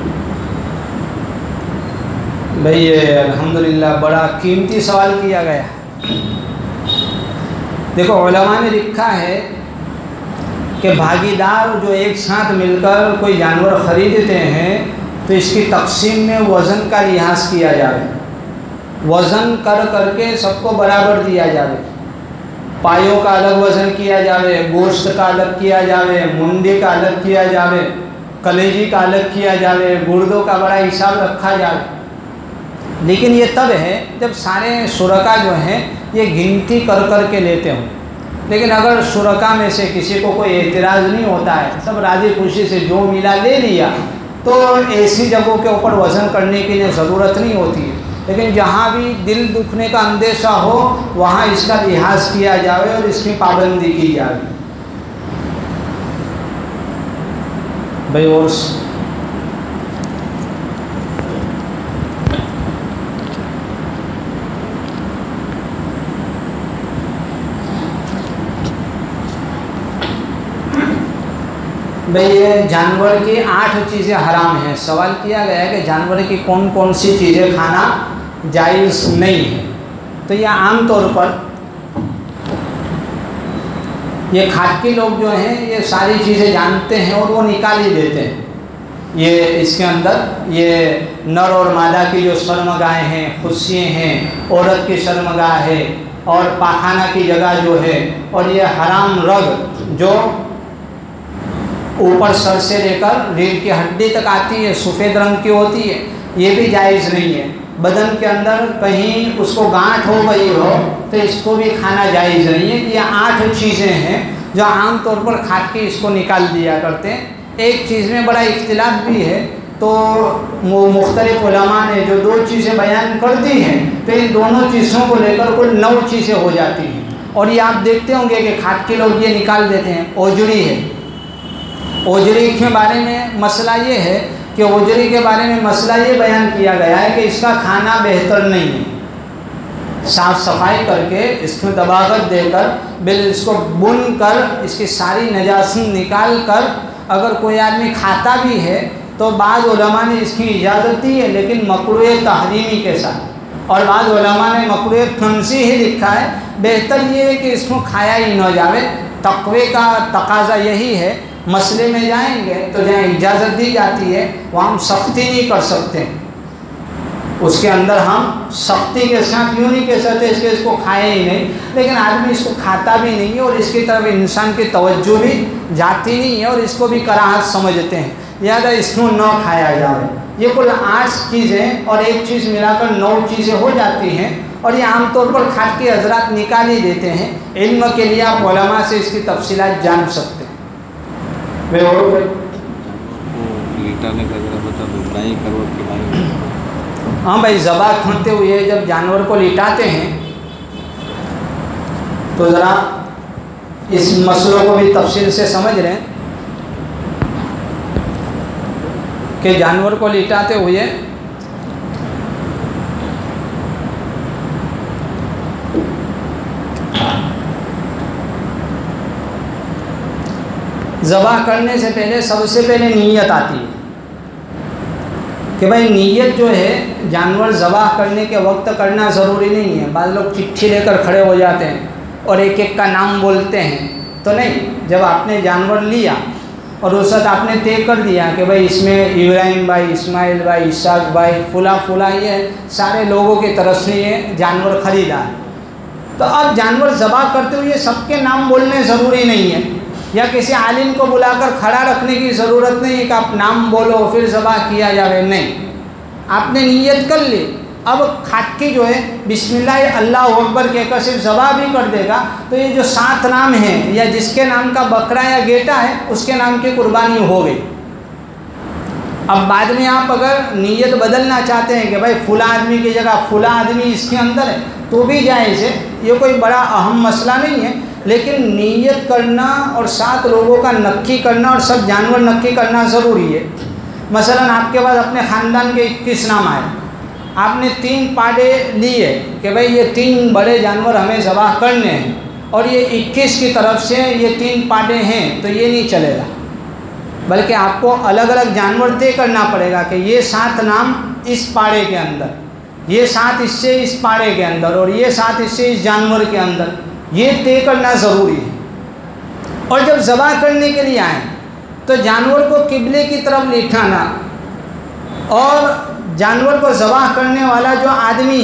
S1: بھئی یہ الحمدللہ بڑا قیمتی سوال کیا گیا۔ دیکھو علماء نے لکھا ہے کہ بھاگیدار جو ایک ساتھ مل کر کوئی جانور خریدتے ہیں تو اس کی تقسیم میں وزن کا لحاظ کیا جائے، وزن کر کر کے سب کو برابر دیا جائے۔ پایوں کا الگ وزن کیا جاوے، گوشت کا الگ کیا جاوے، منڈی کا الگ کیا جاوے، کلیجی کا الگ کیا جاوے، گردوں کا بڑا حساب رکھا جاوے. لیکن یہ تب ہے جب سارے شرکا جو ہیں یہ گنتی کر کر کے لیتے ہوں. لیکن اگر شرکا میں سے کسی کو کوئی اعتراض نہیں ہوتا ہے، سب راضی خوشی سے جو ملا لے لیا، تو ایسی جگہوں کے اوپر وزن کرنے کے لیے ضرورت نہیں ہوتی ہے. لیکن جہاں بھی دل دکھنے کا اندیشہ ہو وہاں اس کا لحاظ کیا جاوے اور اس کی پابندی کی جائے. بھائی اور بھئی یہ جانور کی آٹھ چیزیں حرام ہیں. سوال کیا گیا ہے کہ جانور کی کون کون سی چیزیں کھانا جائز نہیں ہے. تو یہ عام طور پر یہ کھاٹکی لوگ جو ہیں یہ ساری چیزیں جانتے ہیں اور وہ نکال ہی دیتے ہیں. یہ اس کے اندر یہ نر اور مادہ کی جو شرمگاہیں ہیں، خصییں ہیں، عورت کی شرمگاہ ہے اور پاخانہ کی جگہ جو ہے، اور یہ حرام رگ جو اوپر سر سے لے کر ریڑھ کی ہڈی تک آتی ہے، سفید رنگ کی ہوتی ہے، یہ بھی جائز نہیں ہے. بدن کے اندر کہیں اس کو گانٹھ ہو گئی ہو تو اس کو بھی کھانا جائز نہیں ہے. یہ آٹھ چیزیں ہیں جو عام طور پر کھا کے اس کو نکال دیا کرتے ہیں. ایک چیز میں بڑا اختلاف بھی ہے، تو وہ مختلف علماء نے جو دو چیزیں بیان کر دی ہیں تو ان دونوں چیزوں کو لے کر کل نو چیزیں ہو جاتی ہیں. اور یہ آپ دیکھتے ہوں گے کہ کھاٹ کے لوگ یہ نکال دیتے ہیں. اوجڑی ہے، اوجڑی کے بارے میں مسئلہ یہ ہے کہ اوجڑی کے بارے میں مسئلہ یہ بیان کیا گیا ہے کہ اس کا کھانا بہتر نہیں ہے. صاف صفائی کر کے اس کو دباغت دے کر بل اس کو بن کر اس کی ساری نجاست نکال کر اگر کوئی آدمی کھاتا بھی ہے تو بعض علماء نے اس کی اجازت دی ہے، لیکن مکروہ تحریمی کے ساتھ. اور بعض علماء نے مکروہ تنزیہ ہی لکھا ہے. بہتر یہ ہے کہ اس کو کھایا ہی نہ جاوے. تقوی کا تقاضا یہی ہے. مسئلے میں جائیں گے تو جہاں اجازت دی جاتی ہے وہاں ہم سختی نہیں کر سکتے. اس کے اندر ہم سختی کے ساتھ یوں نہیں کہہ سکتے اس کے اس کو کھائے ہی نہیں، لیکن آدمی اس کو کھاتا بھی نہیں ہے اور اس کی طرف انسان کی توجہ بھی جاتی نہیں ہے اور اس کو بھی کراہت سمجھتے ہیں، لہٰذا اس کو نہ کھایا جائے. یہ کل آٹھ چیزیں اور ایک چیز ملا کر نو چیزیں ہو جاتی ہیں، اور یہ عام طور پر کھاٹ کے حضرات نکال ہی دیتے ہیں. علم کے لیے آپ علماء سے اس کی تفصیلات جان سکتے ہیں. ہاں بھائی، ذبح کرتے ہوئے جب جانور کو لٹاتے ہیں تو ذرا اس مسئلوں کو بھی تفصیل سے سمجھ رہے ہیں کہ جانور کو لٹاتے ہوئے ذبح کرنے سے پہلے سب سے پہلے نیت آتی ہے کہ بھائی نیت جو ہے جانور ذبح کرنے کے وقت کرنا ضروری نہیں ہے. بعض لوگ چٹھی لے کر کھڑے ہو جاتے ہیں اور ایک ایک کا نام بولتے ہیں، تو نہیں. جب آپ نے جانور لیا اور اس وقت آپ نے طے کر دیا کہ بھائی اس میں ابراہیم بھائی، اسماعیل بھائی، اسحاق بھائی، فلاں فلاں یہ سارے لوگوں کی طرف سے یہ جانور خریدا ہے، تو اب جانور ذبح کرتے ہوئے سب کے نام بولنے ضروری نہیں ہے، یا کسی عالم کو بلا کر کھڑا رکھنے کی ضرورت نہیں ہے کہ آپ نام بولو پھر ذبح کیا جائے. نہیں، آپ نے نیت کر لی. اب کھاٹکی جو ہے بسم اللہ اللہ اکبر کہہ کر صرف ذبح بھی کر دے گا تو یہ جو سات نام ہیں یا جس کے نام کا بکرا یا گیٹا ہے اس کے نام کی قربانی ہو گئی. اب بعد میں آپ اگر نیت بدلنا چاہتے ہیں کہ بھائی فلاں آدمی کی جگہ فلاں آدمی اس کے اندر ہے تو بھی جائز ہے. یہ کوئی بڑا اہم مسئلہ نہیں ہے، لیکن نیت کرنا اور سات لوگوں کا نکی کرنا اور سب جانور نکی کرنا ضروری ہے. مثلا آپ کے پاس اپنے خاندان کے اکیس نام آئے، آپ نے تین پاڑے لیے کہ بھئی یہ تین بڑے جانور ہمیں ذبح کرنے ہیں اور یہ اکیس کی طرف سے یہ تین پاڑے ہیں، تو یہ نہیں چلے گا، بلکہ آپ کو الگ الگ جانور طے کرنا پڑے گا کہ یہ سات نام اس پاڑے کے اندر، یہ سات اس سے اس پاڑے کے اندر، اور یہ سات اس سے اس جانور کے اندر. یہ طے کرنا ضروری ہے. اور جب ذبح کرنے کے لیے آئیں تو جانور کو قبلے کی طرف لٹھانا اور جانور کو ذبح کرنے والا جو آدمی ہے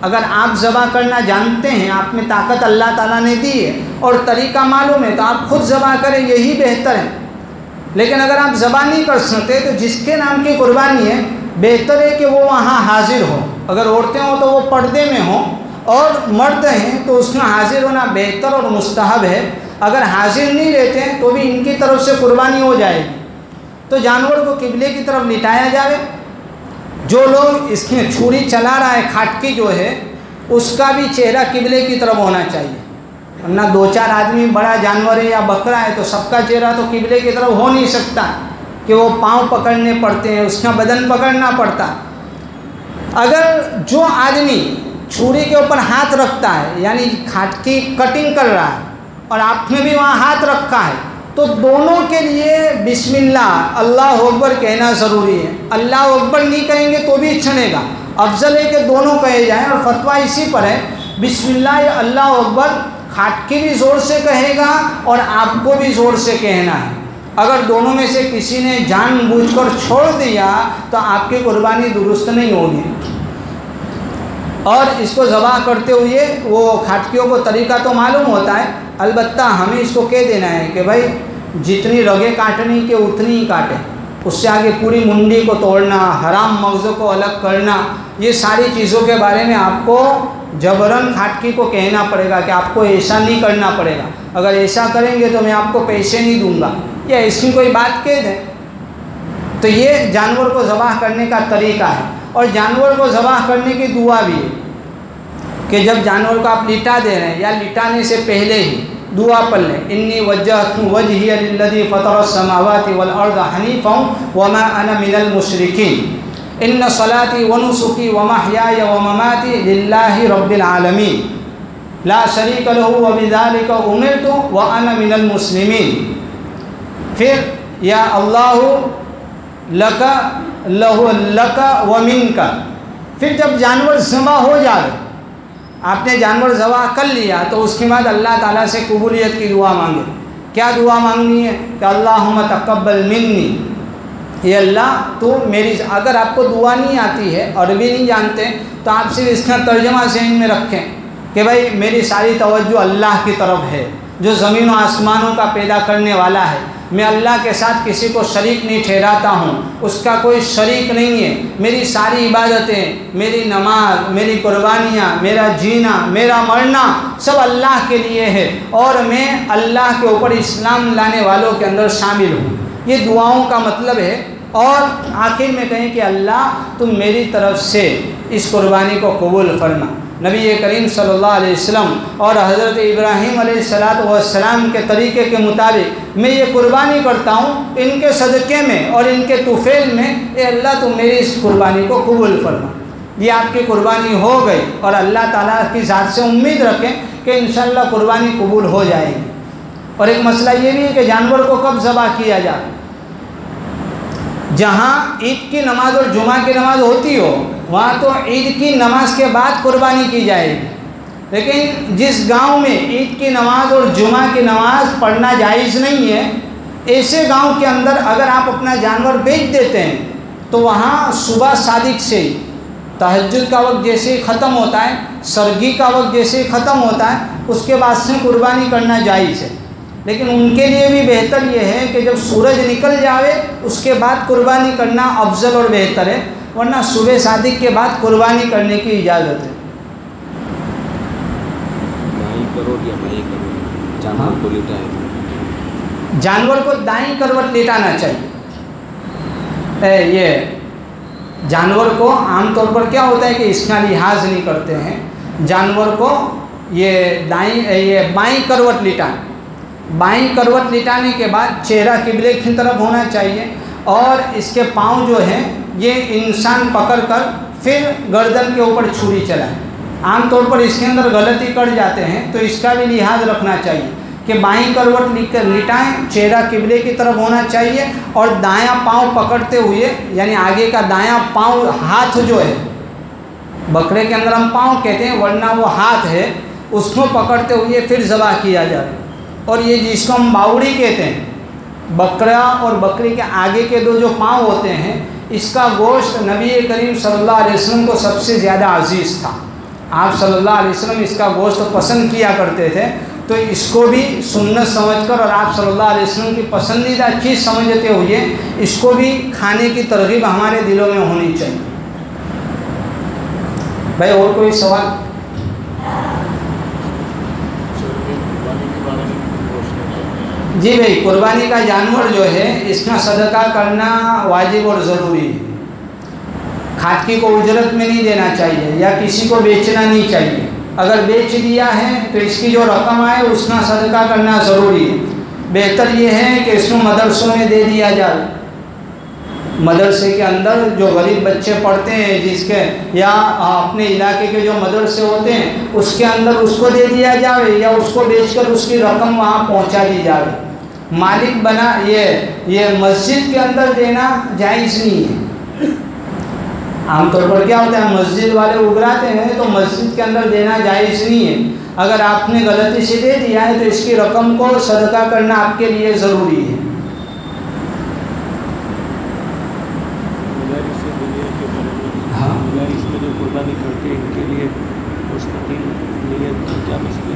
S1: اگر آپ ذبح کرنا جانتے ہیں، آپ میں طاقت اللہ تعالیٰ نے دی ہے اور طریقہ معلوم ہے، تو آپ خود ذبح کریں، یہی بہتر ہے۔ لیکن اگر آپ ذبح نہیں کر سکتے تو جس کے نام کی قربانی ہے بہتر ہے کہ وہ وہاں حاضر ہو۔ اگر عورتیں ہوں تو وہ پردے میں ہوں، اور مرد ہیں تو اس میں حاضر ہونا بہتر اور مستحب ہے۔ اگر حاضر نہیں رہتے ہیں تو بھی ان کی طرف سے قربانی ہو جائے گی۔ تو جانور کو قبلے کی طرف لٹایا جائے۔ جو لوگ اس میں چھری چلا رہا ہے، کھاٹکی جو ہے، اس کا بھی چہرہ قبلے کی طرف ہونا چاہیے، ورنہ دو چار آدمی بڑا جانور ہے یا بکرا ہے تو سب کا چہرہ تو قبلے کی طرف ہو نہیں سکتا کہ وہ پاؤں پکڑنے پڑتے ہیں، اس کا بدن پکڑنا پڑتا ہے۔ اگر جو آدمی چھری کے اوپر ہاتھ رکھتا ہے، یعنی کھاٹکی کٹنگ کر رہا ہے، اور آپ نے بھی وہاں ہاتھ رکھا ہے، تو دونوں کے لیے بسم اللہ اللہ اکبر کہنا ضروری ہے۔ اللہ اکبر نہیں کہیں گے تو بھی چلے گا، افضل ہے کہ دونوں کہے جائیں، اور فتویٰ اسی پر ہے بسم اللہ یا اللہ اکبر کھاٹکی بھی زور سے کہے گا اور آپ کو بھی زور سے کہنا ہے۔ اگر دونوں میں سے کسی نے جان بوجھ کر چھوڑ دیا تو آپ کی قربانی درست نہیں ہوگی۔ اور اس کو ذبح کرتے ہوئے وہ کھاٹکیوں کو طریقہ تو معلوم ہوتا ہے، البتہ ہمیں اس کو کہہ دینا ہے کہ بھائی جتنی رگیں کاٹنی کے اتنی ہی کاٹیں، اس سے آگے پوری منڈی کو توڑنا، حرام مغز کو الگ کرنا، یہ ساری چیزوں کے بارے میں آپ کو جبراً کھاٹکی کو کہنا پڑے گا کہ آپ کو ایسا نہیں کرنا پڑے گا، اگر ایسا کریں گے تو میں آپ کو پیسے نہیں دوں گا، یا ایسی کوئی بات کہہ دیں۔ تو یہ جانور کو ذبح کرنے کا طریقہ ہے۔ اور جانور کو ذبح کرنے کی دعا بھی ہے کہ جب جانور کو آپ لٹا دے رہے ہیں یا لٹانے سے پہلے ہی دعا پڑھ لیں، انی وجہت وجہی للذی فطر السماوات والارض حنیفا وما انا من المشرکین ان صلاتی ونسکی ومحیای ومماتی للہ رب العالمین لا شریک لہ وبذالک امرت وانا من المسلمین۔ پھر یا اللہ لک لہ لک ومنک۔ پھر جب جانور ذبح ہو جائے، آپ نے جانور ذبح کر لیا، تو اس کے بعد اللہ تعالیٰ سے قبولیت کی دعا مانگے۔ کیا دعا مانگنی ہے کہ اللہم تقبل منی، یہ اللہ تو میری، اگر آپ کو دعا نہیں آتی ہے، عربی نہیں جانتے، تو آپ صرف اس کا ترجمہ ذہن میں رکھیں کہ بھائی میری ساری توجہ اللہ کی طرف ہے، جو زمین و آسمانوں کا پیدا کرنے والا ہے۔ میں اللہ کے ساتھ کسی کو شریک نہیں ٹھہراتا ہوں، اس کا کوئی شریک نہیں ہے۔ میری ساری عبادتیں، میری نماز، میری قربانیاں، میرا جینا، میرا مرنا سب اللہ کے لیے ہے، اور میں اللہ کے اوپر اسلام لانے والوں کے اندر شامل ہوں۔ یہ دعاؤں کا مطلب ہے۔ اور آخر میں کہیں کہ اللہ تم میری طرف سے اس قربانی کو قبول فرما۔ نبی کریم صلی اللہ علیہ وسلم اور حضرت ابراہیم علیہ الصلاۃ والسلام کے طریقے کے مطابق میں یہ قربانی کرتا ہوں، ان کے صدقے میں اور ان کے طفیل میں، اے اللہ تم میری اس قربانی کو قبول فرما۔ یہ آپ کی قربانی ہو گئی، اور اللہ تعالیٰ کی ذات سے امید رکھیں کہ انشاءاللہ قربانی قبول ہو جائے گی۔ اور ایک مسئلہ یہ بھی ہے کہ جانور کو کب ذبح کیا جائے۔ جہاں عید کی نماز اور جمعہ کی نماز ہوتی ہو، وہاں تو عید کی نماز کے بعد قربانی کی جائے گی، لیکن جس گاؤں میں عید کی نماز اور جمعہ کی نماز پڑھنا جائز نہیں ہے، ایسے گاؤں کے اندر اگر آپ اپنا جانور بیچ دیتے ہیں تو وہاں صبح صادق سے ہی، تہجد کا وقت جیسے ہی ختم ہوتا ہے، سرگی کا وقت جیسے ہی ختم ہوتا ہے، اس کے بعد سے قربانی کرنا جائز ہے۔ لیکن ان کے لیے بھی بہتر یہ ہے کہ جب سورج نکل جاوے اس کے بعد قربانی کرنا افضل اور بہتر ہے، ورنہ صبح صادق کے بعد قربانی کرنے کی اجازت ہے۔ جانور کو لٹائے، جانور کو دائیں کروٹ لٹانا چاہیے۔ اے یہ جانور کو عام طور پر کیا ہوتا ہے کہ اس کا لحاظ نہیں کرتے ہیں، جانور کو یہ دائیں یہ بائیں کروٹ لٹائیں۔ بائیں کروٹ لٹانے کے بعد چہرہ قبلے کی طرف ہونا چاہیے، اور اس کے پاؤں جو ہیں یہ انسان پکڑ کر پھر گردن کے اوپر چھری چلائیں۔ عام طور پر اس کے اندر غلطی کر جاتے ہیں، تو اس کا بھی لحاظ رکھنا چاہیے کہ بائیں کروٹ لٹائیں، چہرہ قبلے کی طرف ہونا چاہیے، اور دایاں پاؤں پکڑتے ہوئے، یعنی آگے کا دایاں پاؤں، ہاتھ جو ہے، بکرے کے اندر ہم پاؤں کہتے ہیں ورنہ وہ ہاتھ ہے، اس کو پکڑتے ہوئے پھر ذبح کیا جائے۔ اور یہ جس کو ہم باوڑی کہتے ہیں، بکرا اور بکری کے آگے کے دو جو پاؤں ہوتے ہیں، اس کا گوشت نبی کریم صلی اللہ علیہ وسلم کو سب سے زیادہ عزیز تھا۔ آپ صلی اللہ علیہ وسلم اس کا گوشت پسند کیا کرتے تھے، تو اس کو بھی سنت سمجھ کر اور آپ صلی اللہ علیہ وسلم کی پسندیدہ چیز سمجھتے ہوئے اس کو بھی کھانے کی ترغیب ہمارے دلوں میں ہونی چاہیے۔ بھائی اور کوئی سوال؟ جی بھائی، قربانی کا جانور جو ہے اس کا صدقہ کرنا واجب اور ضروری ہے۔ کھاتکی کو اجرت میں نہیں دینا چاہیے یا کسی کو بیچنا نہیں چاہیے۔ اگر بیچ دیا ہے تو اس کی جو رقم آئے اس کا صدقہ کرنا ضروری ہے۔ بہتر یہ ہے کہ اس کو مدرسوں میں دے دیا جائے، مدرسے کے اندر جو غریب بچے پڑھتے ہیں جس کے یا اپنے علاقے کے جو مدرسے ہوتے ہیں اس کے اندر اس کو دے دیا جائے یا اس کو بیچ کر اس کی رقم وہاں پہنچا دی جائے۔ مالک بنا یہ یہ مسجد کے اندر دینا جائز نہیں ہے۔ عام طور پر کیا ہوتا ہے، مسجد والے اگراتے ہیں تو مسجد کے اندر دینا جائز نہیں ہے۔ اگر آپ نے غلطی سے دے دیا ہے تو اس کی رقم کو صدقہ کرنا آپ کے لیے ضروری ہے۔
S2: ہاں، اس میں جو قربانی کرتے ہیں ان کے لیے مستقل نیت کیا مسئلہ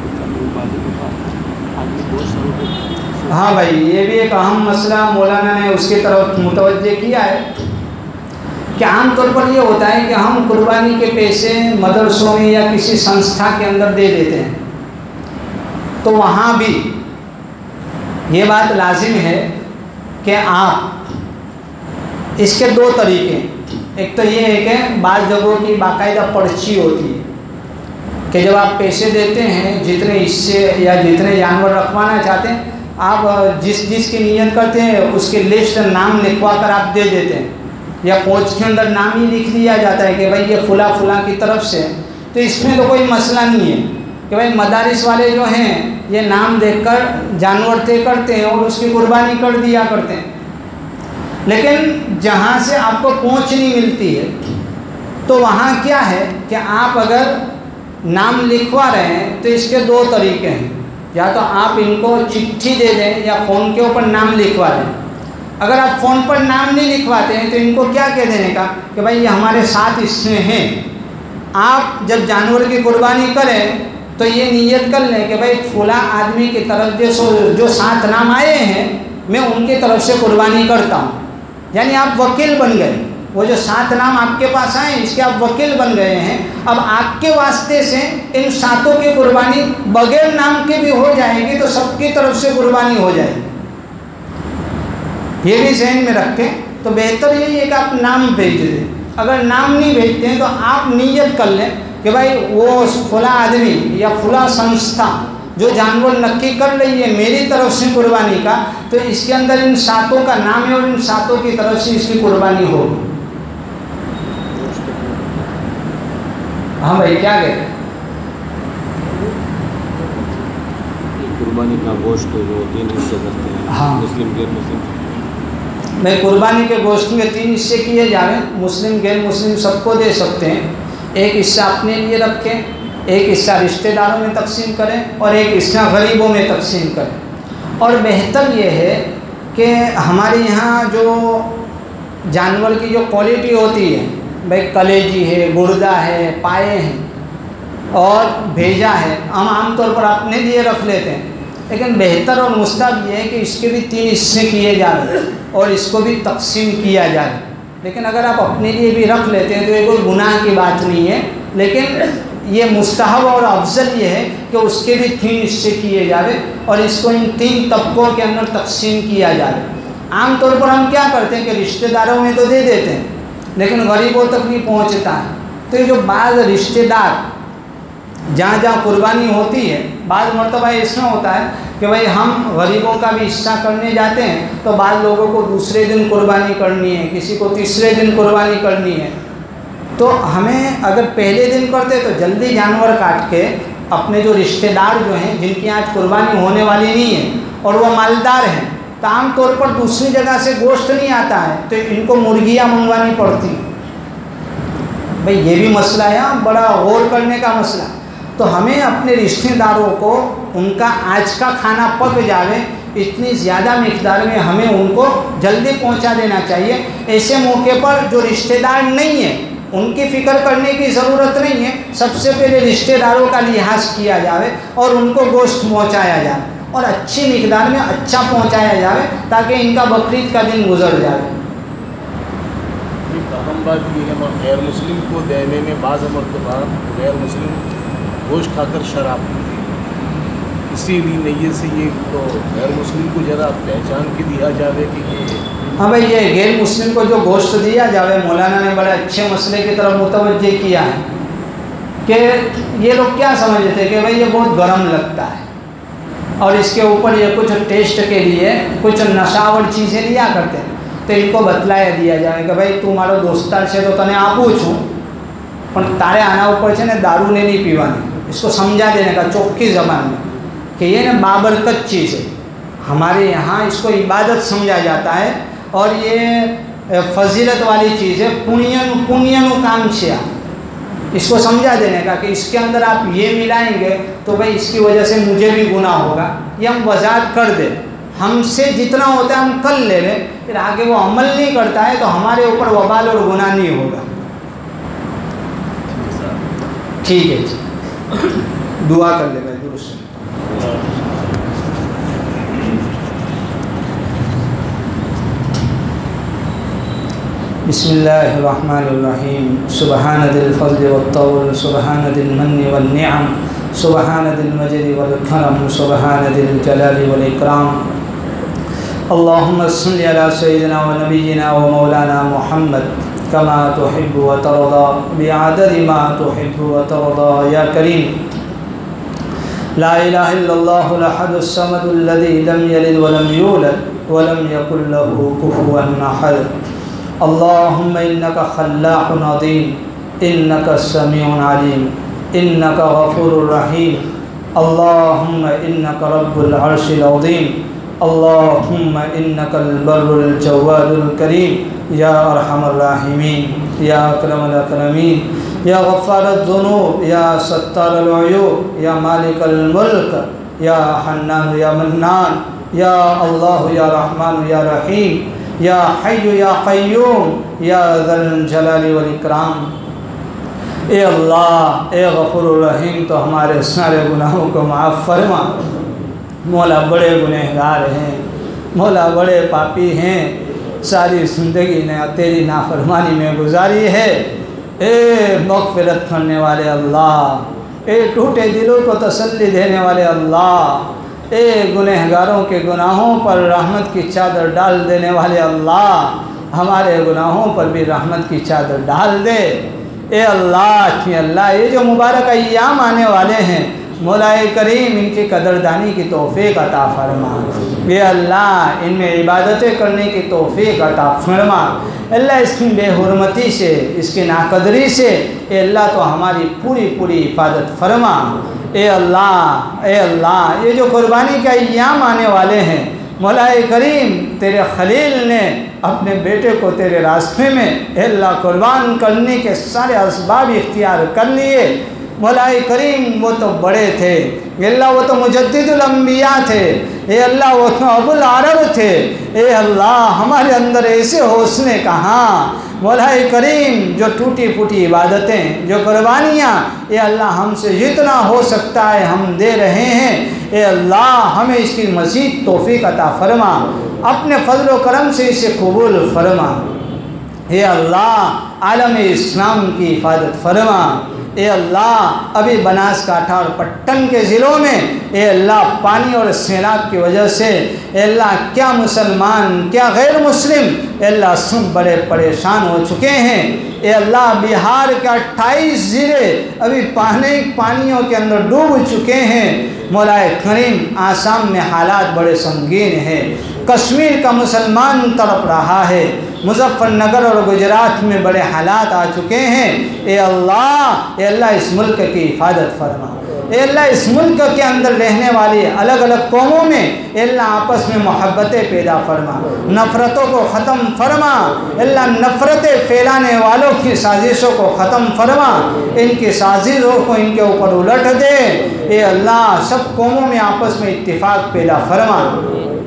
S2: ہے؟
S1: ہاں بھائی، یہ بھی ایک اہم مسئلہ مولانا نے اس کی طرف متوجہ کیا ہے کہ عام طور پر یہ ہوتا ہے کہ ہم قربانی کے پیسے مدرسوں میں یا کسی سنستھا کے اندر دے دیتے ہیں، تو وہاں بھی یہ بات لازم ہے کہ آپ اس کے دو طریقے، ایک تو یہ ہے کہ بعض جگہوں کی باقاعدہ پرچی ہوتی ہے کہ جب آپ پیسے دیتے ہیں جتنے حصے یا جتنے جانور رکھوانا چاہتے ہیں آپ جس جس کی نیت کرتے ہیں اس کے لسٹ نام لکھوا کر آپ دے دیتے ہیں، یا پوچھ کے اندر نام ہی لکھ دیا جاتا ہے کہ بھائی یہ فلاں فلاں کی طرف سے، تو اس میں تو کوئی مسئلہ نہیں ہے کہ بھائی مدارس والے جو ہیں یہ نام دیکھ کر جانور طے کرتے ہیں اور اس کی قربانی کر دیا کرتے ہیں۔ لیکن جہاں سے آپ کو پہنچ نہیں ملتی ہے تو وہاں کیا ہے کہ آپ اگر نام لکھوا رہے ہیں تو اس کے دو طریقے ہیں، یا تو آپ ان کو چٹھی دے دیں یا فون کے اوپر نام لکھوا دیں۔ اگر آپ فون پر نام نہیں لکھواتے ہیں تو ان کو کیا کہہ دینے کا کہ بھائی یہ ہمارے ساتھ اس میں ہیں، آپ جب جانور کی قربانی کریں تو یہ نیت کر لیں کہ بھائی فلاں آدمی کی طرف جو جو سات نام آئے ہیں میں ان کی طرف سے قربانی کرتا ہوں، یعنی آپ وکیل بن گئے۔ وہ جو سات نام آپ کے پاس آئے اس کے آپ وکیل بن گئے ہیں، اب آپ کے واسطے سے ان ساتوں کی قربانی بغیر نام کے بھی ہو جائے گی تو سب کی طرف سے قربانی ہو جائے گی۔ یہ بھی ذہن میں رکھیں، تو بہتر یہی ہے کہ آپ نام بھیج دیں۔ اگر نام نہیں بھیجتے ہیں تو آپ نیت کر لیں کہ بھائی وہ فلاں آدمی یا فلاں سنستھا جو جانور نکی کر رہی ہے میری طرف سے قربانی کا، تو اس کے اندر ان ساتوں کا نام ہے اور ان ساتوں کی طرف سے اس کی قربانی ہوگی۔ ہاں بھائی کیا کہتے ہیں؟
S2: قربانی کا گوشت جو تین حصے کرتے ہیں،
S1: ہاں
S2: مسلم غیر مسلم۔
S1: میں قربانی کے گوشت میں تین حصے کیے جائیں، مسلم غیر مسلم سب کو دے سکتے ہیں۔ ایک حصہ اپنے لیے رکھیں، ایک حصہ رشتہ داروں میں تقسیم کریں اور ایک حصہ غریبوں میں تقسیم کریں۔ اور بہتر یہ ہے کہ ہمارے یہاں جو جانور کی جو کوالٹی ہوتی ہے، بھائی کلیجی ہے، گردہ ہے، پائے ہیں اور بھیجا ہے، ہم عام طور پر اپنے لیے رکھ لیتے ہیں، لیکن بہتر اور مستحب یہ ہے کہ اس کے بھی تین حصے کیے جائیں اور اس کو بھی تقسیم کیا جائے۔ لیکن اگر آپ اپنے لیے بھی رکھ لیتے ہیں تو یہ کوئی گناہ کی بات نہیں ہے، لیکن یہ مستحب اور افضل یہ ہے کہ اس کے بھی تین حصے کیے جائے اور اس کو ان تین طبقوں کے اندر تقسیم کیا جائے۔ عام طور پر ہم کیا کرتے ہیں کہ رشتہ داروں میں تو دے دیتے ہیں لیکن غریبوں تک نہیں پہنچتا ہے، تو یہ جو بعض رشتہ دار جہاں جہاں قربانی ہوتی ہے، بعض مرتبہ اس میں ہوتا ہے کہ بھائی ہم غریبوں کا بھی حصہ کرنے جاتے ہیں تو بعض لوگوں کو دوسرے دن قربانی کرنی ہے، کسی کو تیسرے دن قربانی کرنی ہے، تو ہمیں اگر پہلے دن کرتے تو جلدی جانور کاٹ کے اپنے جو رشتہ دار جو ہیں جن کی آج قربانی ہونے والی نہیں ہے اور وہ مالدار ہیں، تو عام طور پر دوسری جگہ سے گوشت نہیں آتا ہے تو ان کو مرغیاں منگوانی پڑتی ہیں۔ بھئی یہ بھی مسئلہ ہے، بڑا غور کرنے کا مسئلہ۔ تو ہمیں اپنے رشتہ داروں کو ان کا آج کا کھانا پک جاوے اتنی زیادہ مقدار میں ہمیں ان کو جلدی پہنچا دینا چاہیے۔ ایسے موقع پر جو رشتہ دار نہیں ہیں ان کی فکر کرنے کی ضرورت نہیں ہے، سب سے پہلے رشتہ داروں کا لحاظ کیا جائے اور ان کو گوشت پہنچایا جائے اور اچھی مقدار میں اچھا پہنچایا جائے تاکہ ان کا بقرعید کا دن گزر جائے۔
S2: ایک اہم بات یہ ہے غیر مسلم کو دینے میں بعض مرتبہ غیر مسلم گوشت کھا کر شراب پیتے ہیں، اسی لیے نیت سے یہ تو غیر مسلم کو ذرا پہچان کے دیا جاوے کہ یہ
S1: ہاں بھائی یہ غیر مسلم کو جو گوشت دیا جاوے، مولانا نے بڑے اچھے مسئلے کی طرف متوجہ کیا ہے کہ یہ لوگ کیا سمجھتے ہیں کہ بھائی یہ بہت گرم لگتا ہے اور اس کے اوپر یہ کچھ ٹیسٹ کے لیے کچھ نشاور چیزیں لیا کرتے ہیں، تو ان کو بتلایا دیا جائے کہ بھائی تو مارو دوستار سے تو تنے آپوں چھوں پر تارے آنا اوپر سے نے دارو نے نہیں پیوانی، اس کو سمجھا دینے کا چوکی زبان میں کہ یہ نا بابرکت چیز ہے، ہمارے یہاں اس کو عبادت سمجھا جاتا ہے اور یہ فضیلت والی چیز ہے، پنین پنین کام چھیا، اس کو سمجھا دینے کا کہ اس کے اندر آپ یہ ملائیں گے تو بھائی اس کی وجہ سے مجھے بھی گناہ ہوگا، یہ ہم وضاحت کر دیں، ہم سے جتنا ہوتا ہے ہم کر لے لیں، پھر آگے وہ عمل نہیں کرتا ہے تو ہمارے اوپر وبال اور گناہ نہیں ہوگا۔ ٹھیک ہے جی، دعا کر لے بھائی درست۔ بسم اللہ الرحمن الرحیم، سبحان ذی الفضل والطول، سبحان ذی المن والنعم، سبحان ذی المجد والکرم، سبحان ذی الجلال والاکرام۔ اللہم صلی علی سیدنا و نبینا و مولانا محمد کما تحب و ترضى بعدد ما تحب و ترضى یا کریم۔ لا الہ الا اللہ الاحد الصمد الذی لم یلد ولم یولد ولم یکن له کفوا احد۔ اللہم انکا خلاق عظیم، انکا سمیع علیم، انکا غفور الرحیم، اللہم انکا رب العرش العظیم، اللہم انکا البر الجواد الکریم، یا ارحم الراحمین، یا اکرم الاکرمین، یا غفار الذنوب، یا ستار العیوب، یا مالک الملک، یا حنان یا منان، یا اللہ یا رحمان یا رحیم، یا حی یا قیوم، یا ذا الجلال والاکرام۔ اے اللہ، اے غفور الرحیم تو ہمارے سارے گناہوں کو معاف فرما۔ مولا بڑے گنہگار ہیں، مولا بڑے پاپی ہیں، ساری زندگی نے تیری نافرمانی میں گزاری ہے۔ اے مغفرت کرنے والے اللہ، اے ٹوٹے دلوں کو تسلی دینے والے اللہ، اے گنہگاروں کے گناہوں پر رحمت کی چادر ڈال دینے والے اللہ، ہمارے گناہوں پر بھی رحمت کی چادر ڈال دے۔ اے اللہ کہ اللہ یہ جو مبارک ایام آنے والے ہیں، مولا کریم ان کی قدردانی کی توفیق عطا فرما۔ اے اللہ ان میں عبادتیں کرنے کی توفیق عطا فرما۔ اللہ اس کی بے حرمتی سے، اس کی ناقدری سے اے اللہ تو ہماری پوری پوری حفاظت فرما۔ اے اللہ، اے اللہ یہ جو قربانی کے ایام آنے والے ہیں، مولا کریم تیرے خلیل نے اپنے بیٹے کو تیرے راستے میں اے اللہ قربان کرنے کے سارے اسباب اختیار کر لیے۔ مولا کریم وہ تو بڑے تھے، اے اللہ وہ تو مجدد الانبیاء تھے، اے اللہ وہ تو ابو العرب تھے، اے اللہ ہمارے اندر ایسے حوصلے کہاں۔ مولا کریم جو ٹوٹی پھوٹی عبادتیں، جو قربانیاں اے اللہ ہم سے جتنا ہو سکتا ہے ہم دے رہے ہیں، اے اللہ ہمیں اس کی مزید توفیق عطا فرما، اپنے فضل و کرم سے اسے قبول فرما۔ اے اللہ عالم اسلام کی حفاظت فرما۔ اے اللہ ابھی بناس کاٹھا اور پٹن کے ضلعوں میں اے اللہ پانی اور سیلاب کی وجہ سے اے اللہ کیا مسلمان کیا غیر مسلم اے اللہ سب بڑے پریشان ہو چکے ہیں۔ اے اللہ بہار کے اٹھائیس ضلع ابھی پانی پانیوں کے اندر ڈوب چکے ہیں۔ مولا کریم آسام میں حالات بڑے سنگین ہیں، کشمیر کا مسلمان تڑپ رہا ہے، مظفر نگر اور گجرات میں بڑے حالات آ چکے ہیں۔ اے اللہ اے اللہ اس ملک کی حفاظت فرما۔ اے اللہ اس ملک کے اندر رہنے والی الگ الگ قوموں میں اے اللہ آپس میں محبتیں پیدا فرما، نفرتوں کو ختم فرما۔ اے اللہ نفرتیں پھیلانے والوں کی سازشوں کو ختم فرما، ان کی سازشوں کو ان کے اوپر الٹ دے۔ اے اللہ سب قوموں میں آپس میں اتفاق پیدا فرما۔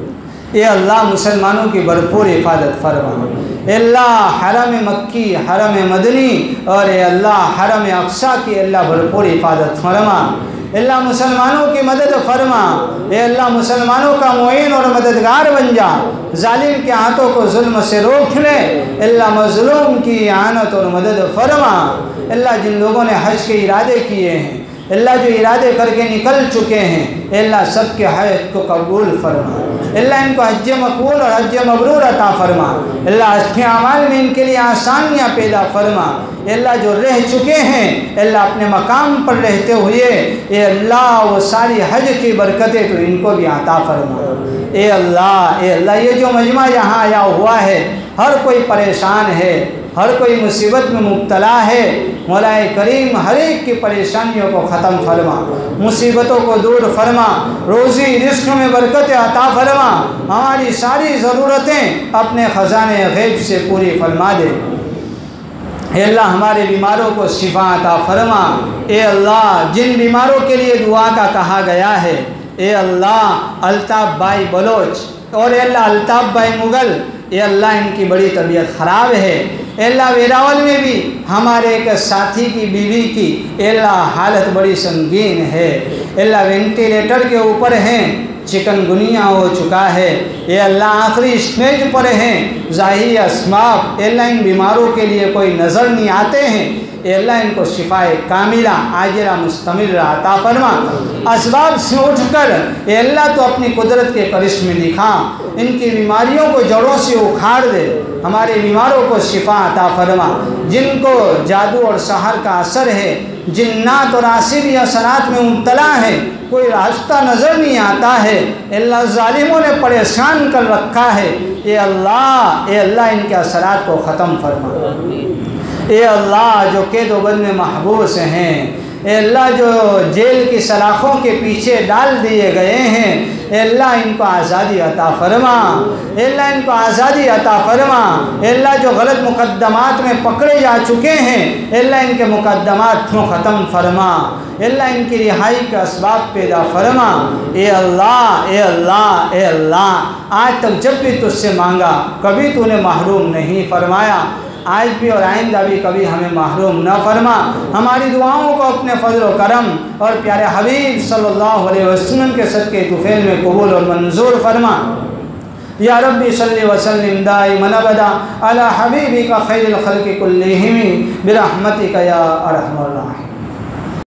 S1: اے اللہ مسلمانوں کی بھرپور حفاظت فرما، اے اللہ حرم مکی، حرم مدنی اور اے اللہ حرم اقصیٰ کی اللہ بھرپور حفاظت فرما، اے اللہ مسلمانوں کی مدد فرما، اے اللہ مسلمانوں کا معین اور مددگار بن جا، ظالم کے ہاتھوں کو ظلم سے روک لے، اے اللہ مظلوم کی اعانت اور مدد فرما، اے اللہ جن لوگوں نے حج کے ارادے کیے ہیں، اے اللہ جو ارادے کر کے نکل چکے ہیں، اے اللہ سب کے حج کو قبول فرما، اے اللہ ان کو حج مقبول اور حج مبرور عطا فرما، اے اللہ حج کے اعمال میں ان کے لیے آسانیاں پیدا فرما، اے اللہ جو رہ چکے ہیں اے اللہ اپنے مقام پر رہتے ہوئے اے اللہ وہ ساری حج کی برکتیں تو ان کو بھی عطا فرما، اے اللہ اے اللہ یہ جو مجمع یہاں آیا ہوا ہے ہر کوئی پریشان ہے، ہر کوئی مصیبت میں مبتلا ہے، مولا کریم ہر ایک کی پریشانیوں کو ختم فرما، مصیبتوں کو دور فرما، روزی رزق میں برکت عطا فرما، ہماری ساری ضرورتیں اپنے خزانے غیب سے پوری فرما دے، اے اللہ ہمارے بیماروں کو شفا عطا فرما، اے اللہ جن بیماروں کے لیے دعا کا کہا گیا ہے، اے اللہ الطاف بھائی بلوچ اور اے اللہ الطاف بھائی مغل، اے اللہ ان کی بڑی طبیعت خراب ہے، اے اللہ ویراول میں بھی ہمارے ایک ساتھی کی بیوی کی اے اللہ حالت بڑی سنگین ہے، اے اللہ وینٹیلیٹر کے اوپر ہیں، چکن گنیا ہو چکا ہے، اے اللہ آخری اسٹیج پر ہیں، ظاہری اسباب اے اللہ ان بیماروں کے لیے کوئی نظر نہیں آتے ہیں، اے اللہ ان کو شفاء کاملہ عاجلہ مستمرہ عطا فرما، اسباب سے اٹھ کر اے اللہ تو اپنی قدرت کے کرشمے دکھا، ان کی بیماریوں کو جڑوں سے اکھاڑ دے، ہمارے بیماروں کو شفا عطا فرما، جن کو جادو اور سحر کا اثر ہے، جنات اور عاصری اثرات میں مبتلا ہے، کوئی راستہ نظر نہیں آتا ہے، اے اللہ ظالموں نے پریشان کر رکھا ہے، اے اللہ اے اللہ ان کے اثرات کو ختم فرما، اے اللہ جو قید و بند میں محبوس ہیں، اے اللہ جو جیل کی سلاخوں کے پیچھے ڈال دیے گئے ہیں، اے اللہ ان کو آزادی عطا فرما، اے اللہ ان کو آزادی عطا فرما، اے اللہ جو غلط مقدمات میں پکڑے جا چکے ہیں اے اللہ ان کے مقدمات کو ختم فرما، اے اللہ ان کی رہائی کے اسباب پیدا فرما، اے اللہ اے اللہ اے اللہ آج تک جب بھی تجھ سے مانگا کبھی تو نے محروم نہیں فرمایا، آج بھی اور آئندہ بھی کبھی ہمیں محروم نہ فرما، ہماری دعاؤں کو اپنے فضل و کرم اور پیارے حبیب صلی اللہ علیہ وسلم کے صدقے طفیل میں قبول اور منظور فرما، یا ربی صلی وسلم دائما ابدا علی حبیبک خیر الخلق کلہم برحمتک یا ارحم الراحمین۔